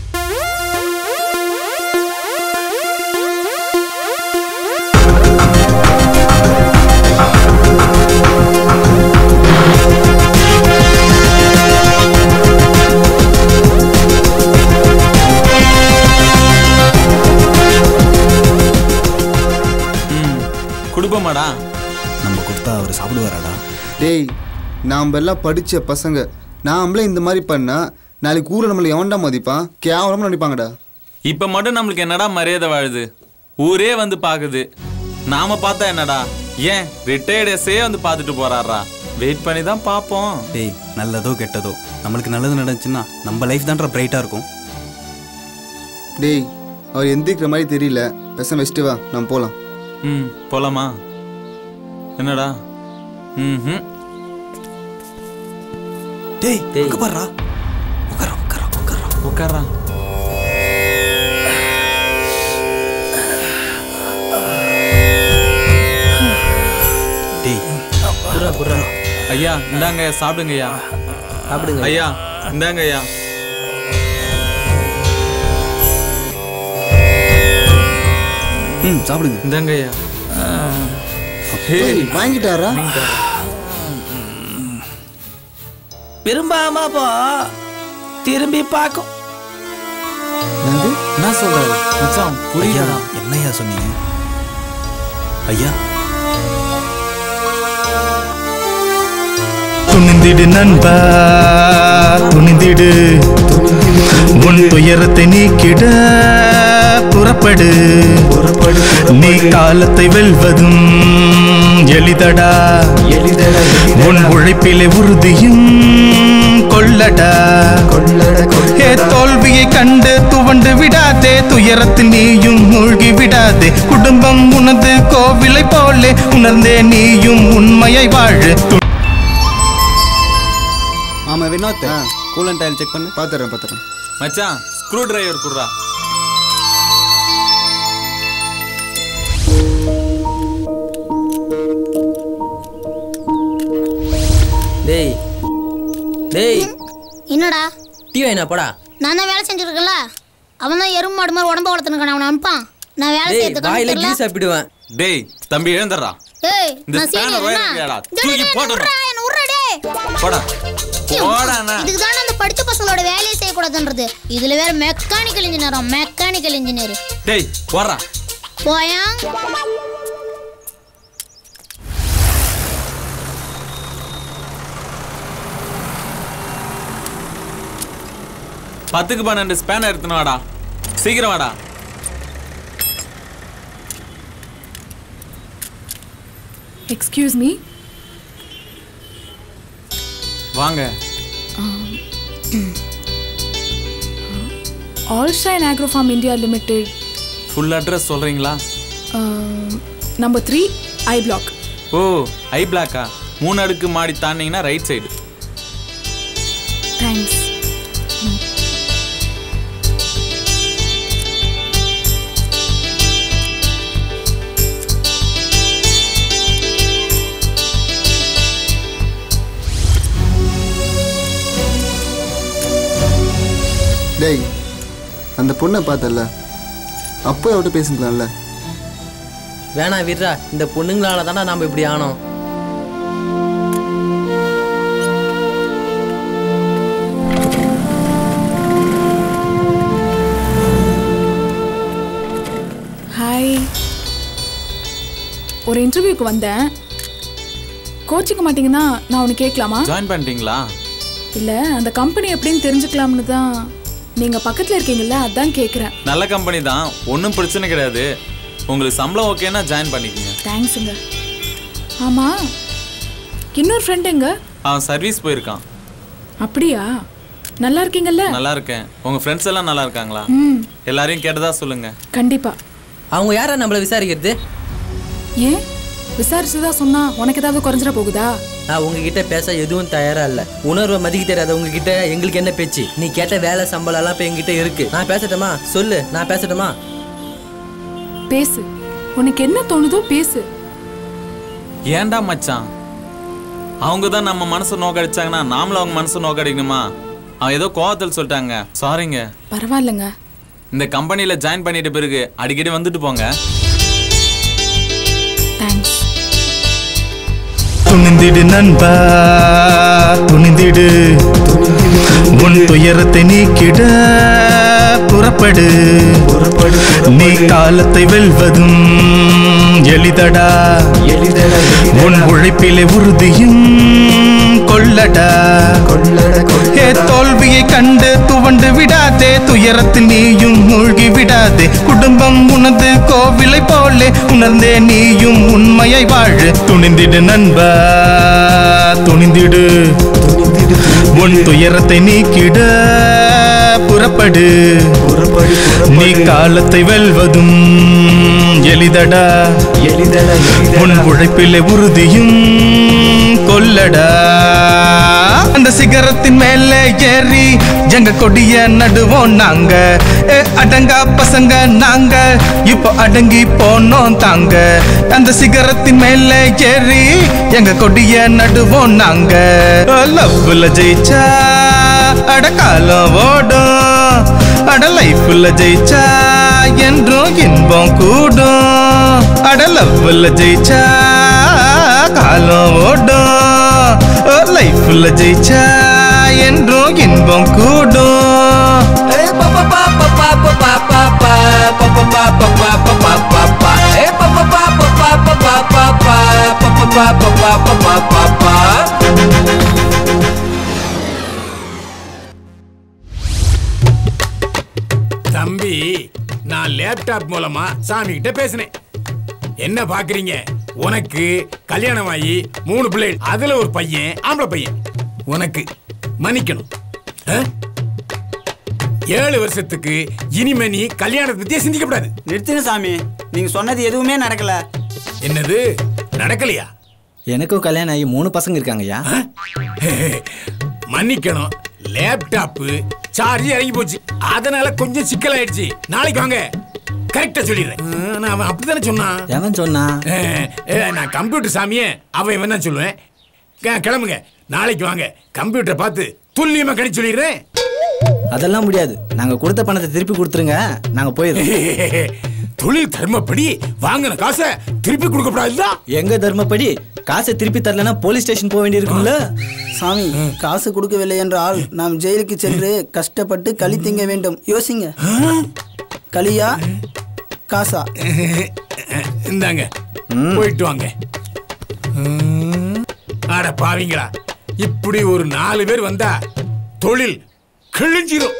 குடும்பமாடா, நம்ம கொடுத்தா அவர் சாப்பிடுவாராடா? டேய், நாம் எல்லாம் படித்த பசங்க, நாமளே இந்த மாதிரி பண்ணா நாளைக்கு ஊரை நம்மளை எவன்டா மதிப்பான்? கேவலமாக நினைப்பாங்கடா. இப்போ மட்டும் நம்மளுக்கு என்னடா மரியாதை வாழுது? ஊரே வந்து பார்க்குது, நாம பார்த்தா என்னடா? ஏன் ரிட்டையர்ட் எஸ்ஸே வந்து பார்த்துட்டு போறாரா? வெயிட் பண்ணி தான் பார்ப்போம். டேய், நல்லதோ கெட்டதோ நம்மளுக்கு நல்லது நடந்துச்சுன்னா நம்ம லைஃப் தான்டா பிரைட்டாக இருக்கும். டேய், அவர் எந்திரிக்கிற மாதிரி தெரியல, பெசம் வச்சுட்டு வா, நம்ம போகலாம். போலாமா? என்னடா? டேய் டேய் பாருடா, உட்காரா. டேய் புறா புறா. ஐயா இந்தாங்க, சாப்பிடுங்க ஐயா. சாப்பிடுங்க ஐயா, இந்தாங்க ஐயா. சாப்பிடுங்க. இந்தாங்க ஐயா. வாங்கிட்டாரா? விரும்பாம போ திரும்பி பார்க்கும். என்ன சொல்றாரு மச்சான்? புரியல. என்னையா சொன்னீங்க ஐயா? துணிந்திடு நண்பா துணிந்திடு, உன் துயரத்தை நீக்கிட புறப்படு. நீ காலத்தை வெல்வதும் எளிதடா, உன் உழைப்பிலே உறுதியும் கொள்ளடா. ஏ தோல்வியை கண்டு துவண்டு விடாதே, துயரத்தில் நீயும் மூழ்கி விடாதே. குடும்பம் உனது கோவிலை போலே உணர்ந்தே நீயும் உண்மையை வாழு. ஆமா வினோத், கூலன் டைல் செக் பண்ணு. பாத்துறேன். மச்சான் ஸ்க்ரூ டிரைவர் குடுறா. டேய் டேய் என்னடா டீ வாங்கினா போடா. நான் தான் வேலை செஞ்சிருக்கல, அவன் தான் எறும்பு மாடு மாதிரி உடம்ப வளர்த்துனுக்கான, அவனை அனுப்பான். நான் வேலை டேய் செய்யறதுக்கு வாயில தெரியல. கீ சாப்பிடுவேன். டேய் தம்பி எழுந்தறா. ஏய் இந்த நான் ஸ்பேனர் சீனியர் வயர் என்ன? கேடா. தூக்கி போடுடா. என்ன உர்றா டேய். போடா. போடானா. இதுக்கு தான அந்த படிச்ச பசங்களோட வேலையை செய்ய கூடாதுன்றது. இதுல வேற மெக்கானிக்கல் இன்ஜினியர். டேய் போறா. போயா பத்துக்கு 12 ஸ்பேனர் எடுத்துன்னு வாடா. சீக்கிரம் வாடா. Excuse me. வாங்க. All shine agro farm India limited. Full address சொல்றீங்களா? Number 3 I block. Oh I பிளாக்கா? 3 அடுக்கு மாடி தாண்டிங்கன்னா ரைட் சைடு. தேங்க்ஸ். டேய் அந்த பொண்ணை பார்த்தல, அப்போ அவட்ட பேசிக்கலாம்ல. வேணா விட்றா, இந்த பொண்ணுங்களால தானே நாம இப்படி ஆனோம். ஹாய், ஒரு இன்டர்வியூக்கு வந்தேன். கோச்சிக்க மாட்டீங்கன்னா நான் உனக்கு கேட்கலாமா? ஜாயின் பண்ணிட்டீங்களா? இல்லை, அந்த கம்பெனி எப்படின்னு தெரிஞ்சுக்கலாம்னு தான். நீங்கள் பக்கத்தில் இருக்கீங்கல்ல, அதான் கேட்குறேன். நல்ல கம்பெனி தான், ஒன்றும் பிரச்சனை கிடையாது. உங்களுக்கு சம்பளம் ஓகேன்னா ஜாயின் பண்ணிக்கங்க. தேங்க்ஸுங்க. ஆமாம், இன்னொரு ஃப்ரெண்ட் எங்க? அவன் சர்வீஸ் போயிருக்கான். அப்படியா? நல்லா இருக்கீங்கல்ல? நல்லா இருக்கேன். உங்க ஃப்ரெண்ட்ஸ் எல்லாம் நல்லா இருக்காங்களா? எல்லாரையும் கேட்டதா சொல்லுங்க. கண்டிப்பா. அவங்க யாரா நம்மள விசாரிக்கிறது? ஏன் விசாரிச்சுதான் சொன்னா உனக்கு ஏதாவது குறைஞ்சிட போகுதா? நான் உங்ககிட்ட பேச எதுவும் தயாரா இல்ல. உணர்வை மதிக்க தெரியாத உங்ககிட்ட எங்களுக்கு என்ன பேச்சு? நீ கேட்ட வேலை சம்பளம் எல்லாம் இப்ப என்கிட்ட இருக்கு. நான் பேசட்டுமா? சொல்லு, நான் பேசட்டுமா? பேசு, உனக்கு என்ன தோணுதோ பேசு. ஏன்டா மச்சான், அவங்க தான் நம்ம மனசை நோக்கடிச்சாங்கன்னா நாமளும் அவங்க மனசை நோக்கடிக்கணுமா? அவன் ஏதோ கோவத்தில் சொல்லிட்டாங்க, சாரிங்க. பரவாயில்லைங்க. இந்த கம்பெனியில ஜாயின் பண்ணிட்ட பிறகு அடிக்கடி வந்துட்டு போங்க. தேங்க்ஸ். துணிந்திடு நண்பா துணிந்திடு, உன் துயரத்தை நீக்கிட புறப்படு. நீ காலத்தை வெல்வதும் எளிதடா, உன் உழைப்பிலே உறுதியும் கொள்ளடா. ஏ தோல்வியை கண்டு துவண்டு விடாதே, துயரத்தில் நீயும் மூழ்கி விடாதே. குடும்பம் உனது கோவிலை போலே உணர்ந்தே நீயும் உண்மையை வாழு. துணிந்திடு நண்பா துணிந்திடு, உன் துயரத்தை நீக்கிட புறப்படு. நீ காலத்தை வெல்வதும் எளிதடா, உன் உழைப்பிலே உறுதியும் கொள்ளடா. அந்த சிகரத்தின் மேலே ஏறி எங்க கொடிய நடுவோம் நாங்க. அடங்கா பசங்க நாங்க, இப்போ அடங்கி போனோம் தாங்க. அந்த சிகரத்தின் மேலே ஏறி எங்க கொடிய நடுவோம் நாங்க. லவ்ல ஜெயிச்சா அட காலம் ஓடும், அட லைஃப்ல ஜெயிச்சா என்றும் இன்பம் கூடும். அட லவ்ல ஜெயிச்சா காலம் ஓடும், லைஃப்ல ஜெயிச்சா என்றும் இன்பம் கூடும். தம்பி, நான் லேப்டாப் மூலமா சாமி கிட்ட பேசினேன். என்ன பாக்குறீங்க? உனக்கு கல்யாணம் ஆகி 3 பிள்ளை, அதுல ஒரு பையன் ஆம்பளை பையன். உனக்கு மன்னிக்கணும். 7 வருஷத்துக்கு இனிமே நீ கல்யாணத்தை பத்தியே சிந்திக்கப்படாது. நிறுத்துங்க சாமி, நீங்க சொன்னது எதுவுமே நடக்கல. என்னது நடக்கலையா? எனக்கும் கல்யாணம் ஆகி 3 பசங்க இருக்காங்கய்யா. மன்னிக்கணும், லேப்டாப்பு சார்ஜ் இறங்கி போச்சு, அதனால கொஞ்சம் சிக்கல் ஆயிடுச்சு. நாளைக்கு வாங்க, கரெக்டா சொல்லிடுறேன். அவன் அப்படித்தானே சொன்னான். எவன் சொன்னா? நான் கம்ப்யூட்டர் சாமியே, அவன் இவன் தான் சொல்லுவேன். கிளம்புங்க, நாளைக்கு வாங்க, கம்ப்யூட்டரை பார்த்து துல்லியமா கணிச்சு சொல்லிடுறேன். அதெல்லாம் முடியாது, நாங்க கொடுத்த பணத்தை திருப்பி கொடுத்துருங்க, நாங்க போயிடுறோம். தொழில் தர்மப்படி வாங்கின காசை திருப்பி கொடுக்க கூடாதுதான். எங்க தர்மப்படி? காசை திருப்பி தரலன்னா போலீஸ் ஸ்டேஷன் போக வேண்டியிருக்கும்ல. சாமி, காசு கொடுக்கவில்லை என்றால் நாம் ஜெயிலுக்கு சென்று கஷ்டப்பட்டு களி திங்க வேண்டும். யோசிங்க, களியா காசா? இந்தாங்க, போயிட்டு வாங்க. அட பாவீங்களா, இப்படி ஒரு 4 பேர் வந்தா தொழில் கிழிஞ்சிரும்.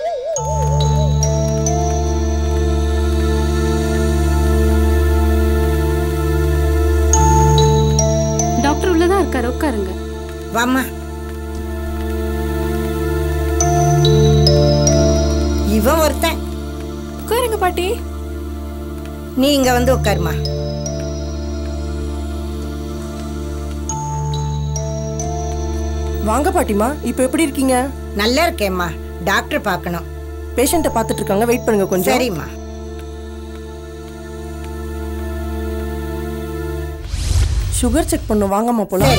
டாக்டர் உள்ளதான் இருக்காரு, உட்காருங்க. வாமா. இவன் ஒருத்தன். உட்காருங்க பாட்டி. நீ இங்க வந்து உட்காருமா. வாங்க பாட்டிமா, இப்போ எப்படி இருக்கீங்க? நல்லா இருக்கேம்மா. டாக்டர் பார்க்கணும். பேஷண்ட்டை பார்த்துட்டு இருக்காங்க, வெயிட் பண்ணுங்க கொஞ்சம். சரிம்மா. சுகர் செக் பண்ணும், வாங்கம்மா போலாம்.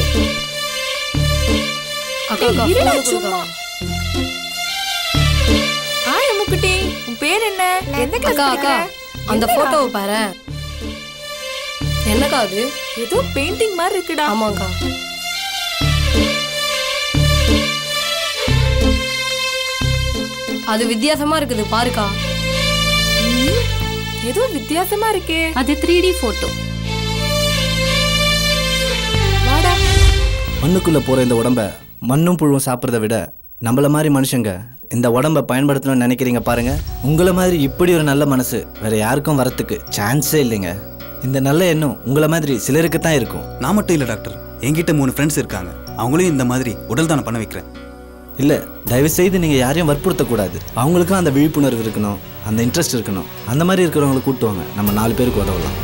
அம்முக்குட்டி, உன் பேர் என்ன? எந்த கிளாஸ் படிக்கிற? அந்த போட்டோவை பாரு. என்னக்கா அது? ஏதோ பெயிண்டிங் மாதிரி இருக்குடா. ஆமாக்கா. அது வித்தியாசமா இருக்குது, பாருக்கா. ஏதோ வித்தியாசமா இருக்கே. அது 3D போட்டோ. மண்ணுக்குள்ள போற இந்த உடம்ப மண்ணும் புழுவும் சாப்பிட்றத விட நம்மள மாதிரி மனுஷங்க இந்த உடம்ப பயன்படுத்தணும்னு நினைக்கிறீங்க பாருங்க. உங்களை மாதிரி இப்படி ஒரு நல்ல மனசு வேற யாருக்கும் வரத்துக்கு சான்ஸே இல்லைங்க. இந்த நல்ல எண்ணம் உங்களை மாதிரி சிலருக்கு தான் இருக்கும். நான் மட்டும் இல்லை டாக்டர், என்கிட்ட 3 ஃப்ரெண்ட்ஸ் இருக்காங்க. அவங்களையும் இந்த மாதிரி உடல் தானம் பண்ண வைக்கிறேன். இல்லை, தயவு செய்து நீங்கள் யாரையும் வற்புறுத்தக்கூடாது. அவங்களுக்கும் அந்த விழிப்புணர்வு இருக்கணும், அந்த இன்ட்ரெஸ்ட் இருக்கணும். அந்த மாதிரி இருக்கிறவங்களை கூட்டுவாங்க, நம்ம 4 பேருக்கு உதவலாம்.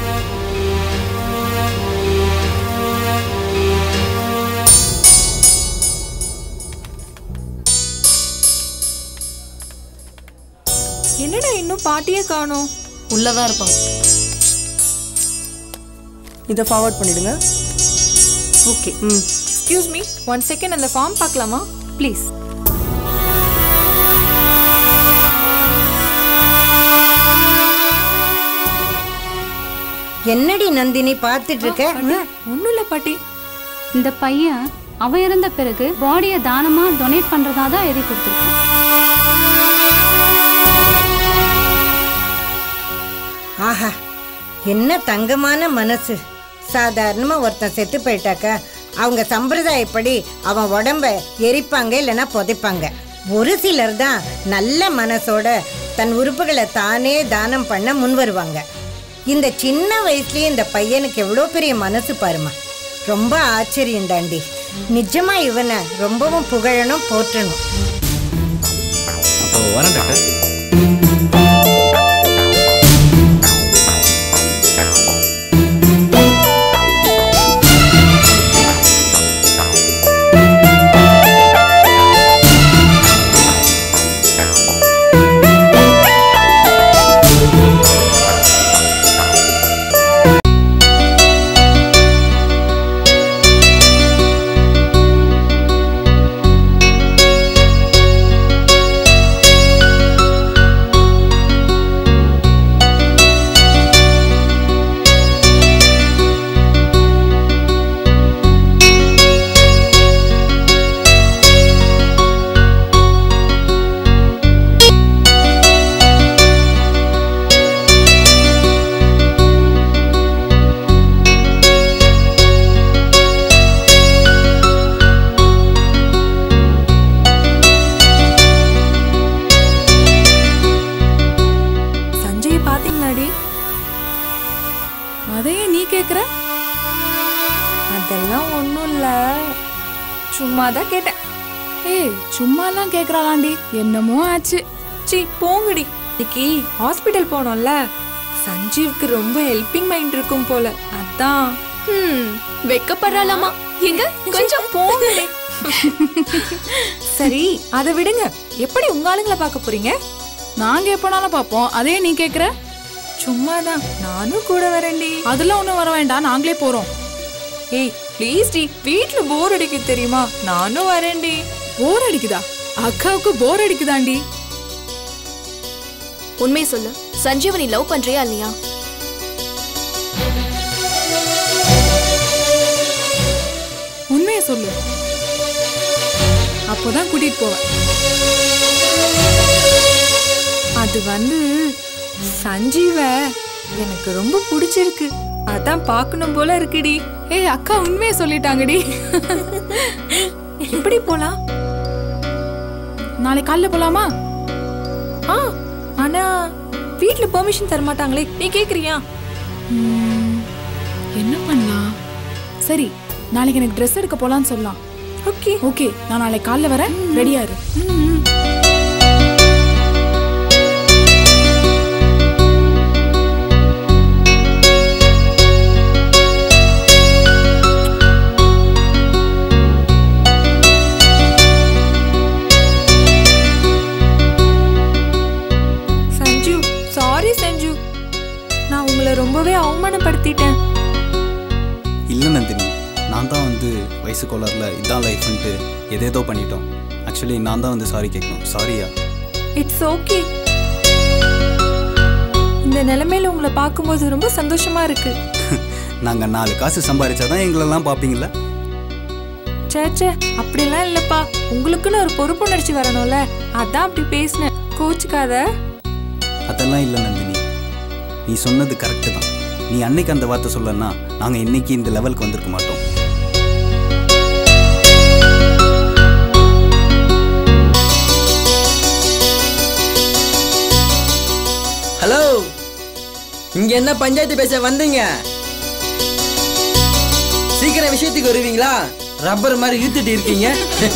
என்னடா இன்னும் பாட்டியே காணோம்? உள்ளதான் இருப்பாங்க. இதை ஃபார்வர்ட் பண்ணிடுங்க. ஓகே. எக்ஸ்கியூஸ் மீ, 1 செகண்ட் அந்த ஃபார்ம் பார்க்கலாமா ப்ளீஸ்? என்னடி நந்தினி பார்த்துட்டு இருக்க? ஒன்றும் இல்லை பாட்டி. இந்த பையன் அவ இறந்த பிறகு பாடியை தானமா டொனேட் பண்றதா தான் எழுதி கொடுத்துருக்கான். ஆஹா, என்ன தங்கமான மனசு. சாதாரணமா ஒருத்தன் செத்து போயிட்டாக்கா அவங்க சம்பிரதாயப்படி அவன் உடம்ப எரிப்பாங்க, இல்லைன்னா புதைப்பாங்க. ஒரு சிலர் தான் நல்ல மனசோட தன் உறுப்புகளை தானே தானம் பண்ண முன் வருவாங்க. இந்த சின்ன வயசுலயே இந்த பையனுக்கு எவ்வளோ பெரிய மனசு பாருமா. ரொம்ப ஆச்சரியம் தாண்டி. நிஜமா இவனை ரொம்பவும் புகழணும், போற்றணும். அப்போ வரேன் டாக்டர். சும்மா தான் கேட்டேன். ஏய் சும்மாலாம் கேக்குறாளாண்டி, என்னமோ ஆச்சு. சி போங்கடி. இன்னைக்கு ஹாஸ்பிட்டல் போனோம்ல, சஞ்சீவுக்கு ரொம்ப ஹெல்பிங் மைண்ட் இருக்கும் போல, அதான். வெக்கப்படுறாளாமா. எங்க கொஞ்சம் போங்கடி. சரி அதை விடுங்க. எப்படி உங்க ஆளுங்களை பார்க்க போறீங்க? நாங்க எப்பனாலும் பாப்போம், அதே நீ கேக்குற? சும்மாதான், நானும் கூட வரேன்டி. அதெல்லாம் ஒண்ணும் வர வேண்டாம், நாங்களே போறோம். ஏய் ப்ளீஸ் டி, வீட்ல போர் அடிக்கு தெரியுமா? நானும் வரேன்டி. போர் அடிக்குதா? அக்காவுக்கு போர் அடிக்குதாண்டி. உண்மையை சொல்லு, சஞ்சீவ் நீ லவ் பண்றியா இல்லையா? உண்மையை சொல்லு, அப்போதான் கூட்டிட்டு போவேன். அது சஞ்சீவ எனக்கு ரொம்ப பிடிச்சிருக்கு, அதான் பார்க்கணும் போல இருக்குடி. ஏய் அக்கா உண்மையை சொல்லிட்டாங்கடி. எப்படி போலாம்? நாளைக்கு காலைல போலாமா? ஆனா வீட்ல பெர்மிஷன் தர மாட்டாங்களே, நீ கேக்குறியா? என்ன பண்ணலாம்? சரி நாளைக்கு எனக்கு ட்ரெஸ் எடுக்க போலான்னு சொல்லலாம். ஓகே ஓகே, நான் நாளைக்கு காலைல வரேன், ரெடியா இரு. ரொம்பவே அவமானப்படுத்திட்டேன். இல்லை நந்தினி, நான் தான் வயசு கோளாறுல இதான் லைஃப்ன்ட்டு எதேதோ பண்ணிட்டோம். ஆக்சுவலி நான் தான் சாரி கேட்கணும். சாரியா? It's okay. இந்த நிலைமையில உங்களை பார்க்கும்போது ரொம்ப சந்தோஷமா இருக்கு. நாங்கள் 4 காசு சம்பாதிச்சாதான் எங்களெல்லாம் பார்ப்பீங்களா? சேச்சே அப்படிலாம் இல்லப்பா, உங்களுக்குன்னு ஒரு பொறுப்புணர்ச்சி வரணும்ல, அதான் அப்படி பேசினேன், கோச்சுக்காத. அதெல்லாம் இல்லை நந்தினி, நீ சொன்னது கரெக்டு தான். நீ அன்னைக்கு அந்த வார்த்தை சொல்லனா நாங்கள் இன்னைக்கு இந்த லெவலுக்கு வந்திருக்க மாட்டோம். ஹலோ, இங்க என்ன பஞ்சாயத்து பேச வந்தீங்க? சீக்கிரம் விஷயத்துக்கு வருவீங்களா? ரப்பர் மாதிரி இழுத்துட்டு இருக்கீங்க.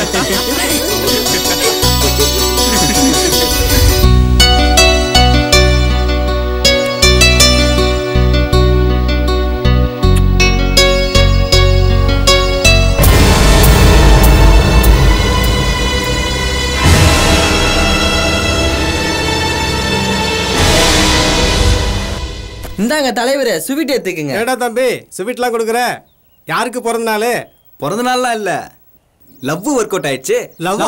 இந்தாங்க தலைவரே, ஸ்வீட் எடுத்துக்கங்க. ஏடா தம்பி, ஸ்வீட்லாம் கொடுக்குற? யாருக்கு பிறந்த நாள்? பிறந்த நாள்லாம் இல்லை, லவ் ஒர்க் அவுட் ஆயிடுச்சு. லவ்?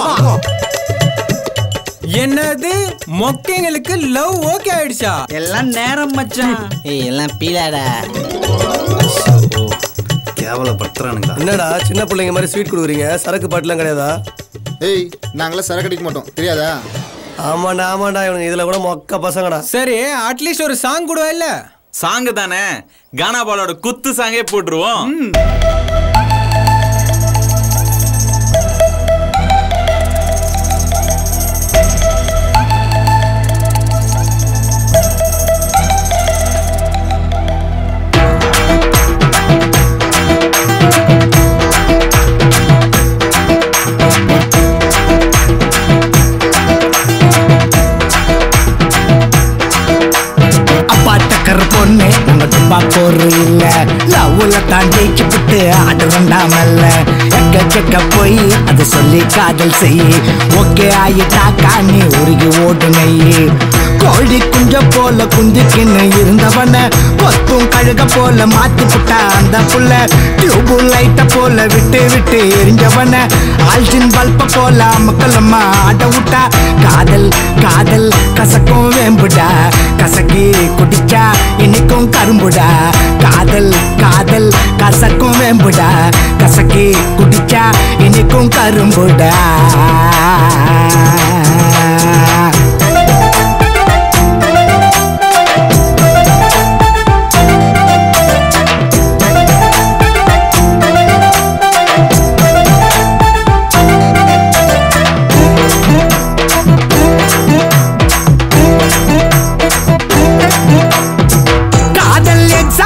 என்னது மொக்கைங்களுக்கு லவ் ஓகே ஆயிடுச்சா? எல்லாம் நேரம் மச்சான். ஏய் எல்லாம் பீலாடா. கேவலப்படுத்துறானுங்க. என்னடா சின்ன பிள்ளைங்க மாதிரி ஸ்வீட் கொடுக்குறீங்க? சரக்கு பாட்டுலாம் கிடையாதா? ஏய் நாங்களாம் சரக்கு அடிக்க மாட்டோம், தெரியாதா? ஆமாண்டா ஆமாண்டா, இவனுங்க இதுல கூட மொக்க பசங்கடா. சரி அட்லீஸ்ட் ஒரு சாங் கூட இல்ல? சாங்கு தானே, கானா பாலோட குத்து சாங்கே போட்டுருவோம். பொண்ணு நம்ம துப்பா போரு இல்ல, லவ்ல தாண்டி விட்டு ஆடுறண்டாமல்ல. எக்க போய் அதை சொல்லி காதல் செய்ய, ஓகே ஆயிட்டாக்கா நீ உருகி ஓடு நெய்யி. கோழி குஞ்ச போல குந்திக்கின்னு இருந்தவன கொத்தும் கழுக போல மாத்தி புட்டா அந்த புள்ள. டியூபு லைட்ட போல விட்டு விட்டு எரிஞ்சவன ஆல்ஜின் பல்ப போல மக்களம்மா ஆட விட்டா. காதல் காதல் கசக்கும் வேம்புடா, கசக்கி குடிச்சா இன்னைக்கும் கரும்புடா. காதல் காதல் கசக்கும் வேம்புடா, கசக்கி குடிச்சா இன்னைக்கும் கரும்புடா.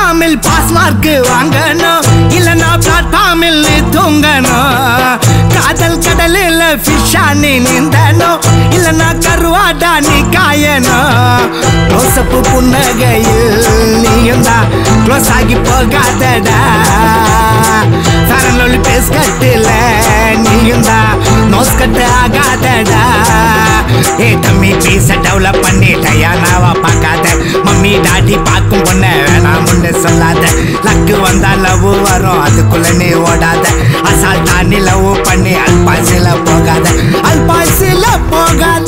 பாஸ் மார்க் வாங்கணும், இல்லனா பிளாட்ஃபார்மில் தூங்கணும். காதல் கடலில் ஃபிஷ்ஷா நீ நீந்தனும் இல்லைன்னா கருவாடா நீ காயணும் ரோசப்பு புன்னகையில் நீயும் தான் க்ளோஸ் ஆகி போகாதடா சரலொலி பேஸ் கட்டில நீயும் தான் நோஸ் கட்டு ஆகாதடா ஏ தம்பி பீஸ டெவலப் பண்ணி டயானாவா பார்க்காத மம்மி டாடி பார்க்கும் பொண்ண வேணாம் முன்னு சொல்லாத லக்கு வந்தா லவ் வரும் அதுக்குள்ள நீ ஓடாத அசால்ட்டா நீ லவ் பண்ணி அல்பாசில போகாத அல்பாசில போகாத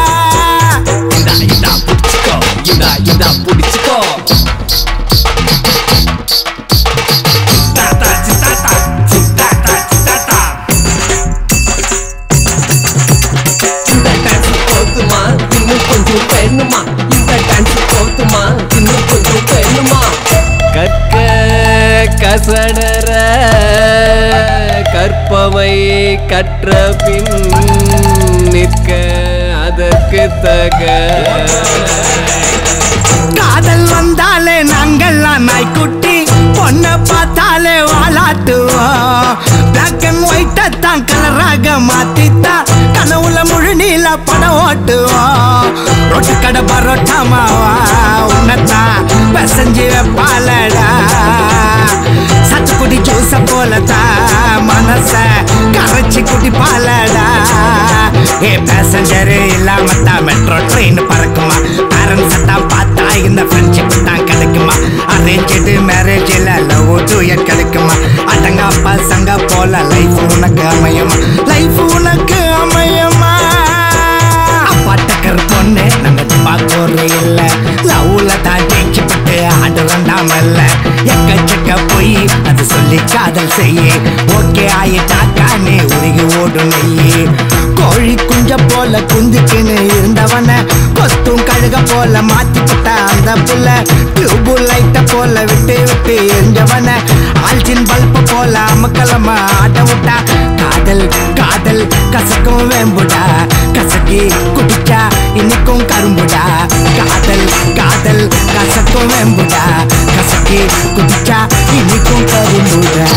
இதா புடிச்சுக்கோ போதுமா இன்னும் கொஞ்சம் வேணுமா இந்த டான்ஸ் போதுமா இன்னும் கொஞ்சம் வேணுமா கற்க கசடர கற்பவை கற்ற பின் நிற்க அதற்கு தக காதல் வந்தாலே நாங்கள்லாம் நாய்க்குட்டி பொண்ணை பார்த்தாலே வாலாட்டுவோம் பிளாக் அண்ட் ஒயிட்ட தான் கலராக மாத்தித்தான் கனவுல முழு நீல படம் ஓட்டுவோம் ரொட்டு கடை பரோட்டா மாவா உன்னத்தான் பசஞ்சு வைப்பாலடா சத்துக்குடி ஜூஸ போலதான் மனச கரைச்சி குடிப்பாலடா ஏ பேசஞ்சர் இல்லாம தான் மெட்ரோ ட்ரெயின் பறக்குமா பேரண்ட்ஸ் தான் பார்த்தா இந்த ஃப்ரெண்ட்ஷிப் தான் கிடைக்குமா அரேஞ்சு மேரேஜில் லவ் டூயட் கிடைக்குமா அடங்க பசங்க போல லைஃப் உனக்கு அமையுமா லைஃப் உனக்கு அமையுமா அப்பாட்டக்கர் பொண்ணு நம்ம பார்க்கறது இல்ல லவ்ல தான் ஜெயிச்சு பட்டு ஆடுறண்டாமல்ல எக்கச்சக்க போய் அது சொல்லி காதல் செய்ய ஓகே ஆயிட்டாக்கா நீ உருகி ஓடும் நெய்யி கோழி குஞ்ச போல குந்திக்குன்னு இருந்தவன கொஸ்தும் கழுக போல மாத்தி விட்ட அந்த புள்ள டியூபு லைட்ட போல விட்டு விட்டு எரிஞ்சவன ஆல்ஜின் பல்ப போல அமக்கலமா ஆட்ட விட்டா காதல் காதல் கசக்கும் வேம்புடா கசக்கி குடிச்சா இன்னைக்கும் கரும்புடா காதல் காதல் கசக்கும் வேம்புடா கசக்கி குடிச்சா இன்னைக்கும் கரும்புடா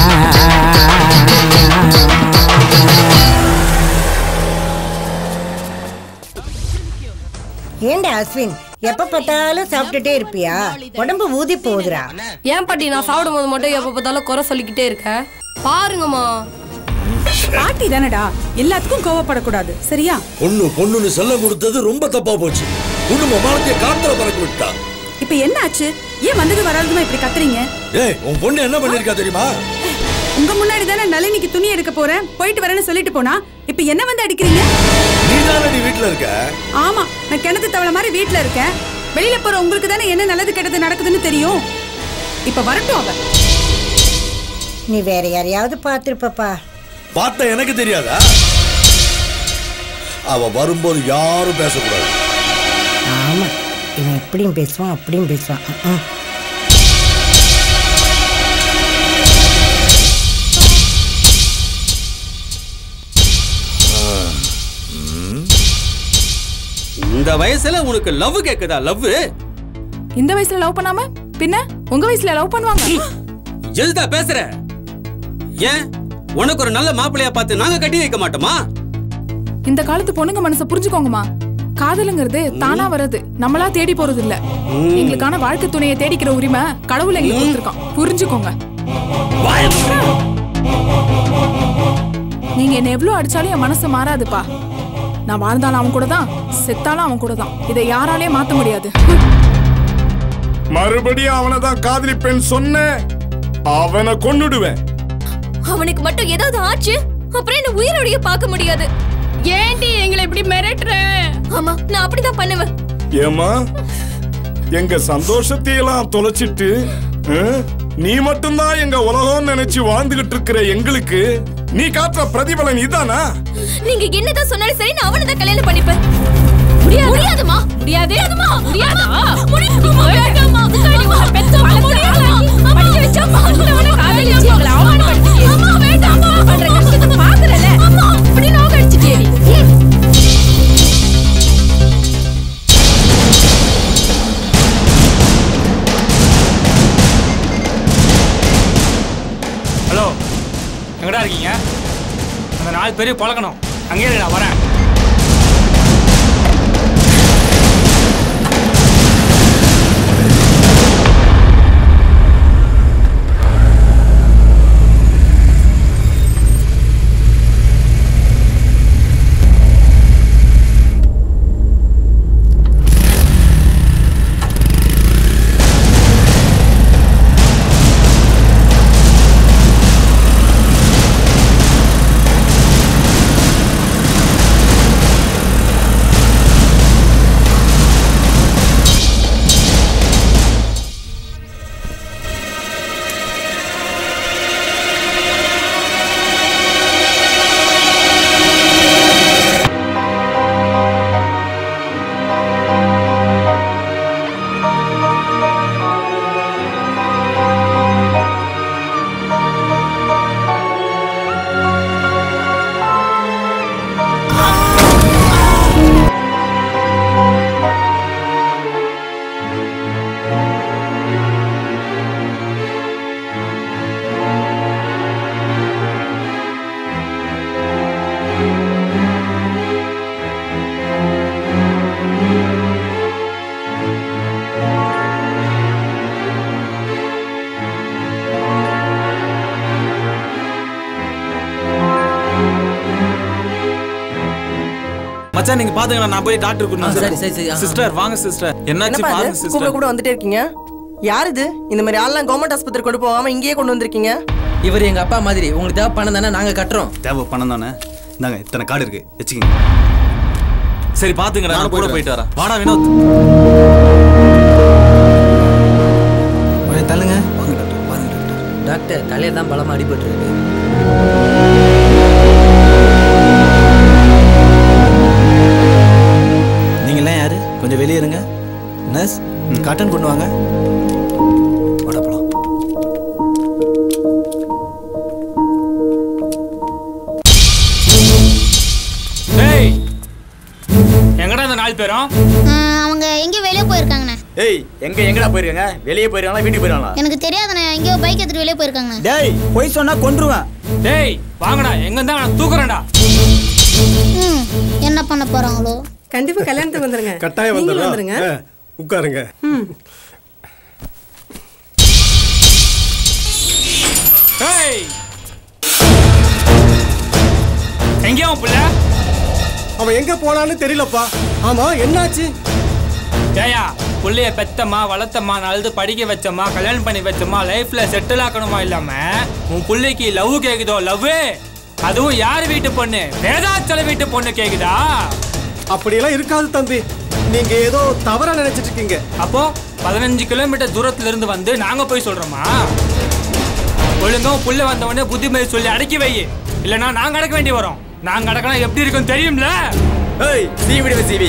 ஏண்டா அஸ்வின் எப்ப பார்த்தாலும் சாப்பிட்டுட்டே இருப்பியா உடம்பு ஊதி போகுதுடா ஏன் பாட்டி நான் சாப்பிடும் போது மட்டும் எப்ப பார்த்தாலும் குறை சொல்லிக்கிட்டே இருக்கேன் பாருங்கம்மா பாட்டி தானடா எல்லாத்துக்கும் கோவப்படக்கூடாது சரியா பொண்ணுன்னு சொல்ல கொடுத்தது ரொம்ப தப்பா போச்சு குடும்ப மானத்தை காத்துல பறக்க விட்டா இப்ப என்ன ஆச்சு ஏன் வந்தது வராதுமா இப்படி கத்துறீங்க ஏய் உன் பொண்ணு என்ன பண்ணிருக்கா தெரியுமா உங்க முன்னாடி தானே நளினிக்கு துணி எடுக்க போறேன் போயிட்டு வரேன்னு சொல்லிட்டு போனா இப்ப என்ன வந்து அடிக்கிறீங்க நீ தானடி வீட்ல இருக்க ஆமா நான் கிணத்து தவளை மாதிரி வீட்ல இருக்கேன் வெளியில போற உங்களுக்கு தானே என்ன நல்லது கெட்டது நடக்குதுன்னு தெரியும் இப்ப வரட்டும் அவ நீ வேற யாரையாவது பார்த்திருப்பப்பா பார்த்த எனக்கு தெரியாதா அவ வரும்போது யாரும் பேசக்கூடாது ஆமா இவன் எப்படியும் பேசுவான் அப்படியும் பேசுவான் இந்த வயசுல உனக்கு லவ் கேக்குதா லவ் இந்த வயசுல லவ் பண்ணாம பின்ன உங்க வயசுல லவ் பண்ணுவாங்க எதுதா பேசுற ஏன் உனக்கு ஒரு நல்ல மாப்பிள்ளையா பார்த்து நாங்க கட்டி வைக்க மாட்டோமா இந்த காலத்து பொண்ணுங்க மனசை புரிஞ்சுக்கோங்கம்மா காதலுங்கிறது தானா வர்றது நம்மளா தேடி போறது இல்ல எங்களுக்கான வாழ்க்கை துணையை தேடிக்கிற உரிமை கடவுள் எங்களுக்கு கொடுத்திருக்கான் புரிஞ்சுக்கோங்க நீங்க என்ன எவ்வளவு அடிச்சாலும் என் மனசு மாறாதுப்பா நான் வாழ்ந்தாலும் அவன் கூட தான் செத்தாலும் அவன் கூட தான் இதை யாராலே மாத்த முடியாது மறுபடியும் அவனை தான் காதலிப்பேன் சொன்ன அவனை கொன்னுடுவேன் அவனுக்கு மட்டும் ஏதாவது ஆச்சு அப்புறம் என்ன உயிரோடைய பார்க்க முடியாது ஏன்டி எங்களை இப்படி மிரட்டுற ஆமா நான் அப்படிதான் பண்ணுவேன் ஏமா எங்க சந்தோஷத்தை எல்லாம் தொலைச்சிட்டு நீ மட்டும்தான் எங்க உலகம் நினைச்சு வாழ்ந்துகிட்டு இருக்கிற எங்களுக்கு நீ காட்டுற பிரதிபலன் இதானா நீங்க என்னதான் சொன்னாலும் சரி நான் அவனை தான் கல்யாணம் பண்ணிப்பேன் முடியாதுமா முடியாதுமா முடியாதா முடியுமா வேண்டாமா கடிமா பெத்தமா முடியாதா படிக்க வெச்சம்மா அவனை காதலிச்சு எங்களை அவமானப்படுத்திட்டே அம்மா வேண்டாமா பண்ற கஷ்டத்தை பாக்குறல அம்மா இப்படி நோக அடிச்சிட்டே நீ ஹலோ எங்கடா இருக்கீங்க அந்த 4 பேரையும் பழக்கணும். அங்கேயே நான் வரேன். மச்சான் நீங்க பாத்துங்க, நான் போய் டாக்டர் கூட்டிட்டு சிஸ்டர் வாங்க சிஸ்டர். என்னாச்சு பாருங்க சிஸ்டர். கூட வந்துட்டே இருக்கீங்க. யார் இது? இந்த மாதிரி ஆள்லாம் கவர்மெண்ட் ஆஸ்பத்திரி கொண்டு போகாம இங்கேயே கொண்டு வந்திருக்கீங்க. இவர் எங்க அப்பா மாதிரி. உங்களுக்கு தேவை பணம் தானே, நாங்க கட்டுறோம். தேவை பணம் தானே, இந்தாங்க இத்தனை கார்டு இருக்கு வச்சுக்கோங்க. சரி பாத்துங்க, நான் கூட போயிட்டு வரேன். வாடா வினோத். தள்ளுங்க. வாங்க டாக்டர், பாருங்க டாக்டர். டாக்டர் தலையில தான் பலமா அடிபட்டு இருக்கு. நீங்களாம் யாரு? கொஞ்சம் வெளியே இருங்க. நர்ஸ் காட்டன் கொண்டு வாங்க. எங்கடா இந்த 4 பேரும்? அவங்க எங்க வெளிய போயிருக்காங்கண்ணே. ஏய் எங்கடா போயிருக்காங்க? வெளியே போயிருக்காங்களா வீட்டுக்கு போயிருக்காங்களா? எனக்கு தெரியாதுண்ணே. எங்கேயோ பைக் எடுத்துட்டு வெளிய போயிருக்காங்க. டேய் போய் சொன்னா கொன்றுவேன். டேய் வாங்கடா, எங்க இருந்தா நான் தூக்குறேன்டா. என்ன பண்ண போறாங்களோ? கண்டிப்பா கல்யாணத்துக்கு வந்துருங்க. கட்டாயம் வந்துருங்க. உட்காருங்க. ஏய் எங்க அவன் புள்ள? அவன் எங்க போனான்னு தெரியலப்பா. ஆமா என்னாச்சு? ஜெயா புள்ளைய பெத்தம்மா வளர்த்தம்மா நல்லது படிக்க வச்சம்மா கல்யாணம் பண்ணி வச்சம்மா லைஃப்ல செட்டில் ஆக்கணுமா இல்லாம உன் பிள்ளைக்கு லவ் கேக்குதோ? லவ் அதுவும் யார் வீட்டு பொண்ணு? வேதாச்சல வீட்டு பொண்ணு கேக்குதா? அப்படியெல்லாம் இருக்காது தம்பி. நீங்க ஏதோ தவறா நினைச்சிட்டு இருக்கீங்க. அப்போ 15 கிலோமீட்டர் தூரத்துல இருந்து வந்து நாங்க போய் சொல்றோமா? ஒழுங்கா புள்ள வந்த உடனே புத்திமதி சொல்லி அடக்கி வை, இல்லனா நாங்க அடக்க வேண்டி வரோம். நாங்க அடக்கணும் எப்படி இருக்கும் தெரியும்ல? ஏய் சீவிடுவே சீவி.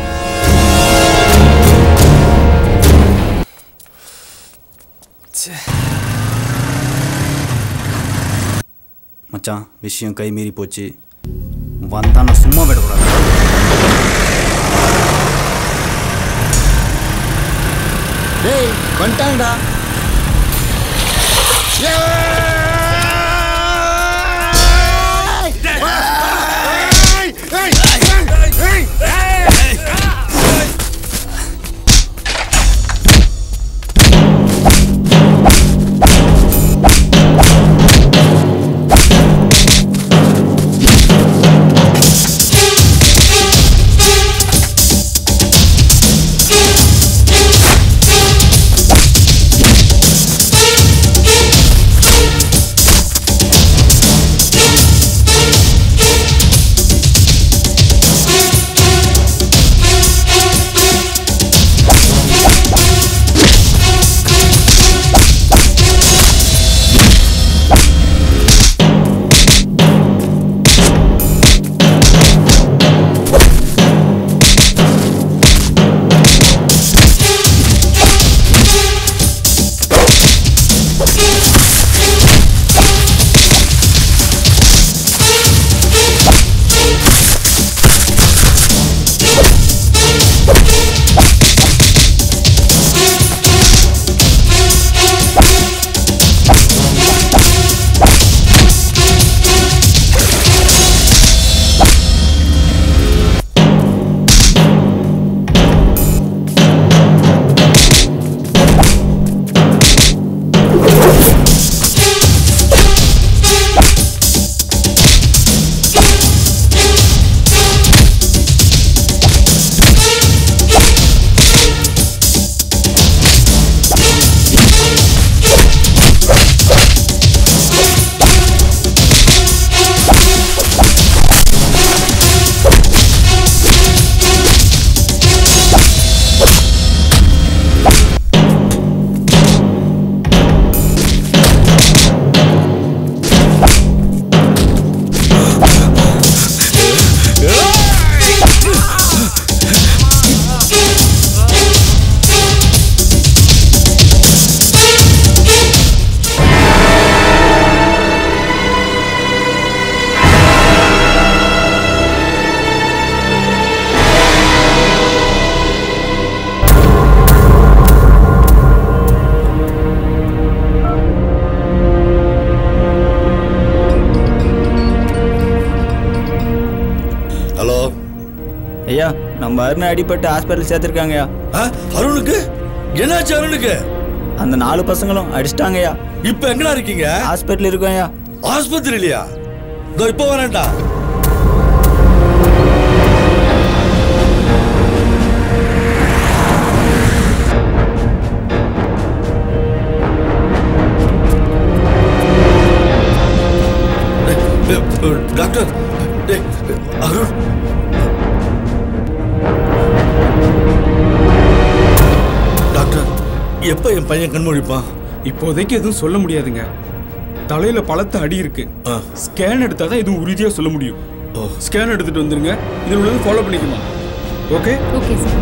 மச்சான் விஷயம் கை மீறி போச்சு. வந்தா நான் சும்மா விடக்கூடாது. டேய் வந்துட்டாங்கடா. டமார்னு அடிபட்டு ஹாஸ்பிட்டல் சேர்த்துருக்காங்கய்யா. அருணுக்கு என்னாச்சு? அருணுக்கு அந்த 4 பசங்களும் அடிச்சிட்டாங்கய்யா. இப்ப எங்கடா இருக்கீங்க? ஹாஸ்பிட்டல் இருக்கோம்யா. ஆஸ்பத்திரியிலையா? இதோ இப்போ வரேன்டா. டாக்டர் அருண் டாக்டர் எப்ப என் பையன் கண்மொழிப்பான்? இப்போதைக்கு எதுவும் சொல்ல முடியாதுங்க. தலையில பலத்த அடி இருக்கு. ஸ்கேன் எடுத்தாதான் எதுவும் உறுதியா சொல்ல முடியும். ஸ்கேன் எடுத்துட்டு வந்துருங்க. இதில் உள்ளது ஃபாலோ பண்ணிக்குமா? Okay okay sir.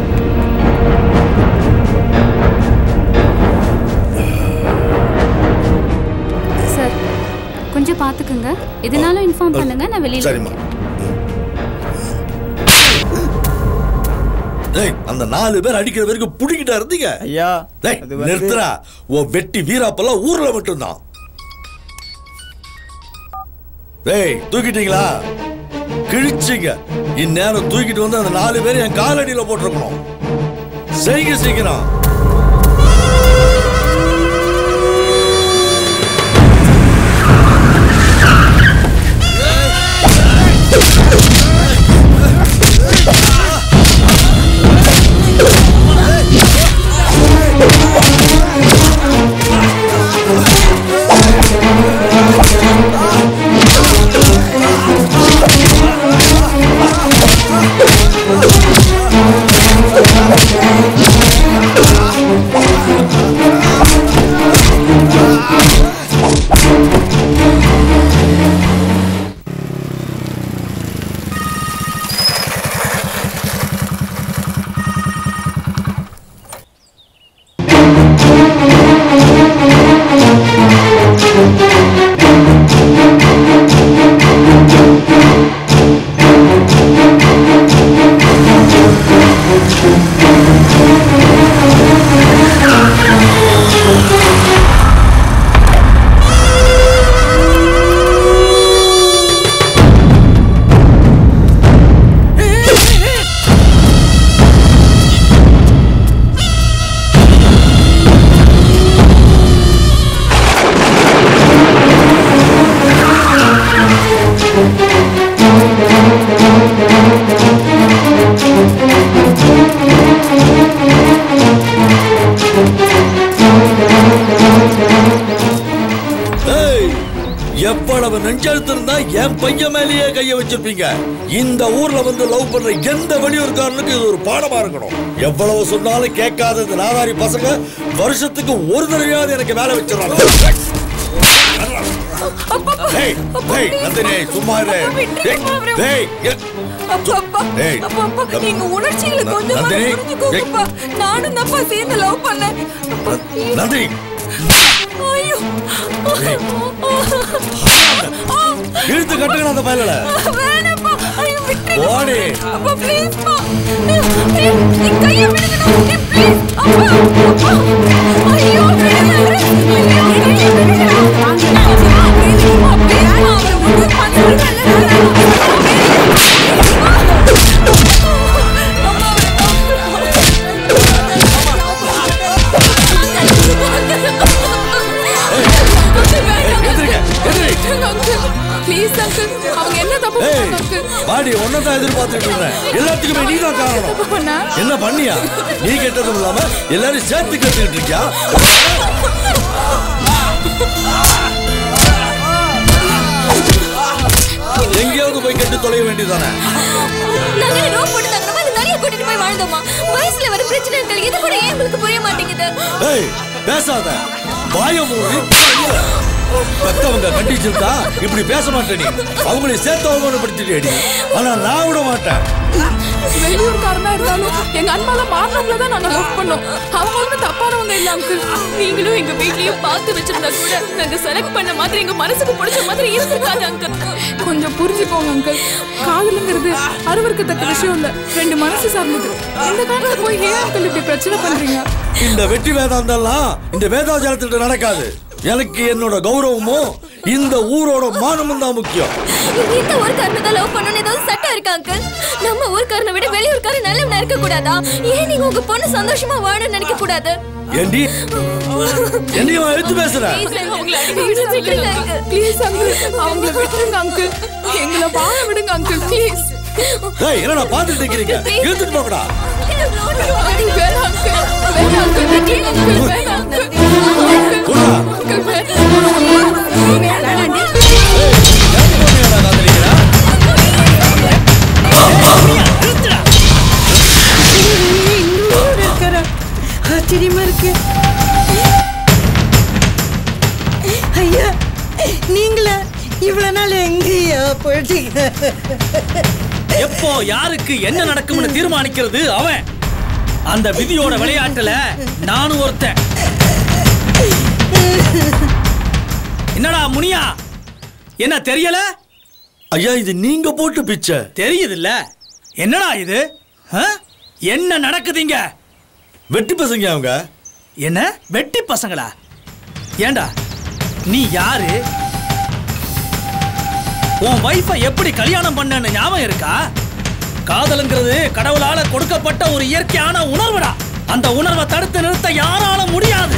சார் கொஞ்சம் பார்த்துக்குங்க. எதுனாலும் இன்ஃபார்ம் பண்ணுங்க. நான் வெளியே சரிம்மா. டேய் அந்த 4 பேர் அடிக்கிற வரைக்கும் புடிக்கிட்டா இருந்தீங்க ஐயா. டேய் நிறுத்துறா. ஓ வெட்டி வீராப்பெல்லாம் ஊர்ல மட்டும்தான். டேய் தூக்கிட்டீங்களா? கிழிச்சிங்க. இந்நேரம் தூக்கிட்டு வந்து அந்த 4 பேர் என் காலடியில போட்டிருக்கணும். செய்யுங்க சீக்கிரம். எவ்வளவு நெஞ்செழுத்திருந்தா என் பையன் மேலேயே கைய வச்சிருப்பீங்க. இந்த ஊர்ல வந்து லவ் பண்ற எந்த வெளியூர்காரனுக்கு இது ஒரு பாடமா இருக்கணும். எவ்வளவு சொன்னாலும் கேட்காத இந்த நாதாரி பசங்க வருஷத்துக்கு ஒரு தடவையாவது எனக்கு வேலை வச்சிடறாங்க. நந்தினி சும்மா இரு. நந்தினி இழுத்து கட்டுங்க அந்த பயல. ஓடி பாடி ஒன்னதான் எதிர்பார்த்துட்டு இருந்தேன். எல்லாத்துக்குமே நீ தான் காரணம். என்ன பண்ணியா? நீ கெட்டதும் இல்லாம எல்லாரும் சேர்த்து கத்துக்கிட்டு இருக்கியா? எங்கேயாவது போய் கெட்டு தொலைய வேண்டியதானே? பேசாத பாயம். பெத்தவங்க கண்டிச்சிருக்கா இப்படி பேச மாட்டேன். நீ அவங்களை சேர்த்து அவமானப்படுத்திட்டேடி. ஆனா நான் விட மாட்டேன். வெளியூர்காரனா இருந்தாலும் எங்க அன்பால மாறினவங்கள தான் நாங்க லவ் பண்ணோம். அவங்களுமே தப்பானவங்க இல்ல அங்கிள். நீங்களும் எங்க வீட்லயும் பார்த்து வச்சிருந்தா கூட நாங்க செலக்ட் பண்ண மாதிரி எங்க மனசுக்கு பிடிச்ச மாதிரி இருக்காது அங்கிள். கொஞ்சம் புரிஞ்சுக்கோங்க அங்கிள். காதலுங்கிறது அருவருக்கத்தக்க விஷயம் இல்ல. 2 மனசு சார்ந்தது. இந்த காலத்துல போய் ஏன் அங்கிள் இப்படி பிரச்சனை பண்றீங்க? இந்த வெட்டி வேதாந்தெல்லாம் இந்த வேதாஜலத்திட்ட நடக்காது. எனக்கு என்னோட கௌரவமும் இந்த ஊரோட மானமும் தான் முக்கியம். இந்த ஊர்க்காரனை தான் லவ் பண்ணணும் ஏதாவது சட்டம் இருக்கா அங்கிள்? நம்ம ஊர்க்காரனை விட வெளியூர்க்காரன் நல்லவனா இருக்க கூடாதா? ஏன் நீங்க உங்க பொண்ணு சந்தோஷமா வாழணும்னு நினைக்க கூடாது? ஏண்டி எடுத்து பேசுற? ப்ளீஸ் அங்கிள், அவங்கள விட்டுருங்க அங்கிள், எங்களை வாழ விடுங்க அங்கிள் ப்ளீஸ். ஏய் என்னடா பாத்துட்டு இருக்கீங்க? இழுத்துட்டு போங்கடா. வேணாம் அங்கிள், வேணாம் அங்கிள், வேணாம் அங்கிள். ஆச்சரியமா இருக்கு. ஐயா நீங்களா இவ்வளவு நாள் எங்கேயா போயிட்டீங்க? எப்போ யாருக்கு என்ன நடக்கும்னு தீர்மானிக்கிறது அவன். அந்த விதியோட விளையாட்டுல நானும் ஒருத்தன். என்னடா முனியா, என்ன தெரியல? ஐயா இது நீங்க போட்டு பிச்சை. தெரியுது இல்ல? என்னடா இது? என்ன நடக்குதுங்க? வெட்டி பசங்க அவங்க. என்ன வெட்டி பசங்களா? ஏண்டா நீ யாரு? உன் வைஃபை எப்படி கல்யாணம் பண்ணன்னு ஞாபகம் இருக்கா? காதலுங்கிறது கடவுளால கொடுக்கப்பட்ட ஒரு இயற்கையான உணர்வுடா. அந்த உணர்வை தடுத்து நிறுத்த யாரால முடியாது.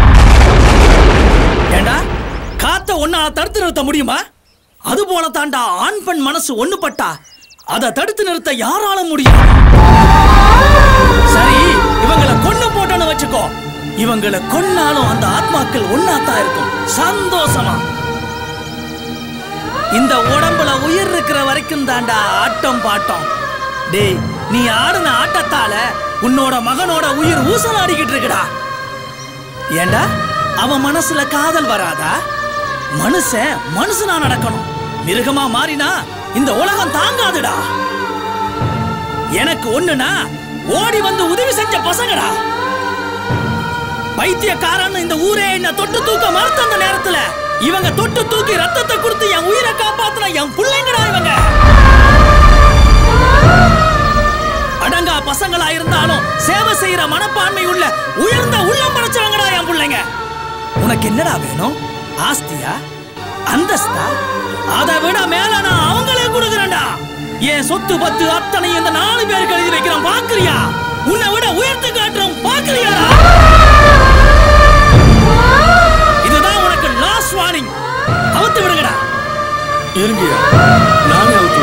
ஏண்டா காத்த ஒன்னால தடுத்து நிறுத்த முடியுமா? அது போல தாண்டா ஆண் பெண் மனசு ஒண்ணுபட்டா அதை தடுத்து நிறுத்த யாரால முடியும்? சரி இவங்களை கொன்னு போட்டோன்னு வச்சுக்கோ. இவங்களை கொன்னாலும் அந்த ஆத்மாக்கள் ஒன்னாத்தான் இருக்கும் சந்தோஷமா. இந்த உடம்புல உயிர் இருக்கிற வரைக்கும் தாண்டா ஆட்டம் பாட்டம். டேய் நீ ஆடுன ஆட்டத்தால உன்னோட மகனோட உயிர் ஊசலாடிக்கிட்டு இருக்குடா. ஏண்டா அவன் மனசுல காதல் வராதா? மனுஷன் மனுஷனா நடக்கணும். மிருகமா மாறினா இந்த உலகம் தாங்காதுடா. எனக்கு ஒண்ணுனா ஓடி வந்து உதவி செஞ்ச பசங்கடா. பைத்தியக்காரன் இந்த ஊரே என்ன தொட்டு தூக்க மறுத்த அந்த நேரத்துல இவங்க தொட்டு தூக்கி ரத்தத்தை கொடுத்து என் உயிரை காப்பாத்தின என் பிள்ளைங்கடா இவங்க. அடங்கா பசங்களா இருந்தாலும் சேவை செய்யற மனப்பான்மை உள்ள உயர்ந்த உள்ளம் படைச்சவங்கடா என் பிள்ளைங்க. உனக்கு என்னடா வேணும்? ஆஸ்தியா, அந்தஸ்தா? அதை விட மேல நான் அவங்களே கொடுக்குறேன்டா. என் சொத்து பத்து அத்தனை இந்த 4 பேருக்கு எழுதி வைக்கிறேன் பாக்குறியா? உன்னை விட உயர்த்து காட்டுறோம் பாக்குறியாடா? இதுதான் உனக்கு லாஸ்ட் வார்னிங். அவுத்து விடுங்கடா. இருங்கயா நானே அவுத்து.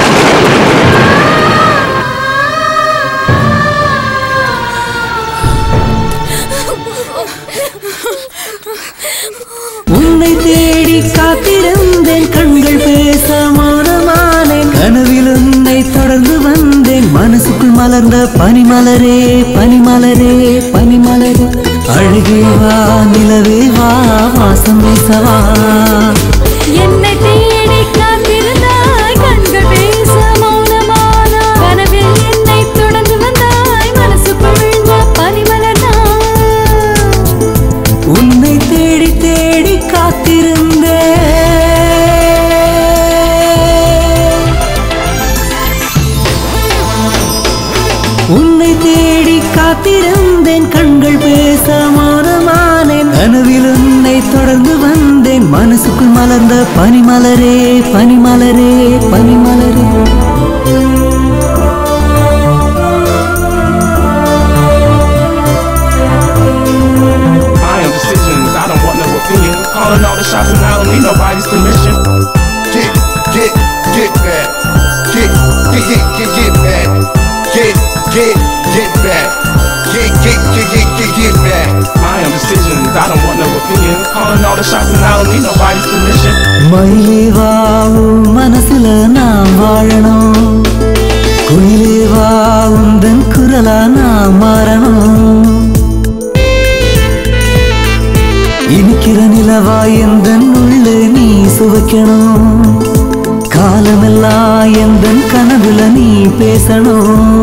உன்னை தேடி காத்திருந்தேன், கண்கள் பேச மௌனமானேன். கனவில் உன்னை தொடர்ந்து வந்தேன், மனசுக்குள் மலர்ந்த பனிமலரே பனிமலரே பனிமலரே. அழகே வா நிலவே வா, வாசம் வீசவா. என்னை தேடி காத்திருந்தாய், கண்கள் பேச மௌனமானாய். கனவில் என்னை தொடர்ந்து வந்தாய், மனசுக்குள் பனிமலர்தான். உன்னை தேடி தேடி காத்திருந்தேன். உன்னை தேடி காத்திருந்தேன், கண்கள் பேச மௌனமானேன். கனவில் உன்னை தொடர்ந்து வந்தேன், மனசுக்குள் மலர்ந்த பனிமலரே பனிமலரே பனிமலரே. Calling all the shots and I don't need nobody's permission. Get back. Get back. Get back. Get back. I am decisions, I don't want no opinion. Calling all the shots and I don't need nobody's permission. மயிலே வா உன் மனசுல நான் வாழணும். குயிலே வா உந்தன் குரலா நான் மாறணும். இனிக்கிற நிலவா எந்தன் உள்ள நீ சுவைக்கணும். காலமெல்லாம் எந்தன் கனவுல நீ பேசணும்.